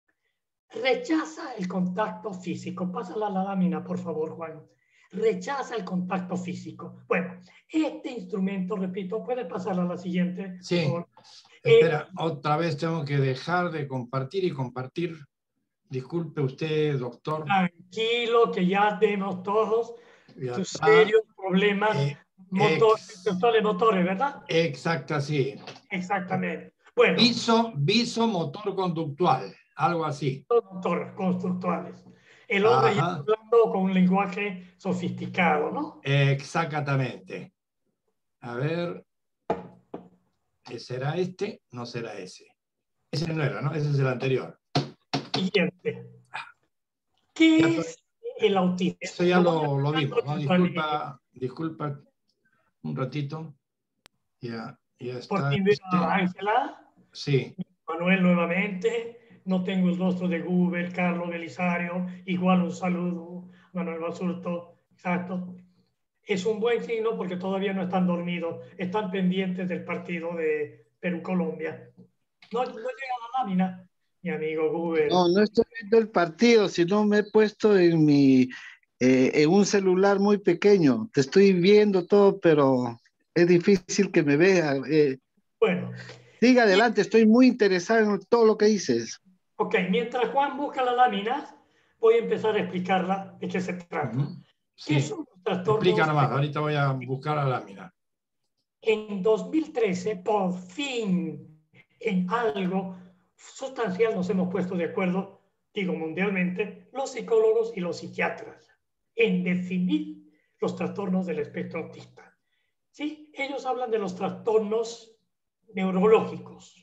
Rechaza el contacto físico. Pásala a la lámina, por favor, Juan. Rechaza el contacto físico. Bueno, este instrumento, repito, puede pasar a la siguiente. Sí. Por favor. Espera, Eh, otra vez tengo que dejar de compartir y compartir. Disculpe usted, doctor. Tranquilo, que ya tenemos todos Ya tus está. serios problemas Eh, motor, ex- motores, ¿verdad? Exacto, sí. Exactamente. Bueno, Viso, viso motor conductual, algo así. motores constructuales. El hombre ya Ajá. hablando con un lenguaje sofisticado, ¿no? Exactamente. A ver. ¿Será este? No será ese. Ese no era, ¿no? Ese es el anterior. Siguiente. ¿Qué Ya, es el autismo? eso ya lo, lo voy a vimos, ¿no? explicar Disculpa, disculpa un ratito. Ya, ya Por está. fin veo Este. a Ángela, Sí. Manuel nuevamente. No tengo el rostro de Google, Carlos Belisario. Igual un saludo, Manuel Basurto. Exacto. Es un buen signo porque todavía no están dormidos. Están pendientes del partido de Perú-Colombia. No, no llega la lámina, mi amigo Google. No, no estoy viendo el partido, sino me he puesto en mi, eh, en un celular muy pequeño. Te estoy viendo todo, pero es difícil que me vea. Eh, Bueno. siga adelante, estoy muy interesado en todo lo que dices. Ok, mientras Juan busca la lámina, voy a empezar a explicarla de qué se trata. Uh-huh. Sí. ¿Qué son los trastornos? Explica nomás, ahorita voy a buscar la lámina. En dos mil trece, por fin, en algo sustancial nos hemos puesto de acuerdo, digo mundialmente, los psicólogos y los psiquiatras, en definir los trastornos del espectro autista. ¿Sí? Ellos hablan de los trastornos neurológicos.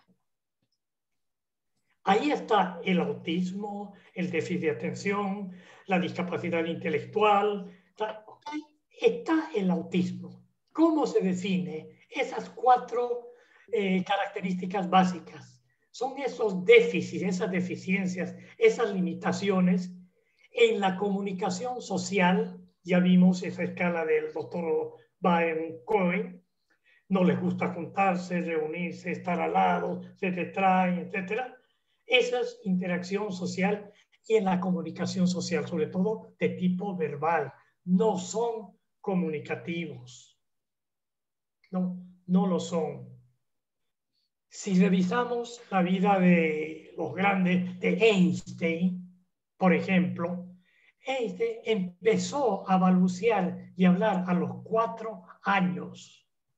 Ahí está el autismo, el déficit de atención, la discapacidad intelectual. ¿Okay? Está el autismo. ¿Cómo se define? Esas cuatro eh, características básicas. Son esos déficits, esas deficiencias, esas limitaciones en la comunicación social. Ya vimos esa escala del doctor Baden-Cohen. No les gusta juntarse, reunirse, estar al lado, se distraen, etcétera. Esa es interacción social y en la comunicación social, sobre todo de tipo verbal. No son comunicativos. No, no lo son. Si revisamos la vida de los grandes, de Einstein, por ejemplo, Einstein empezó a balbucear y hablar a los cuatro años.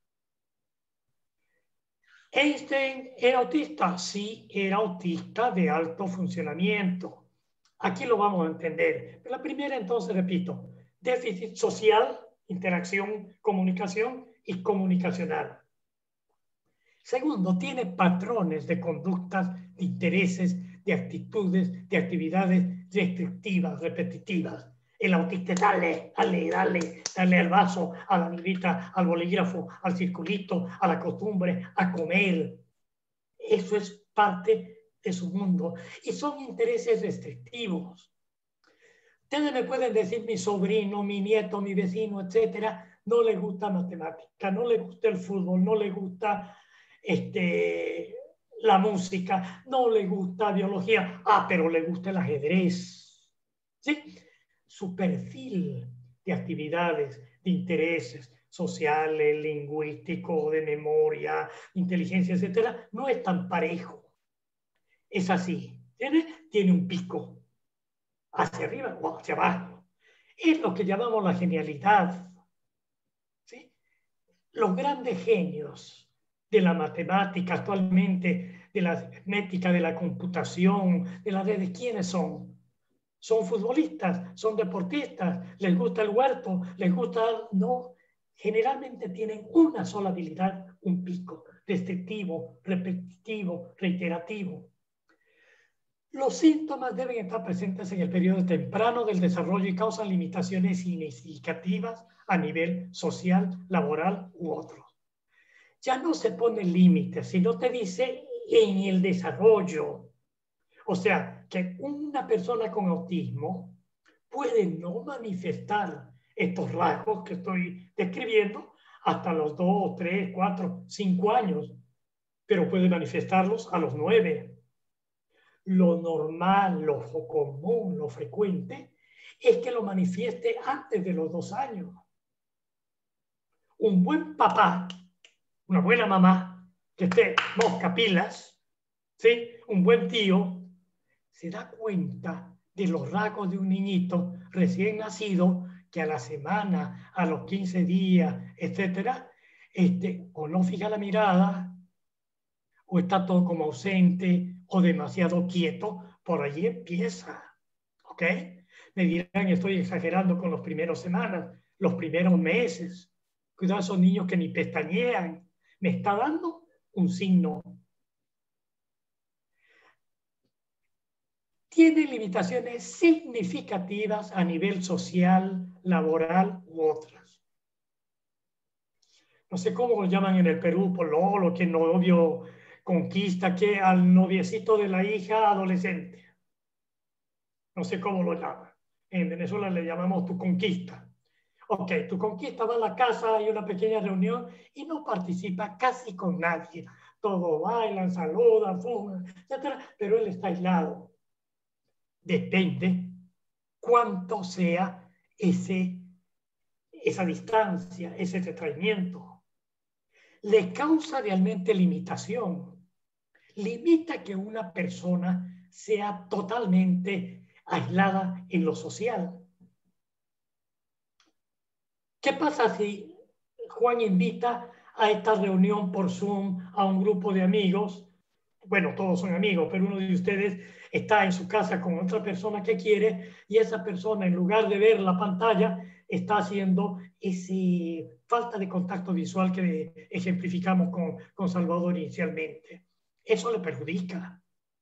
¿Einstein era autista? Sí, era autista de alto funcionamiento. Aquí lo vamos a entender. La primera, entonces, repito, déficit social, interacción, comunicación y comunicacional. Segundo, tiene patrones de conductas, de intereses, de actitudes, de actividades restrictivas, repetitivas. El autista, dale, dale, dale, dale al vaso, a la librita, al bolígrafo, al circulito, a la costumbre, a comer. Eso es parte de su mundo. Y son intereses restrictivos. Ustedes me pueden decir, mi sobrino, mi nieto, mi vecino, etcétera, no le gusta matemática, no le gusta el fútbol, no le gusta este, la música, no le gusta biología. Ah, pero le gusta el ajedrez. ¿Sí? Su perfil de actividades, de intereses sociales, lingüísticos, de memoria, inteligencia, etcétera, no es tan parejo. Es así. ¿Tiene? Tiene un pico hacia arriba o hacia abajo. Es lo que llamamos la genialidad. ¿Sí? Los grandes genios de la matemática actualmente, de la aritmética, de la computación, de las redes, ¿quiénes son? Son futbolistas, son deportistas, les gusta el huerto, les gusta... No, generalmente tienen una sola habilidad, un pico. restrictivo, repetitivo, reiterativo. Los síntomas deben estar presentes en el periodo temprano del desarrollo y causan limitaciones significativas a nivel social, laboral u otros. Ya no se pone límites, sino te dice en el desarrollo. O sea, que una persona con autismo puede no manifestar estos rasgos que estoy describiendo hasta los dos, tres, cuatro, cinco años, pero puede manifestarlos a los nueve. Lo normal, lo común, lo frecuente, es que lo manifieste antes de los dos años. Un buen papá, una buena mamá, que esté mosca pilas, ¿sí? Un buen tío, se da cuenta de los rasgos de un niñito recién nacido que a la semana, a los quince días, etcétera, este, o no fija la mirada, o está todo como ausente, o demasiado quieto. Por allí empieza, ¿ok? Me dirán, estoy exagerando con los primeros semanas, los primeros meses. Cuidado, esos niños que ni pestañean. Me está dando un signo. Tiene limitaciones significativas a nivel social, laboral u otras. No sé cómo lo llaman en el Perú, pololo, que novio conquista, que al noviecito de la hija adolescente. No sé cómo lo llaman. En Venezuela le llamamos tu conquista. Ok, tu conquista va a la casa, hay una pequeña reunión y no participa casi con nadie. Todos bailan, saludan, fuman, etcétera, pero él está aislado. Depende cuánto sea ese, esa distancia, ese retraimiento. Le causa realmente limitación. Limita que una persona sea totalmente aislada en lo social. ¿Qué pasa si Juan invita a esta reunión por Zoom a un grupo de amigos? Bueno, todos son amigos, pero uno de ustedes está en su casa con otra persona que quiere y esa persona, en lugar de ver la pantalla, está haciendo esa falta de contacto visual que ejemplificamos con, con Salvador inicialmente. Eso le perjudica.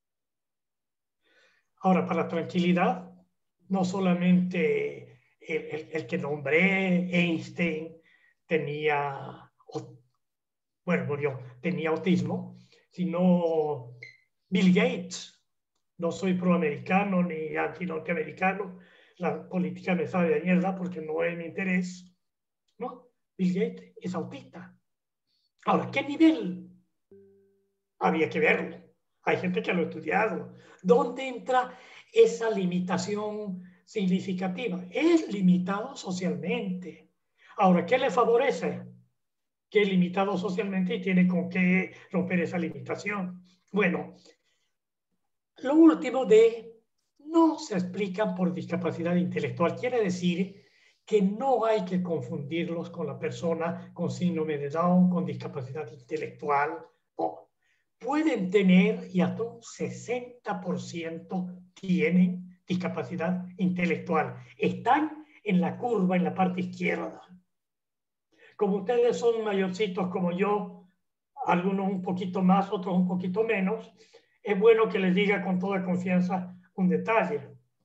Ahora, para tranquilidad, no solamente el, el, el que nombré, Einstein, tenía, bueno, murió, tenía autismo, sino Bill Gates. No soy proamericano ni anti-norteamericano. La política me sabe de mierda porque no es mi interés. ¿No? Bill Gates es autista. Ahora, ¿qué nivel? Había que verlo. Hay gente que lo ha estudiado. ¿Dónde entra esa limitación significativa? Es limitado socialmente. Ahora, ¿qué le favorece? Que es limitado socialmente y tiene con qué romper esa limitación. Bueno, lo último de no se explican por discapacidad intelectual. Quiere decir que no hay que confundirlos con la persona con síndrome de Down, con discapacidad intelectual. Oh, pueden tener, y hasta un sesenta por ciento tienen discapacidad intelectual. Están en la curva, en la parte izquierda. Como ustedes son mayorcitos como yo, algunos un poquito más, otros un poquito menos, es bueno que les diga con toda confianza un detalle.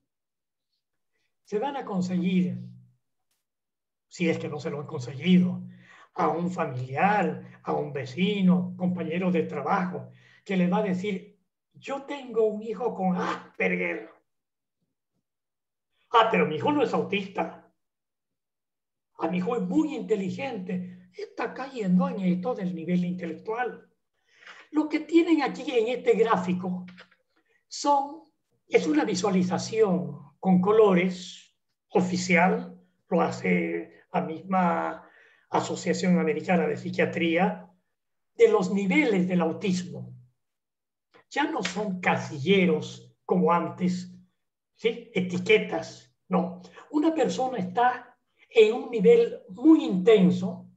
Se van a conseguir, si es que no se lo han conseguido, a un familiar, a un vecino, compañero de trabajo, que le va a decir, yo tengo un hijo con Asperger. Ah, pero mi hijo no es autista. A mi hijo es muy inteligente. Está cayendo en esto del nivel intelectual. Lo que tienen aquí en este gráfico son, es una visualización con colores oficial, lo hace la misma Asociación Americana de Psiquiatría, de los niveles del autismo. Ya no son casilleros como antes, ¿sí? Etiquetas, no. Una persona está en un nivel muy intenso,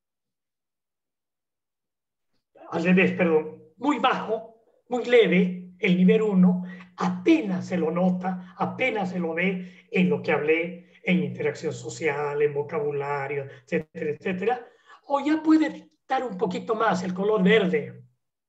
al revés, perdón, muy bajo, muy leve, el nivel uno, apenas se lo nota, apenas se lo ve en lo que hablé, en interacción social, en vocabulario, etcétera, etcétera, o ya puede estar un poquito más el color verde,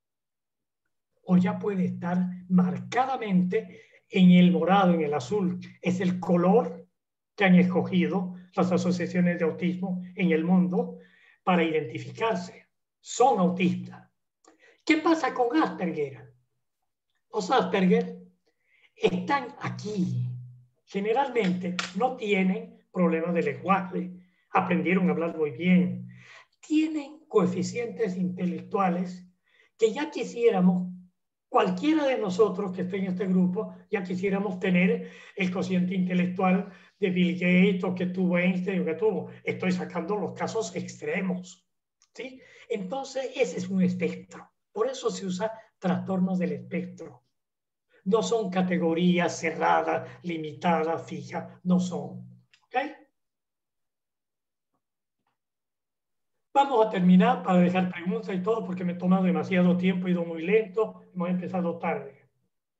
o ya puede estar marcadamente en el morado, en el azul. Es el color que han escogido las asociaciones de autismo en el mundo para identificarse. Son autistas. ¿Qué pasa con Asperger? Los Asperger están aquí. Generalmente no tienen problemas de lenguaje, aprendieron a hablar muy bien. Tienen coeficientes intelectuales que ya quisiéramos, cualquiera de nosotros que esté en este grupo, ya quisiéramos tener el cociente intelectual de Bill Gates o que tuvo Einstein o que tuvo. Estoy sacando los casos extremos, ¿sí? Entonces, ese es un espectro. Por eso se usa trastornos del espectro. No son categorías cerradas, limitadas, fijas, no son. ¿Ok? Vamos a terminar para dejar preguntas y todo, porque me he tomado demasiado tiempo, he ido muy lento, hemos empezado tarde.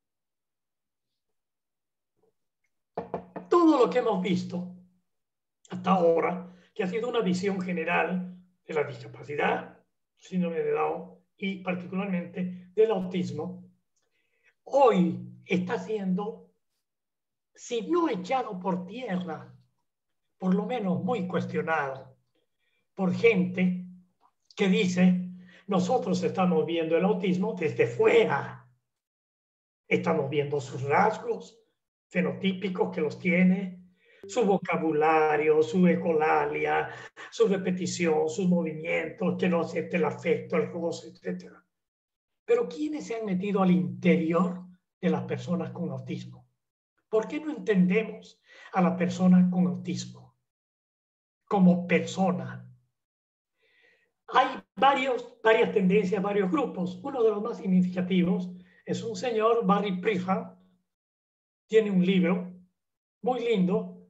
Todo lo que hemos visto hasta ahora, que ha sido una visión general de la discapacidad, síndrome de Down y particularmente del autismo, hoy está siendo, si no echado por tierra, por lo menos muy cuestionado por gente que dice, nosotros estamos viendo el autismo desde fuera. Estamos viendo sus rasgos fenotípicos que los tiene, su vocabulario, su ecolalia, su repetición, sus movimientos, que no acepte el afecto, el goce, etcétera. Pero ¿quiénes se han metido al interior de las personas con autismo? ¿Por qué no entendemos a la persona con autismo como persona? Hay varios, varias tendencias, varios grupos. Uno de los más significativos es un señor, Barry Prihan, tiene un libro muy lindo.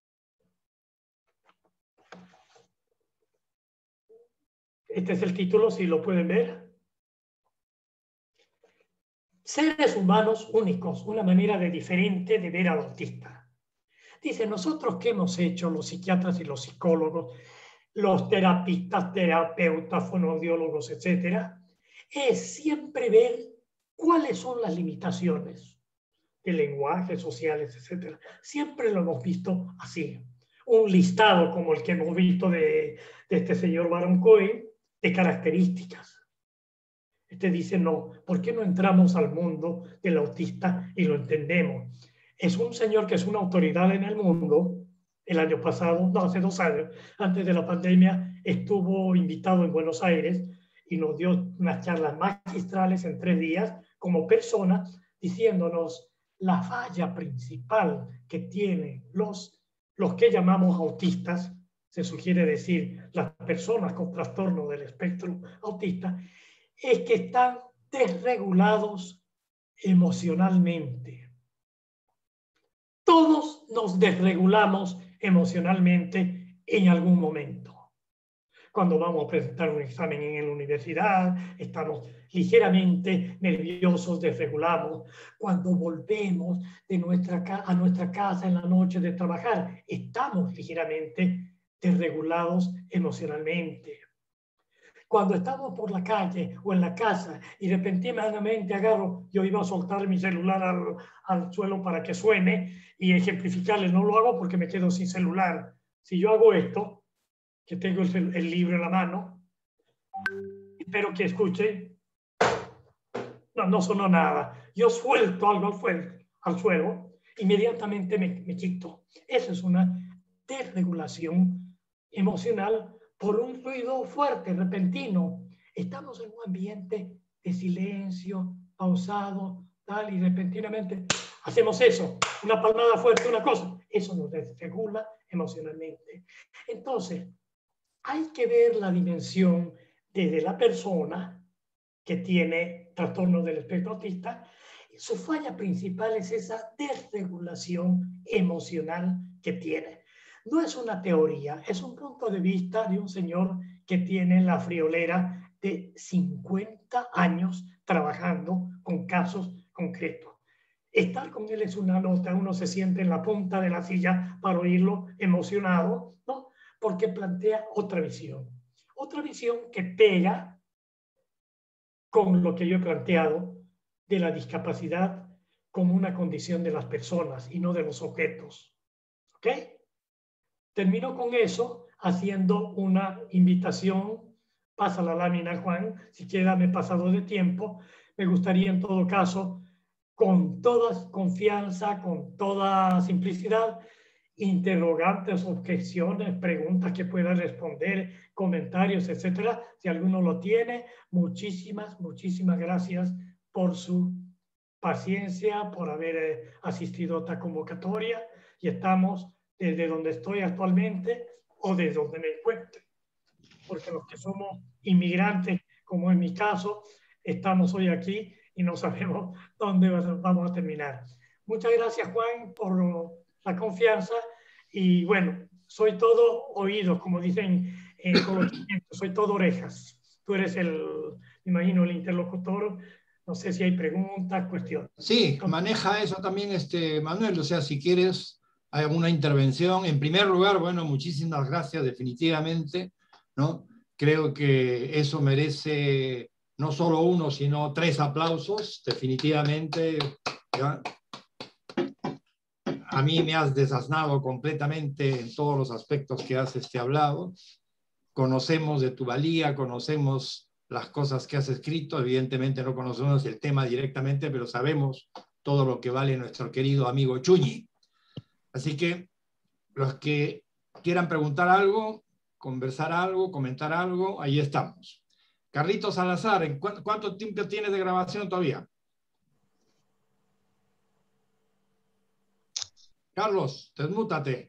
Este es el título, si lo pueden ver. Seres humanos únicos, una manera de diferente de ver al autista. Dice, nosotros qué hemos hecho, los psiquiatras y los psicólogos, los terapistas, terapeutas, fonoaudiólogos, etcétera, es siempre ver cuáles son las limitaciones del lenguaje, sociales, etcétera. Siempre lo hemos visto así. Un listado como el que hemos visto de, de este señor Baron Cohen, de características. Este dice, no, ¿por qué no entramos al mundo del autista y lo entendemos? Es un señor que es una autoridad en el mundo. El año pasado, no, hace dos años, antes de la pandemia, estuvo invitado en Buenos Aires y nos dio unas charlas magistrales en tres días como persona, diciéndonos la falla principal que tienen los, los que llamamos autistas, se sugiere decir las personas con trastorno del espectro autista, es que están desregulados emocionalmente. Todos nos desregulamos emocionalmente en algún momento. Cuando vamos a presentar un examen en la universidad, estamos ligeramente nerviosos, desregulamos. Cuando volvemos de nuestra a nuestra casa en la noche de trabajar, estamos ligeramente desregulados emocionalmente. Cuando estamos por la calle o en la casa y repentinamente agarro, yo iba a soltar mi celular al, al suelo para que suene y ejemplificarle, no lo hago porque me quedo sin celular. Si yo hago esto, que tengo el, el libro en la mano, espero que escuche, no, no sonó nada. Yo suelto algo al, suelo, al suelo, inmediatamente me, me quito. Eso es una desregulación emocional por un ruido fuerte, repentino. Estamos en un ambiente de silencio, pausado, tal, y repentinamente hacemos eso, una palmada fuerte, una cosa. Eso nos desregula emocionalmente. Entonces, hay que ver la dimensión desde la persona que tiene trastorno del espectro autista. Su falla principal es esa desregulación emocional que tiene. No es una teoría, es un punto de vista de un señor que tiene la friolera de cincuenta años trabajando con casos concretos. Estar con él es una nota, uno se siente en la punta de la silla para oírlo emocionado, ¿no? Porque plantea otra visión. otra visión que pega con lo que yo he planteado de la discapacidad como una condición de las personas y no de los objetos. ¿Ok? Termino con eso haciendo una invitación. Pasa la lámina, Juan. Si queda, me he pasado de tiempo. Me gustaría, en todo caso, con toda confianza, con toda simplicidad, interrogantes, objeciones, preguntas que pueda responder, comentarios, etcétera. Si alguno lo tiene, muchísimas, muchísimas gracias por su paciencia, por haber eh, asistido a esta convocatoria, y estamos desde donde estoy actualmente o desde donde me encuentre, porque los que somos inmigrantes, como en mi caso, estamos hoy aquí y no sabemos dónde vamos a terminar. Muchas gracias, Juan, por la confianza, y bueno, soy todo oídos, como dicen en coloquialmente, soy todo orejas. Tú eres el, me imagino, el interlocutor. No sé si hay preguntas, cuestiones. Sí, maneja eso también, este, Manuel. O sea, si quieres alguna intervención. En primer lugar, bueno, muchísimas gracias, definitivamente, ¿no? Creo que eso merece no solo uno, sino tres aplausos, definitivamente. ¿Ya? A mí me has desasnado completamente en todos los aspectos que has este, hablado. Conocemos de tu valía, conocemos las cosas que has escrito. Evidentemente no conocemos el tema directamente, pero sabemos todo lo que vale nuestro querido amigo Chuñi. Así que los que quieran preguntar algo, conversar algo, comentar algo, ahí estamos. Carlitos Salazar, ¿cuánto, cuánto tiempo tienes de grabación todavía? Carlos, desmútate.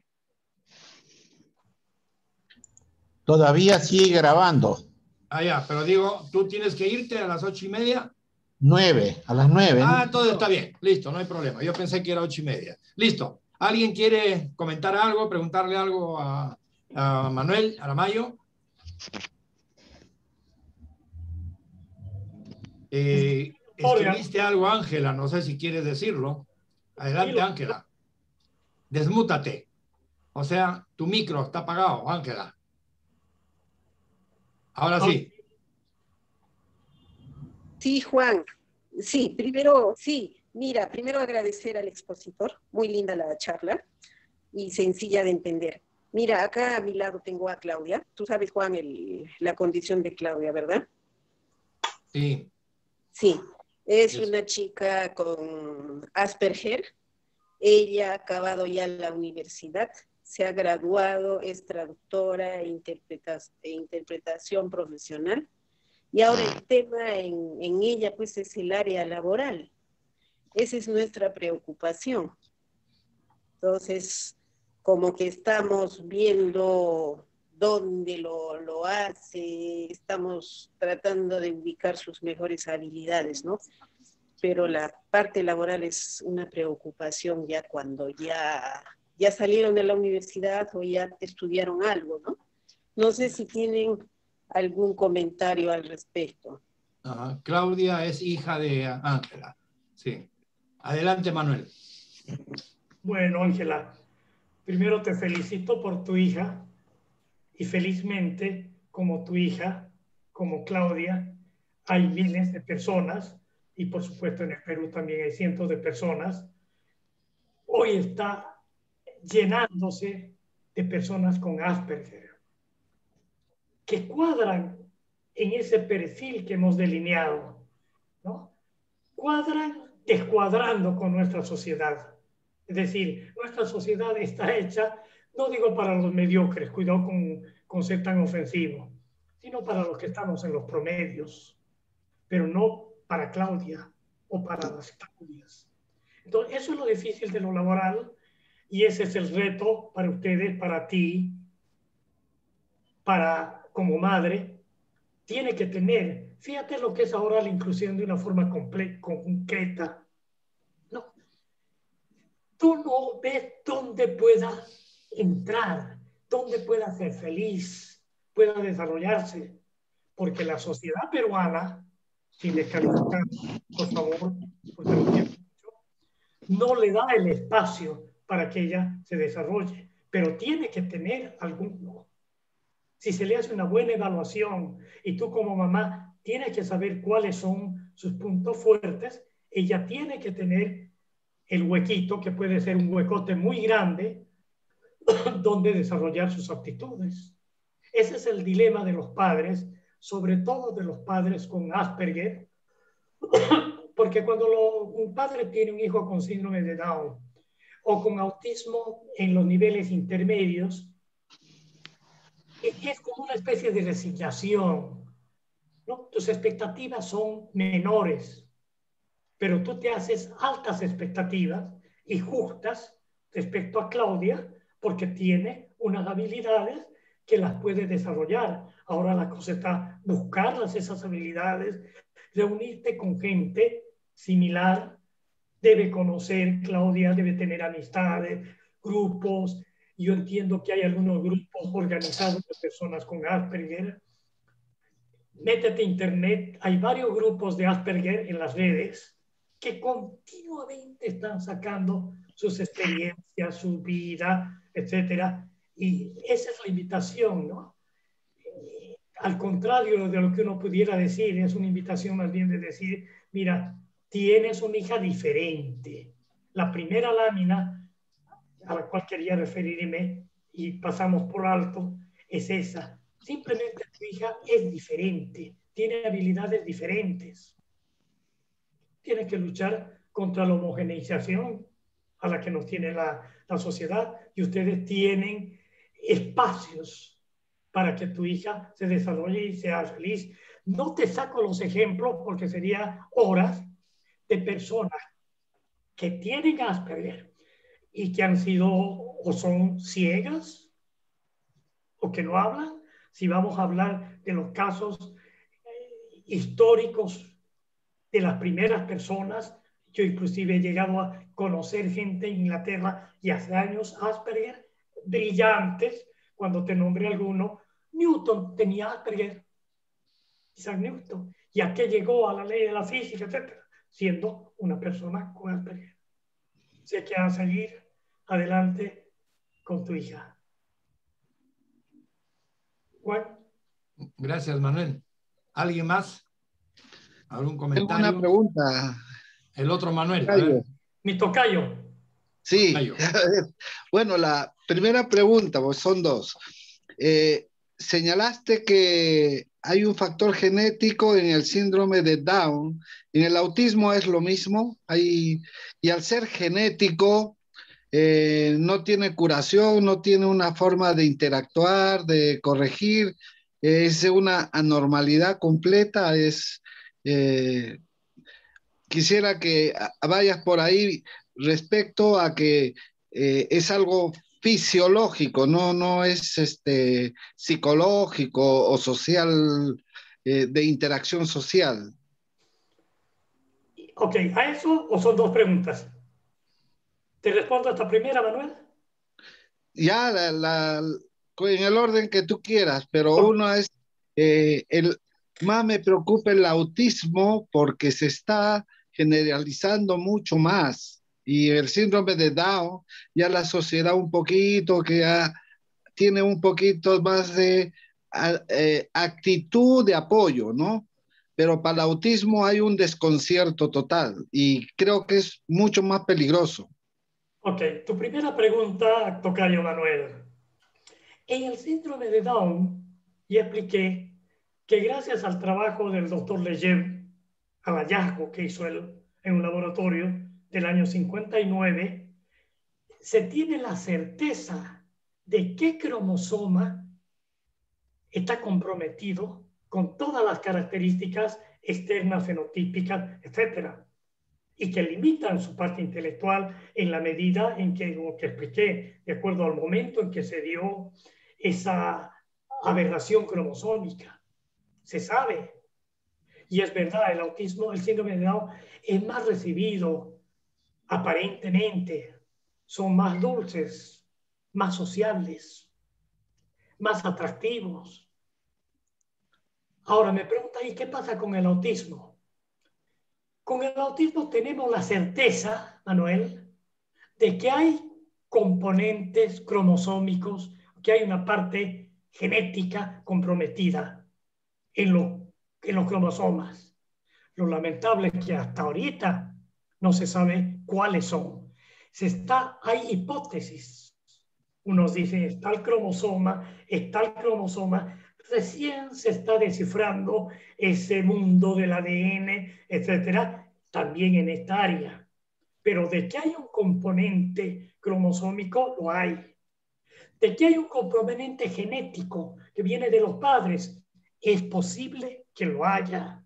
Todavía sigue grabando. Ah, ya, pero digo, tú tienes que irte a las ocho y media. Nueve, a las nueve. Ah, ¿no? todo está bien, listo, no hay problema. Yo pensé que era ocho y media. Listo. ¿Alguien quiere comentar algo, preguntarle algo a, a Manuel Aramayo? Eh, escribiste algo, Ángela, no sé si quieres decirlo. Adelante, Ángela. Desmútate. O sea, tu micro está apagado, Ángela. Ahora sí. Sí, Juan. Sí, primero, sí. Mira, primero agradecer al expositor. Muy linda la charla y sencilla de entender. Mira, acá a mi lado tengo a Claudia. Tú sabes, Juan, el, la condición de Claudia, ¿verdad? Sí. Sí. Es una chica con Asperger. Ella ha acabado ya la universidad. Se ha graduado, es traductora e, interpreta, e interpretación profesional. Y ahora el tema en, en ella, pues, es el área laboral. Esa es nuestra preocupación. Entonces, como que estamos viendo dónde lo, lo hace, estamos tratando de ubicar sus mejores habilidades, ¿no? Pero la parte laboral es una preocupación ya cuando ya, ya salieron de la universidad o ya estudiaron algo, ¿no? No sé si tienen algún comentario al respecto. Ajá. Claudia es hija de Ángela. Sí. Adelante, Manuel. Bueno, Ángela, primero te felicito por tu hija y felizmente, como tu hija, como Claudia, hay miles de personas, y por supuesto en el Perú también hay cientos de personas. Hoy está llenándose de personas con Asperger, que cuadran en ese perfil que hemos delineado, ¿no? Cuadran descuadrando con nuestra sociedad. Es decir, nuestra sociedad está hecha, no digo para los mediocres, cuidado con, con ser tan ofensivo, sino para los que estamos en los promedios, pero no para Claudia o para las Claudias. Entonces, eso es lo difícil de lo laboral, y ese es el reto para ustedes, para ti, para como madre. Tiene que tener, fíjate lo que es ahora la inclusión de una forma completa, concreta. No. Tú no ves dónde pueda entrar, dónde pueda ser feliz, pueda desarrollarse, porque la sociedad peruana, sin descalificar, por favor, porque lo quiero mucho, no le da el espacio para que ella se desarrolle, pero tiene que tener alguno. Si se le hace una buena evaluación y tú como mamá tienes que saber cuáles son sus puntos fuertes, ella tiene que tener el huequito, que puede ser un huecote muy grande, donde desarrollar sus aptitudes. Ese es el dilema de los padres, sobre todo de los padres con Asperger, porque cuando lo, un padre tiene un hijo con síndrome de Down o con autismo en los niveles intermedios, es como una especie de resignación, ¿no? Tus expectativas son menores, pero tú te haces altas expectativas y justas respecto a Claudia, porque tiene unas habilidades que las puede desarrollar. Ahora la cosa está buscarlas, esas habilidades, reunirte con gente similar. Debe conocer, Claudia debe tener amistades, grupos. Yo entiendo que hay algunos grupos organizados de personas con Asperger. Métete a internet, hay varios grupos de Asperger en las redes que continuamente están sacando sus experiencias, su vida, etcétera. Y esa es la invitación, ¿no? Eh, al contrario de lo que uno pudiera decir, es una invitación más bien de decir, mira, tienes una hija diferente. La primera lámina a la cual quería referirme y pasamos por alto es esa. Simplemente tu hija es diferente, tiene habilidades diferentes. Tienes que luchar contra la homogeneización a la que nos tiene la, la sociedad, y ustedes tienen espacios para que tu hija se desarrolle y sea feliz. No te saco los ejemplos porque sería horas de personas que tienen Asperger y que han sido o son ciegas o que no hablan. Si vamos a hablar de los casos eh, históricos de las primeras personas, yo inclusive he llegado a conocer gente en Inglaterra y hace años Asperger, brillantes. Cuando te nombré alguno, Newton tenía Asperger, Isaac Newton, y a qué llegó a la ley de la física, etcétera, siendo una persona con Asperger. O sea que a seguir adelante con tu hija. Juan. Gracias, Manuel. ¿Alguien más? ¿Algún comentario? Tengo una pregunta. El otro Manuel. A ver. Mi tocayo. Sí. Tocayo. Bueno, la primera pregunta, pues son dos. Eh, señalaste que hay un factor genético en el síndrome de Down. ¿En el autismo es lo mismo? Hay, y al ser genético, eh, no tiene curación, no tiene una forma de interactuar, de corregir. Es una anormalidad completa. Es, eh, quisiera que vayas por ahí respecto a que eh, es algo fisiológico, no, no es este, psicológico o social, eh, de interacción social. Ok, ¿a eso o son dos preguntas? ¿Te respondo a esta primera, Manuel? Ya, la, la, en el orden que tú quieras, pero Okay. uno es, eh, el, más me preocupa el autismo porque se está generalizando mucho más. Y el síndrome de Down, ya la sociedad un poquito que ya tiene un poquito más de a, eh, actitud de apoyo, ¿no? Pero para el autismo hay un desconcierto total y creo que es mucho más peligroso. Ok, tu primera pregunta, tocayo Manuel. En el síndrome de Down, ya expliqué que gracias al trabajo del doctor Lejeune, al hallazgo que hizo él en un laboratorio del año cincuenta y nueve, se tiene la certeza de qué cromosoma está comprometido con todas las características externas, fenotípicas, etcétera, y que limitan su parte intelectual en la medida en que, como que expliqué, de acuerdo al momento en que se dio esa aberración cromosómica. Se sabe. Y es verdad, el autismo, el síndrome de Down es más recibido, aparentemente. Son más dulces, más sociables, más atractivos. Ahora me pregunta, ¿y qué pasa con el autismo? Con el autismo tenemos la certeza, Manuel, de que hay componentes cromosómicos, que hay una parte genética comprometida en, lo, en los cromosomas. Lo lamentable es que hasta ahorita no se sabe cuáles son. Se está, hay hipótesis. Unos dicen, está el cromosoma, está el cromosoma. Recién se está descifrando ese mundo del A D N, etcétera, también en esta área. Pero de que hay un componente cromosómico, lo hay. De que hay un componente genético que viene de los padres, es posible que lo haya.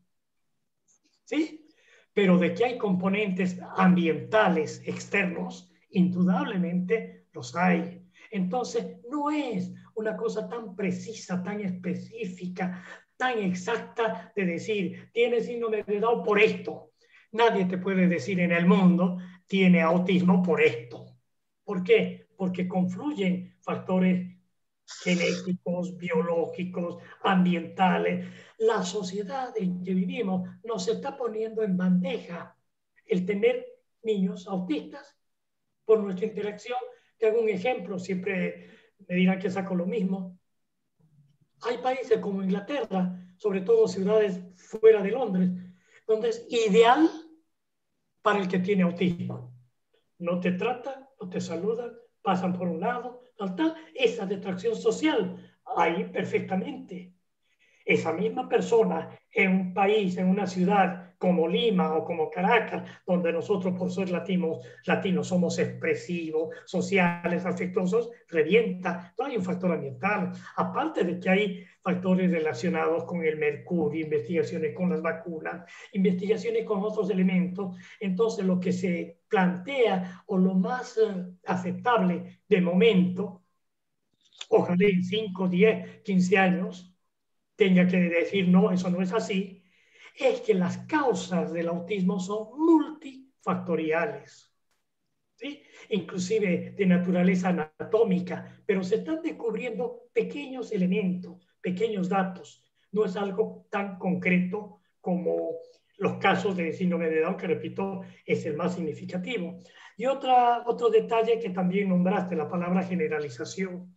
¿Sí? Pero de que hay componentes ambientales externos, indudablemente los hay. Entonces, no es una cosa tan precisa, tan específica, tan exacta de decir, tiene síndrome de Down por esto. Nadie te puede decir en el mundo, tiene autismo por esto. ¿Por qué? Porque confluyen factores genéticos, biológicos, ambientales. La sociedad en que vivimos nos está poniendo en bandeja el tener niños autistas por nuestra interacción. Te hago un ejemplo, siempre me dirán que saco lo mismo. Hay países como Inglaterra, sobre todo ciudades fuera de Londres, donde es ideal para el que tiene autismo. No te tratan, no te saludan, pasan por un lado, tal, tal. Esa distracción social, ahí perfectamente. Esa misma persona en un país, en una ciudad como Lima o como Caracas, donde nosotros por ser latinos, latinos somos expresivos, sociales, afectuosos, revienta. No hay un factor ambiental. Aparte de que hay factores relacionados con el mercurio, investigaciones con las vacunas, investigaciones con otros elementos. Entonces lo que se plantea o lo más eh, aceptable de momento, ojalá en cinco, diez, quince años, tenga que decir, no, eso no es así, es que las causas del autismo son multifactoriales, ¿sí? Inclusive de naturaleza anatómica, pero se están descubriendo pequeños elementos, pequeños datos. No es algo tan concreto como los casos de síndrome de Down, que repito, es el más significativo. Y otra, otro detalle que también nombraste, la palabra generalización.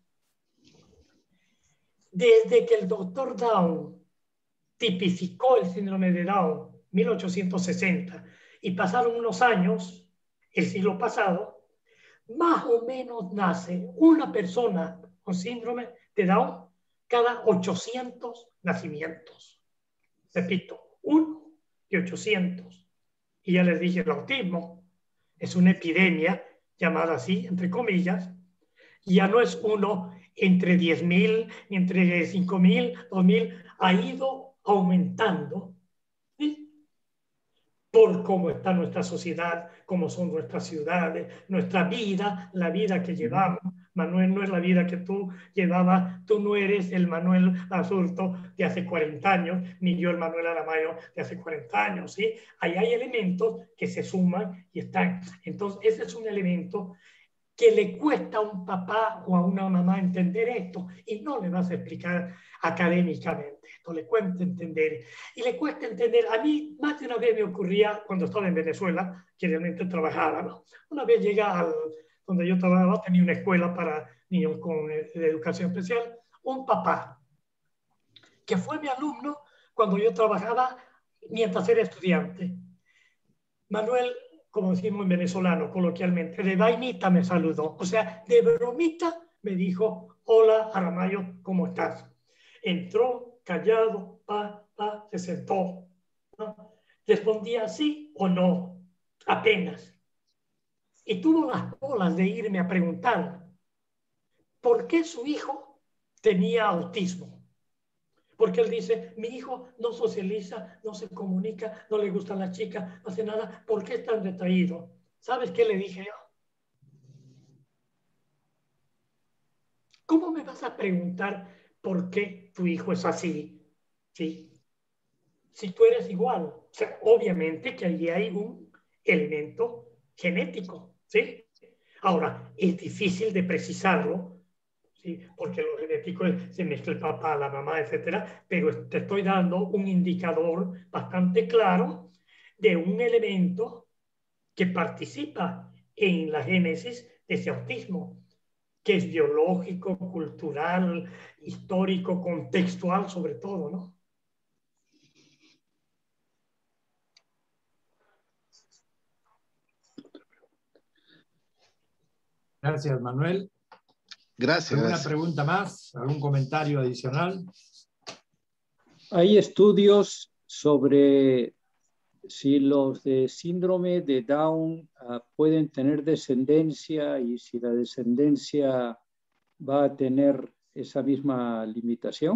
Desde que el doctor Down tipificó el síndrome de Down, mil ochocientos sesenta, y pasaron unos años, el siglo pasado, más o menos nace una persona con síndrome de Down cada ochocientos nacimientos. Repito, uno de ochocientos. Y ya les dije, el autismo es una epidemia, llamada así, entre comillas, y ya no es uno entre diez mil, entre cinco mil, dos mil, ha ido aumentando, ¿sí? Por cómo está nuestra sociedad, cómo son nuestras ciudades, nuestra vida, la vida que llevamos. Manuel no es la vida que tú llevabas, tú no eres el Manuel Basurto de hace cuarenta años, ni yo el Manuel Aramayo de hace cuarenta años, ¿sí? Ahí hay elementos que se suman y están. Entonces, ese es un elemento que le cuesta a un papá o a una mamá entender esto y no le vas a explicar académicamente, esto le cuesta entender. Y le cuesta entender, a mí más de una vez me ocurría cuando estaba en Venezuela, que realmente trabajaba, ¿no? Una vez llega al, donde yo trabajaba, tenía una escuela para niños con eh, educación especial, un papá que fue mi alumno cuando yo trabajaba mientras era estudiante. Manuel, como decimos en venezolano coloquialmente, de vainita me saludó. O sea, de bromita me dijo, hola Aramayo, ¿cómo estás? Entró callado, pa, pa, se sentó, ¿no? Respondía sí o no, apenas. Y tuvo las bolas de irme a preguntar por qué su hijo tenía autismo. Porque él dice, mi hijo no socializa, no se comunica, no le gustan las chicas, no hace nada. ¿Por qué es tan retraído? ¿Sabes qué le dije yo? ¿Cómo me vas a preguntar por qué tu hijo es así? ¿Sí? Si tú eres igual. O sea, obviamente que allí hay un elemento genético, ¿sí? Ahora, es difícil de precisarlo, ¿sí? Porque lo genético se mezcla el papá, la mamá, etcétera, pero te estoy dando un indicador bastante claro de un elemento que participa en la génesis de ese autismo. que es biológico, cultural, histórico, contextual sobre todo, ¿no? Gracias, Manuel. Gracias. ¿Alguna gracias. pregunta más? ¿Algún comentario adicional? Hay estudios sobre si los de síndrome de Down uh, pueden tener descendencia y si la descendencia va a tener esa misma limitación.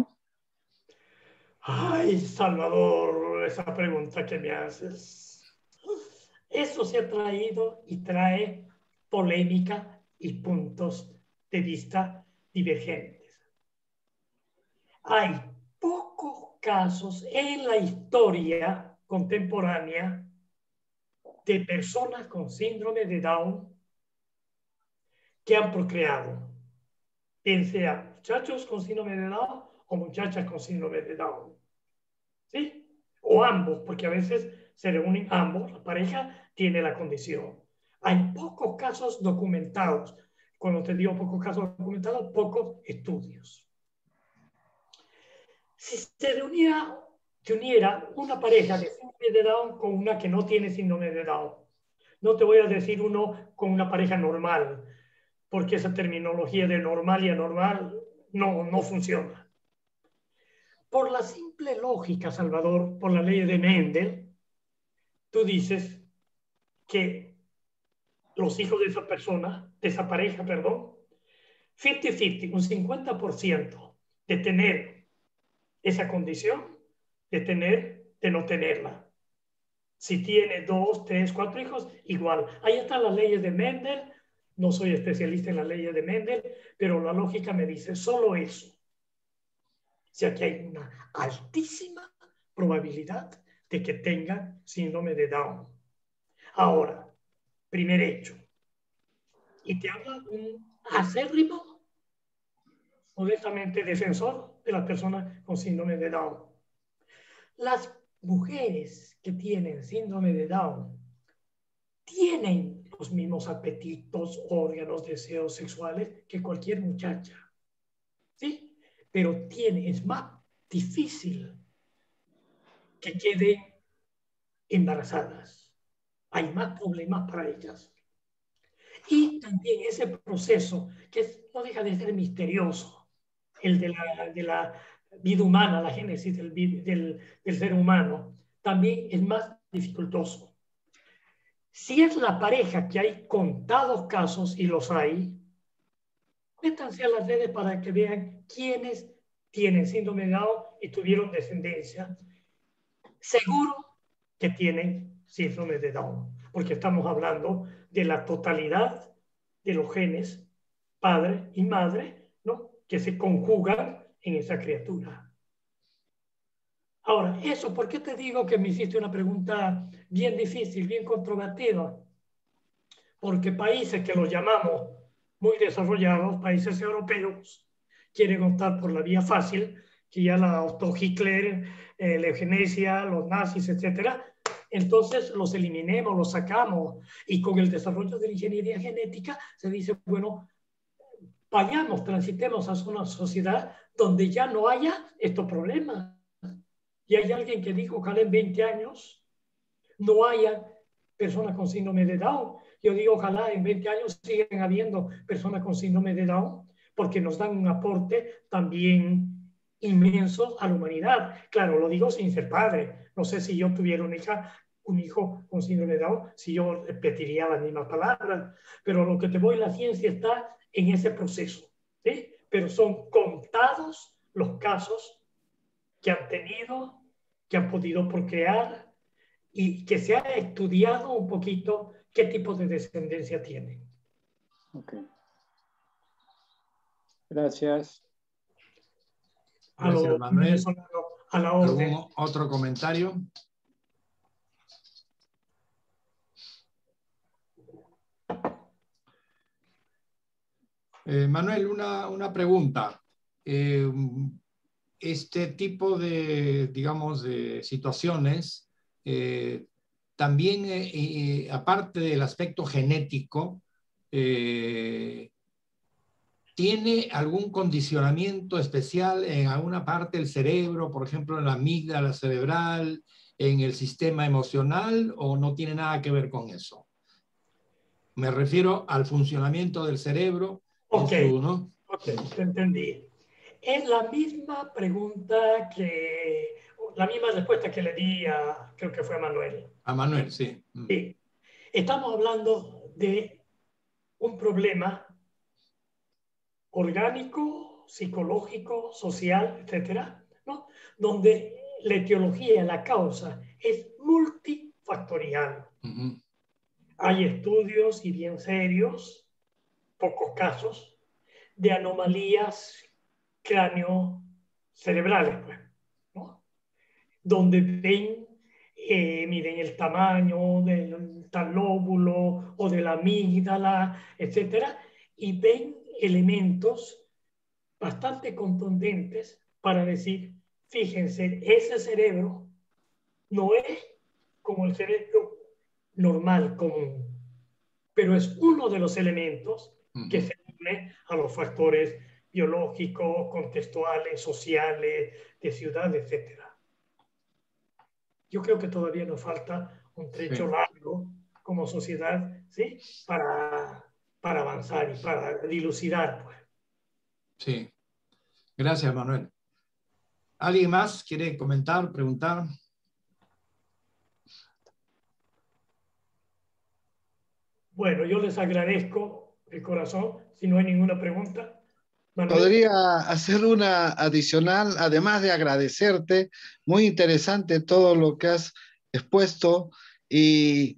Ay, Salvador, esa pregunta que me haces. Eso se ha traído y trae polémica y puntos de vista divergentes. Hay pocos casos en la historia contemporánea de personas con síndrome de Down que han procreado, bien sea muchachos con síndrome de Down o muchachas con síndrome de Down, ¿sí? O ambos, porque a veces se reúnen ambos, la pareja tiene la condición. Hay pocos casos documentados. Cuando te digo pocos casos documentados, pocos estudios. Si se reuniera, se uniera una pareja de síndrome de Down con una que no tiene síndrome de Down, no te voy a decir uno con una pareja normal, porque esa terminología de normal y anormal no, no funciona. Por la simple lógica, Salvador, por la ley de Mendel, tú dices que los hijos de esa persona, de esa pareja, perdón, cincuenta cincuenta, un cincuenta por ciento de tener esa condición, de tener, de no tenerla. Si tiene dos, tres, cuatro hijos, igual. Ahí están las leyes de Mendel. No soy especialista en las leyes de Mendel, pero la lógica me dice solo eso. O sea que hay una altísima probabilidad de que tengan síndrome de Down. Ahora, primer hecho. Y te habla un acérrimo, modestamente defensor de las personas con síndrome de Down. Las mujeres que tienen síndrome de Down tienen los mismos apetitos, órganos, deseos sexuales que cualquier muchacha, ¿sí? Pero tiene, es más difícil que queden embarazadas. Hay más problemas para ellas. Y también ese proceso, que es, no deja de ser misterioso, el de la, de la vida humana, la génesis del, del, del ser humano, también es más dificultoso. Si es la pareja, que hay contados casos, y los hay, métanse a las redes para que vean quiénes tienen síndrome de Down y tuvieron descendencia. Seguro que tienen síndrome de Down, porque estamos hablando de la totalidad de los genes, padre y madre, ¿no?, que se conjugan en esa criatura. Ahora, eso, ¿por qué te digo que me hiciste una pregunta bien difícil, bien controvertida? Porque países que los llamamos muy desarrollados, países europeos, quieren optar por la vía fácil, que ya la optó Hitler, eh, la eugenesia, los nazis, etcétera. Entonces los eliminemos, los sacamos, y con el desarrollo de la ingeniería genética se dice, bueno, vayamos, transitemos a una sociedad donde ya no haya estos problemas. Y hay alguien que dijo, ojalá en veinte años no haya personas con síndrome de Down. Yo digo, ojalá en veinte años sigan habiendo personas con síndrome de Down, porque nos dan un aporte también inmenso a la humanidad. Claro, lo digo sin ser padre. No sé si yo tuviera una hija, un hijo con síndrome de Down, si yo repetiría las mismas palabras. Pero lo que te voy, la ciencia está en ese proceso, ¿sí? Pero son contados los casos que han tenido, que han podido procrear y que se ha estudiado un poquito qué tipo de descendencia tienen. Ok. Gracias. Gracias, A lo, Manuel. a la orden. ¿Algún otro comentario? Eh, Manuel, una, una pregunta. Eh, este tipo de, digamos, de situaciones, eh, también, eh, eh, aparte del aspecto genético, eh, ¿tiene algún condicionamiento especial en alguna parte del cerebro, por ejemplo, en la amígdala cerebral, en el sistema emocional, o no tiene nada que ver con eso? Me refiero al funcionamiento del cerebro. Ok, en su, ¿no? ok, te entendí. Es la misma pregunta que, la misma respuesta que le di a, creo que fue a Manuel. A Manuel, sí. Sí. Estamos hablando de un problema orgánico, psicológico, social, etcétera, ¿no? Donde la etiología, la causa, es multifactorial. Uh-huh. Hay estudios, y bien serios, pocos casos, de anomalías cráneo-cerebrales, pues, ¿no? Donde ven, eh, miren el tamaño del tal lóbulo o de la amígdala, etcétera, y ven elementos bastante contundentes para decir, fíjense, ese cerebro no es como el cerebro normal, común, pero es uno de los elementos uh-huh. que se une a los factores biológicos, contextuales, sociales, de ciudad, etcétera. Yo creo que todavía nos falta un trecho sí. largo como sociedad, ¿sí? Para, para avanzar y para dilucidar, pues. Sí. Gracias, Manuel. ¿Alguien más quiere comentar, preguntar? Bueno, yo les agradezco de corazón. Si no hay ninguna pregunta. Manuel. Podría hacer una adicional, además de agradecerte. Muy interesante todo lo que has expuesto y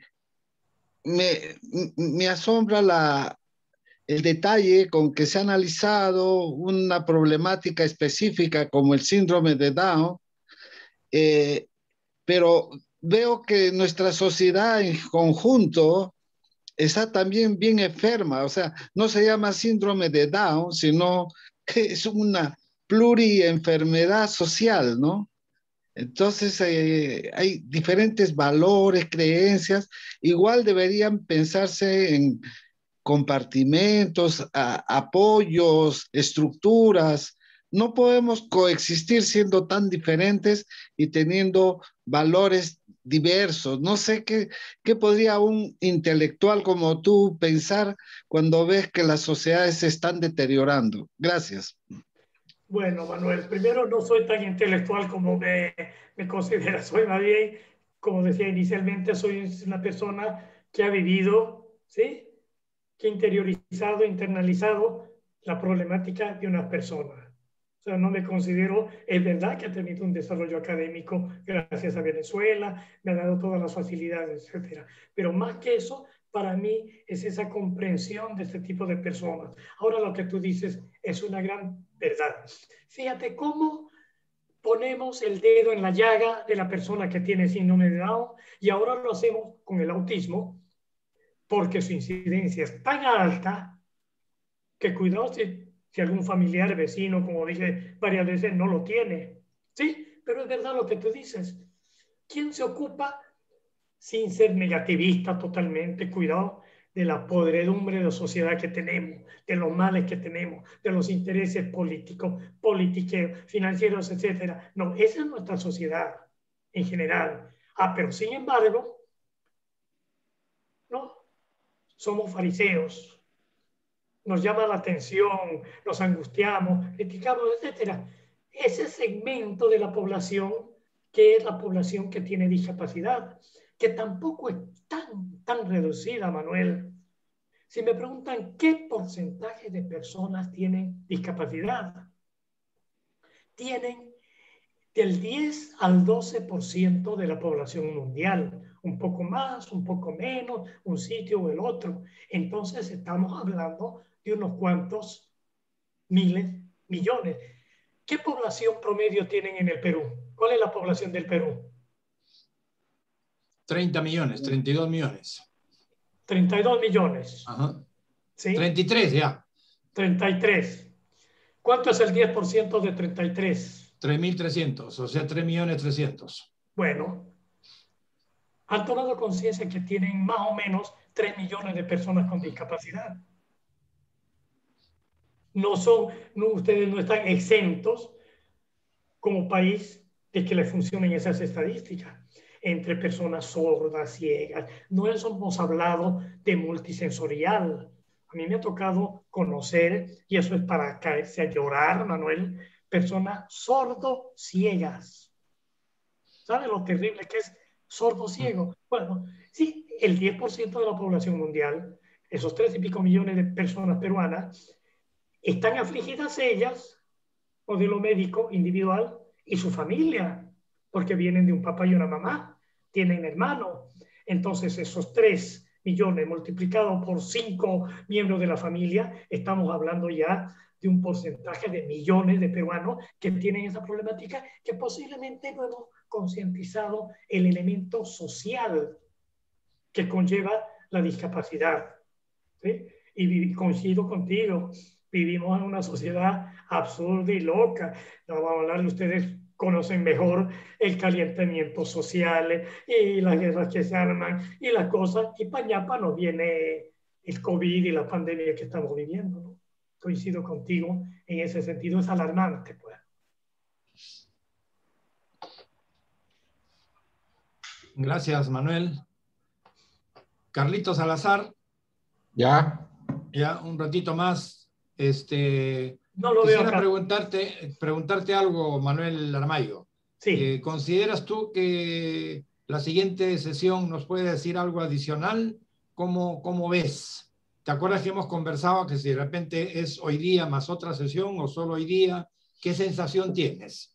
me, me asombra la, el detalle con que se ha analizado una problemática específica como el síndrome de Down, eh, pero veo que nuestra sociedad en conjunto está también bien enferma, o sea, no se llama síndrome de Down, sino que es una plurienfermedad social, ¿no? Entonces, eh, hay diferentes valores, creencias, igual deberían pensarse en compartimentos, a, apoyos, estructuras. No podemos coexistir siendo tan diferentes y teniendo valores diversos. No sé qué, qué podría un intelectual como tú pensar cuando ves que las sociedades se están deteriorando. Gracias. Bueno, Manuel, primero no soy tan intelectual como me, me consideras. Soy más bien, como decía inicialmente, soy una persona que ha vivido, ¿sí? Que ha interiorizado, internalizado la problemática de unas personas. O sea, no me considero, es verdad que ha tenido un desarrollo académico gracias a Venezuela, me ha dado todas las facilidades, etcétera. Pero más que eso, para mí es esa comprensión de este tipo de personas. Ahora lo que tú dices es una gran verdad. Fíjate cómo ponemos el dedo en la llaga de la persona que tiene síndrome de Down y ahora lo hacemos con el autismo, porque su incidencia es tan alta que cuidado si, si algún familiar, vecino, como dije varias veces, no lo tiene. Sí, pero es verdad lo que tú dices. ¿Quién se ocupa, sin ser negativista totalmente, cuidado, de la podredumbre de sociedad que tenemos, de los males que tenemos, de los intereses políticos, politiqueros, financieros, etcétera? No, esa es nuestra sociedad en general. Ah, pero sin embargo, no, somos fariseos, nos llama la atención, nos angustiamos, criticamos, etcétera. Ese segmento de la población, que es la población que tiene discapacidad, que tampoco es tan, tan reducida, Manuel. Si me preguntan qué porcentaje de personas tienen discapacidad, tienen del diez al doce por ciento de la población mundial, un poco más, un poco menos, un sitio o el otro. Entonces estamos hablando de unos cuantos miles, millones. ¿Qué población promedio tienen en el Perú? ¿Cuál es la población del Perú? treinta millones, treinta y dos millones. treinta y dos millones. Ajá. ¿Sí? treinta y tres ya. treinta y tres. ¿Cuánto es el diez por ciento de treinta y tres? tres mil trescientos, o sea, tres millones trescientos. Bueno, han tomado conciencia que tienen más o menos tres millones de personas con discapacidad. No son, no, ustedes no están exentos como país de que les funcionen esas estadísticas entre personas sordas, ciegas. No hemos hablado de multisensorial. A mí me ha tocado conocer, y eso es para caerse a llorar, Manuel, personas sordo-ciegas. ¿Sabe lo terrible que es sordo-ciego? Bueno, sí, el diez por ciento de la población mundial, esos tres y pico millones de personas peruanas, están afligidas ellas, modelo médico individual, y su familia, porque vienen de un papá y una mamá, tienen hermanos. Entonces, esos tres millones multiplicados por cinco miembros de la familia, estamos hablando ya de un porcentaje de millones de peruanos que tienen esa problemática, que posiblemente no hemos concientizado el elemento social que conlleva la discapacidad. ¿Sí? Y coincido contigo, vivimos en una sociedad absurda y loca. No vamos a hablar de ustedes, conocen mejor el calentamiento social y las guerras que se arman y las cosas. Y pañapa nos viene el COVID y la pandemia que estamos viviendo, ¿no? Coincido contigo en ese sentido, es alarmante, pues. Gracias, Manuel. Carlitos Salazar. Ya. Ya, un ratito más. Este, no lo quisiera veo acá. preguntarte, preguntarte algo, Manuel Aramayo. Sí. Eh, ¿Consideras tú que la siguiente sesión nos puede decir algo adicional? ¿Cómo, cómo ves? ¿Te acuerdas que hemos conversado que si de repente es hoy día más otra sesión o solo hoy día? ¿Qué sensación tienes?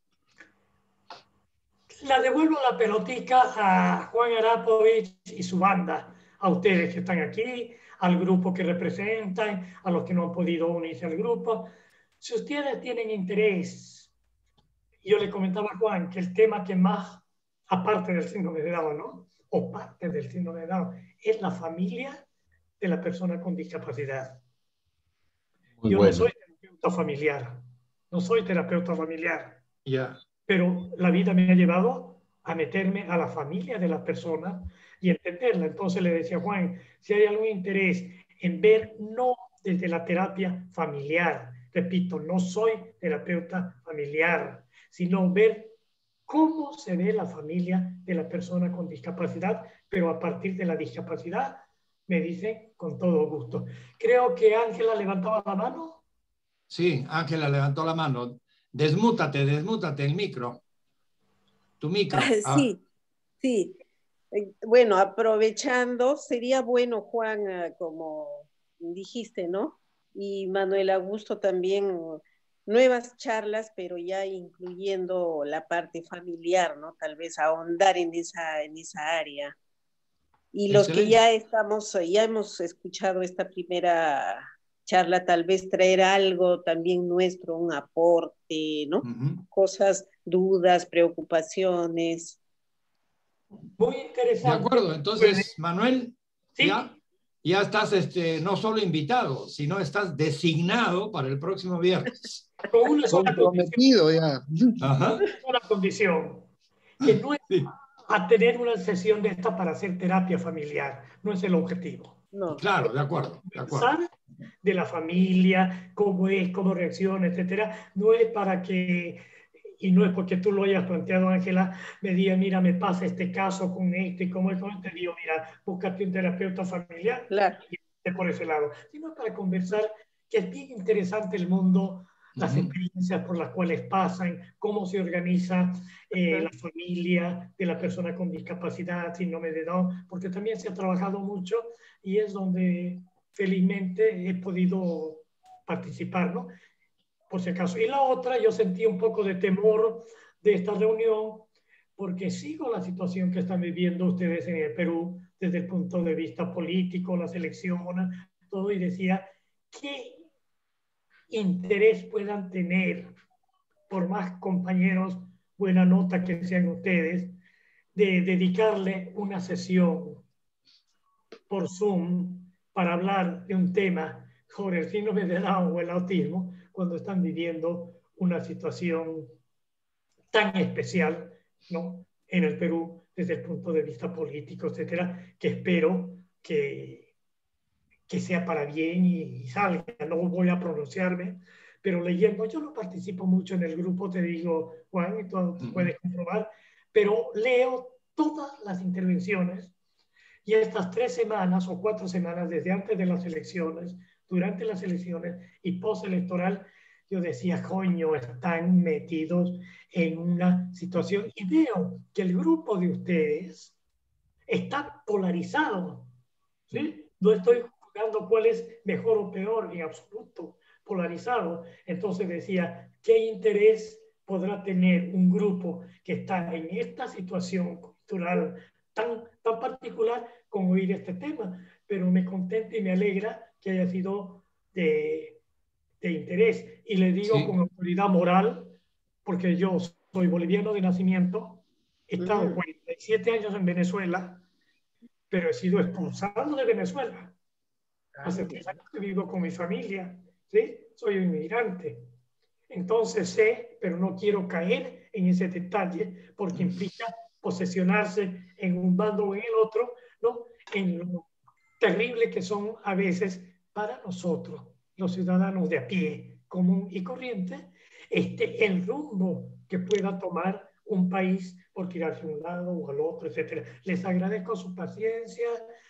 La devuelvo la pelotica a Juan Arapovich y su banda, a ustedes que están aquí, al grupo que representan, a los que no han podido unirse al grupo. Si ustedes tienen interés, yo le comentaba a Juan que el tema que más, aparte del síndrome de Down, ¿no? O parte del síndrome de Down, es la familia de la persona con discapacidad. Muy yo bueno. no soy terapeuta familiar, no soy terapeuta familiar. Ya. Yeah. Pero la vida me ha llevado a meterme a la familia de la persona y entenderla. Entonces le decía a Juan, si hay algún interés en ver, no desde la terapia familiar, repito, no soy terapeuta familiar, sino ver cómo se ve la familia de la persona con discapacidad, pero a partir de la discapacidad, me dice con todo gusto. Creo que Ángela levantaba la mano. Sí, Ángela levantó la mano. Desmútate, desmútate el micro. Tu micro. Ah. Sí, sí. Bueno, aprovechando, sería bueno, Juan, como dijiste, ¿no? Y Manuel Augusto también, nuevas charlas, pero ya incluyendo la parte familiar, ¿no? Tal vez ahondar en esa, en esa área. Y los Excelente. Que ya estamos, ya hemos escuchado esta primera charla, tal vez traer algo también nuestro, un aporte, ¿no? Uh-huh. Cosas, dudas, preocupaciones. Muy interesante. De acuerdo, entonces, Manuel, ¿sí? ya, ya estás este, no solo invitado, sino estás designado para el próximo viernes. Con una sola comprometido ya. Ajá. Una sola condición, que no es sí. a tener una sesión de esta para hacer terapia familiar, no es el objetivo. No. Claro, de acuerdo, de acuerdo. De la familia, cómo es, cómo reacciona, etcétera, no es para que, y no es porque tú lo hayas planteado, Ángela, me diga, mira, me pasa este caso con este, y cómo es, te digo, mira, búscate un terapeuta familiar, claro. y por ese lado, sino para conversar, que es bien interesante el mundo, las uh-huh. experiencias por las cuales pasan, cómo se organiza eh, uh-huh. la familia de la persona con discapacidad, síndrome de Down, porque también se ha trabajado mucho y es donde felizmente he podido participar, ¿no? Por si acaso. Y la otra, yo sentí un poco de temor de esta reunión, porque sigo la situación que están viviendo ustedes en el Perú desde el punto de vista político, las elecciones, todo, y decía, ¿qué interés puedan tener, por más compañeros, buena nota que sean ustedes, de dedicarle una sesión por Zoom para hablar de un tema sobre el síndrome de Down o el autismo cuando están viviendo una situación tan especial, ¿no? En el Perú desde el punto de vista político, etcétera, que espero que, que sea para bien y salga. No voy a pronunciarme, pero leyendo, yo no participo mucho en el grupo, te digo, Juan, y tú puedes comprobar, pero leo todas las intervenciones y estas tres semanas o cuatro semanas desde antes de las elecciones, durante las elecciones y postelectoral, yo decía, coño, están metidos en una situación y veo que el grupo de ustedes está polarizado, ¿sí? No estoy jugando cuál es mejor o peor, en absoluto, polarizado. Entonces decía, ¿qué interés podrá tener un grupo que está en esta situación cultural tan, tan particular con oír este tema? Pero me contenta y me alegra que haya sido de, de interés. Y le digo Sí. con autoridad moral, porque yo soy boliviano de nacimiento, he estado cuarenta y siete años en Venezuela, pero he sido expulsado de Venezuela. Hace tres años que vivo con mi familia, ¿sí? Soy un inmigrante. Entonces sé, pero no quiero caer en ese detalle porque implica posesionarse en un bando o en el otro, ¿no? En lo terrible que son a veces para nosotros, los ciudadanos de a pie, común y corriente, este, el rumbo que pueda tomar un país por tirarse a un lado o al otro, etcétera. Les agradezco su paciencia,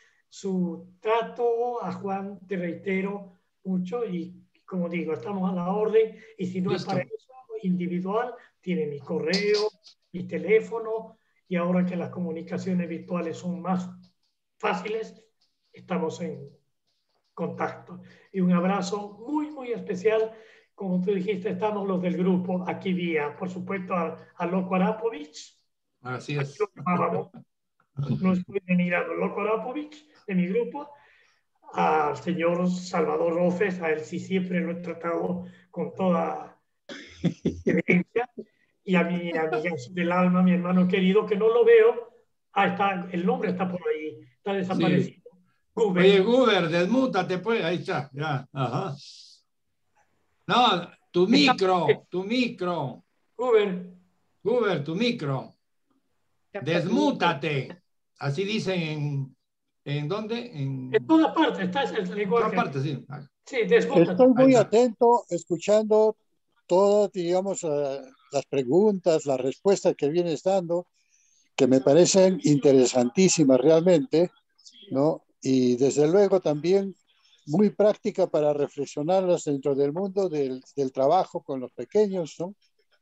su trato. A Juan te reitero mucho y, como digo, estamos a la orden y si no Listo. es para eso individual, tiene mi correo, mi teléfono y ahora que las comunicaciones virtuales son más fáciles, estamos en contacto. Y un abrazo muy, muy especial. Como tú dijiste, estamos los del grupo aquí vía, por supuesto, a, a Loco Arapovich. Así es. Aquí lo llamábamos. No estoy denigando a Loco Arapovich de mi grupo, al señor Salvador Rofes, a él sí siempre lo he tratado con toda evidencia, y a mi amiga del alma, mi hermano querido, que no lo veo. Ah, está, el nombre está por ahí, está desaparecido. Sí. Guber. Oye, Guber, desmútate, pues. Ahí está, ya. Ajá. No, tu micro, tu micro. Guber. Guber, tu micro. Desmútate. Así dicen en... ¿En dónde? En, En todas partes está el en lenguaje. todas partes, sí. Sí, desmútate. Estoy muy Ahí está. atento, escuchando todas, digamos, uh, las preguntas, las respuestas que vienes dando, que me parecen interesantísimas realmente, ¿no? Y desde luego también muy práctica para reflexionarlas dentro del mundo del, del trabajo con los pequeños, ¿no?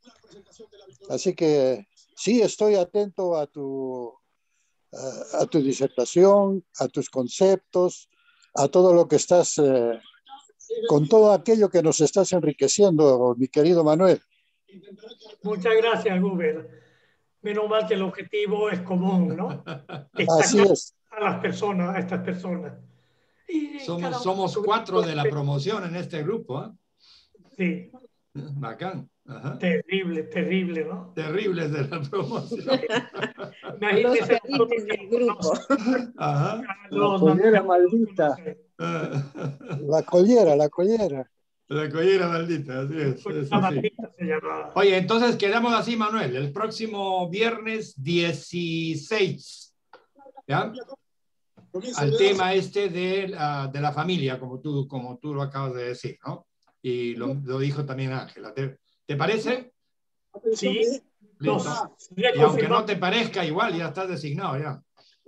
Así que sí, estoy atento a tu, a, a tu disertación, a tus conceptos, a todo lo que estás, eh, con todo aquello que nos estás enriqueciendo, mi querido Manuel. Muchas gracias, Guber. Menos mal que el objetivo es común, ¿no? Así es. A las personas, a estas personas. Y somos, somos cuatro de la promoción en este grupo, ¿eh? Sí. Bacán. Ajá. Terrible, terrible, ¿no? Terribles de la promoción. Los perritos del grupo. Ajá. La collera maldita. La collera, la collera. La collera maldita, así es. es así. Oye, entonces quedamos así, Manuel. El próximo viernes dieciséis, ¿ya? Al tema este de la, de la familia, como tú, como tú lo acabas de decir, ¿no? Y lo, lo dijo también Ángela. ¿Te, ¿Te parece? Sí. Listo. Y aunque no te parezca, igual ya estás designado ya.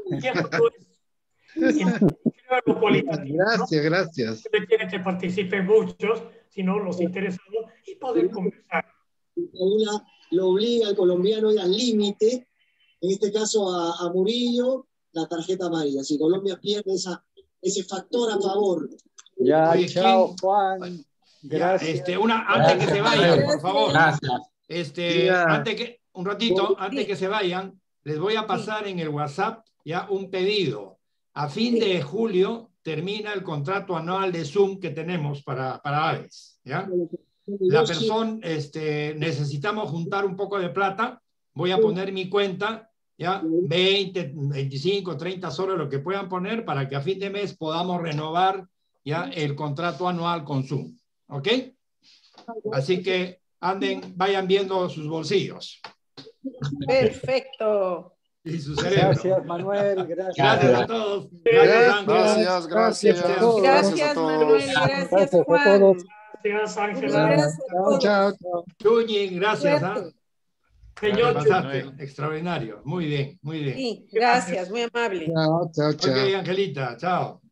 Gracias, gracias. Quiere que participen muchos, sino los interesados, y poder conversar. Una lo obliga al colombiano a ir al límite, en este caso a, a Murillo, la tarjeta amarilla. Si Colombia pierde esa, ese factor a favor. Ya, Oye, chao, ¿quién? Juan. Gracias. Ya, este, una, antes que se vayan, por favor. Gracias. Este, Ya. antes que, un ratito, antes que se vayan, les voy a pasar en el WhatsApp ya un pedido. A fin de julio termina el contrato anual de Zoom que tenemos para, para Aves, ¿ya? La persona, este, necesitamos juntar un poco de plata. Voy a poner mi cuenta, ¿ya? veinte, veinticinco, treinta soles, lo que puedan poner para que a fin de mes podamos renovar ya el contrato anual con Zoom. ¿Ok? Así que anden, vayan viendo sus bolsillos. Perfecto. y su cerebro. Gracias, Manuel. Gracias. Gracias a todos. Gracias, Ángela. Gracias, gracias. Gracias a todos. Gracias a Manuel. todos. Gracias, Gracias a Juan. todos. Gracias, Un Ángela. abrazo a Chao, todos. chao, chao. Chuñi, gracias. ¿ah? Suerte. Señor Chu. Pasaste, extraordinario. Muy bien, muy bien. Sí, gracias, muy amable. Chao, chao, chao. Ok, Angelita, chao.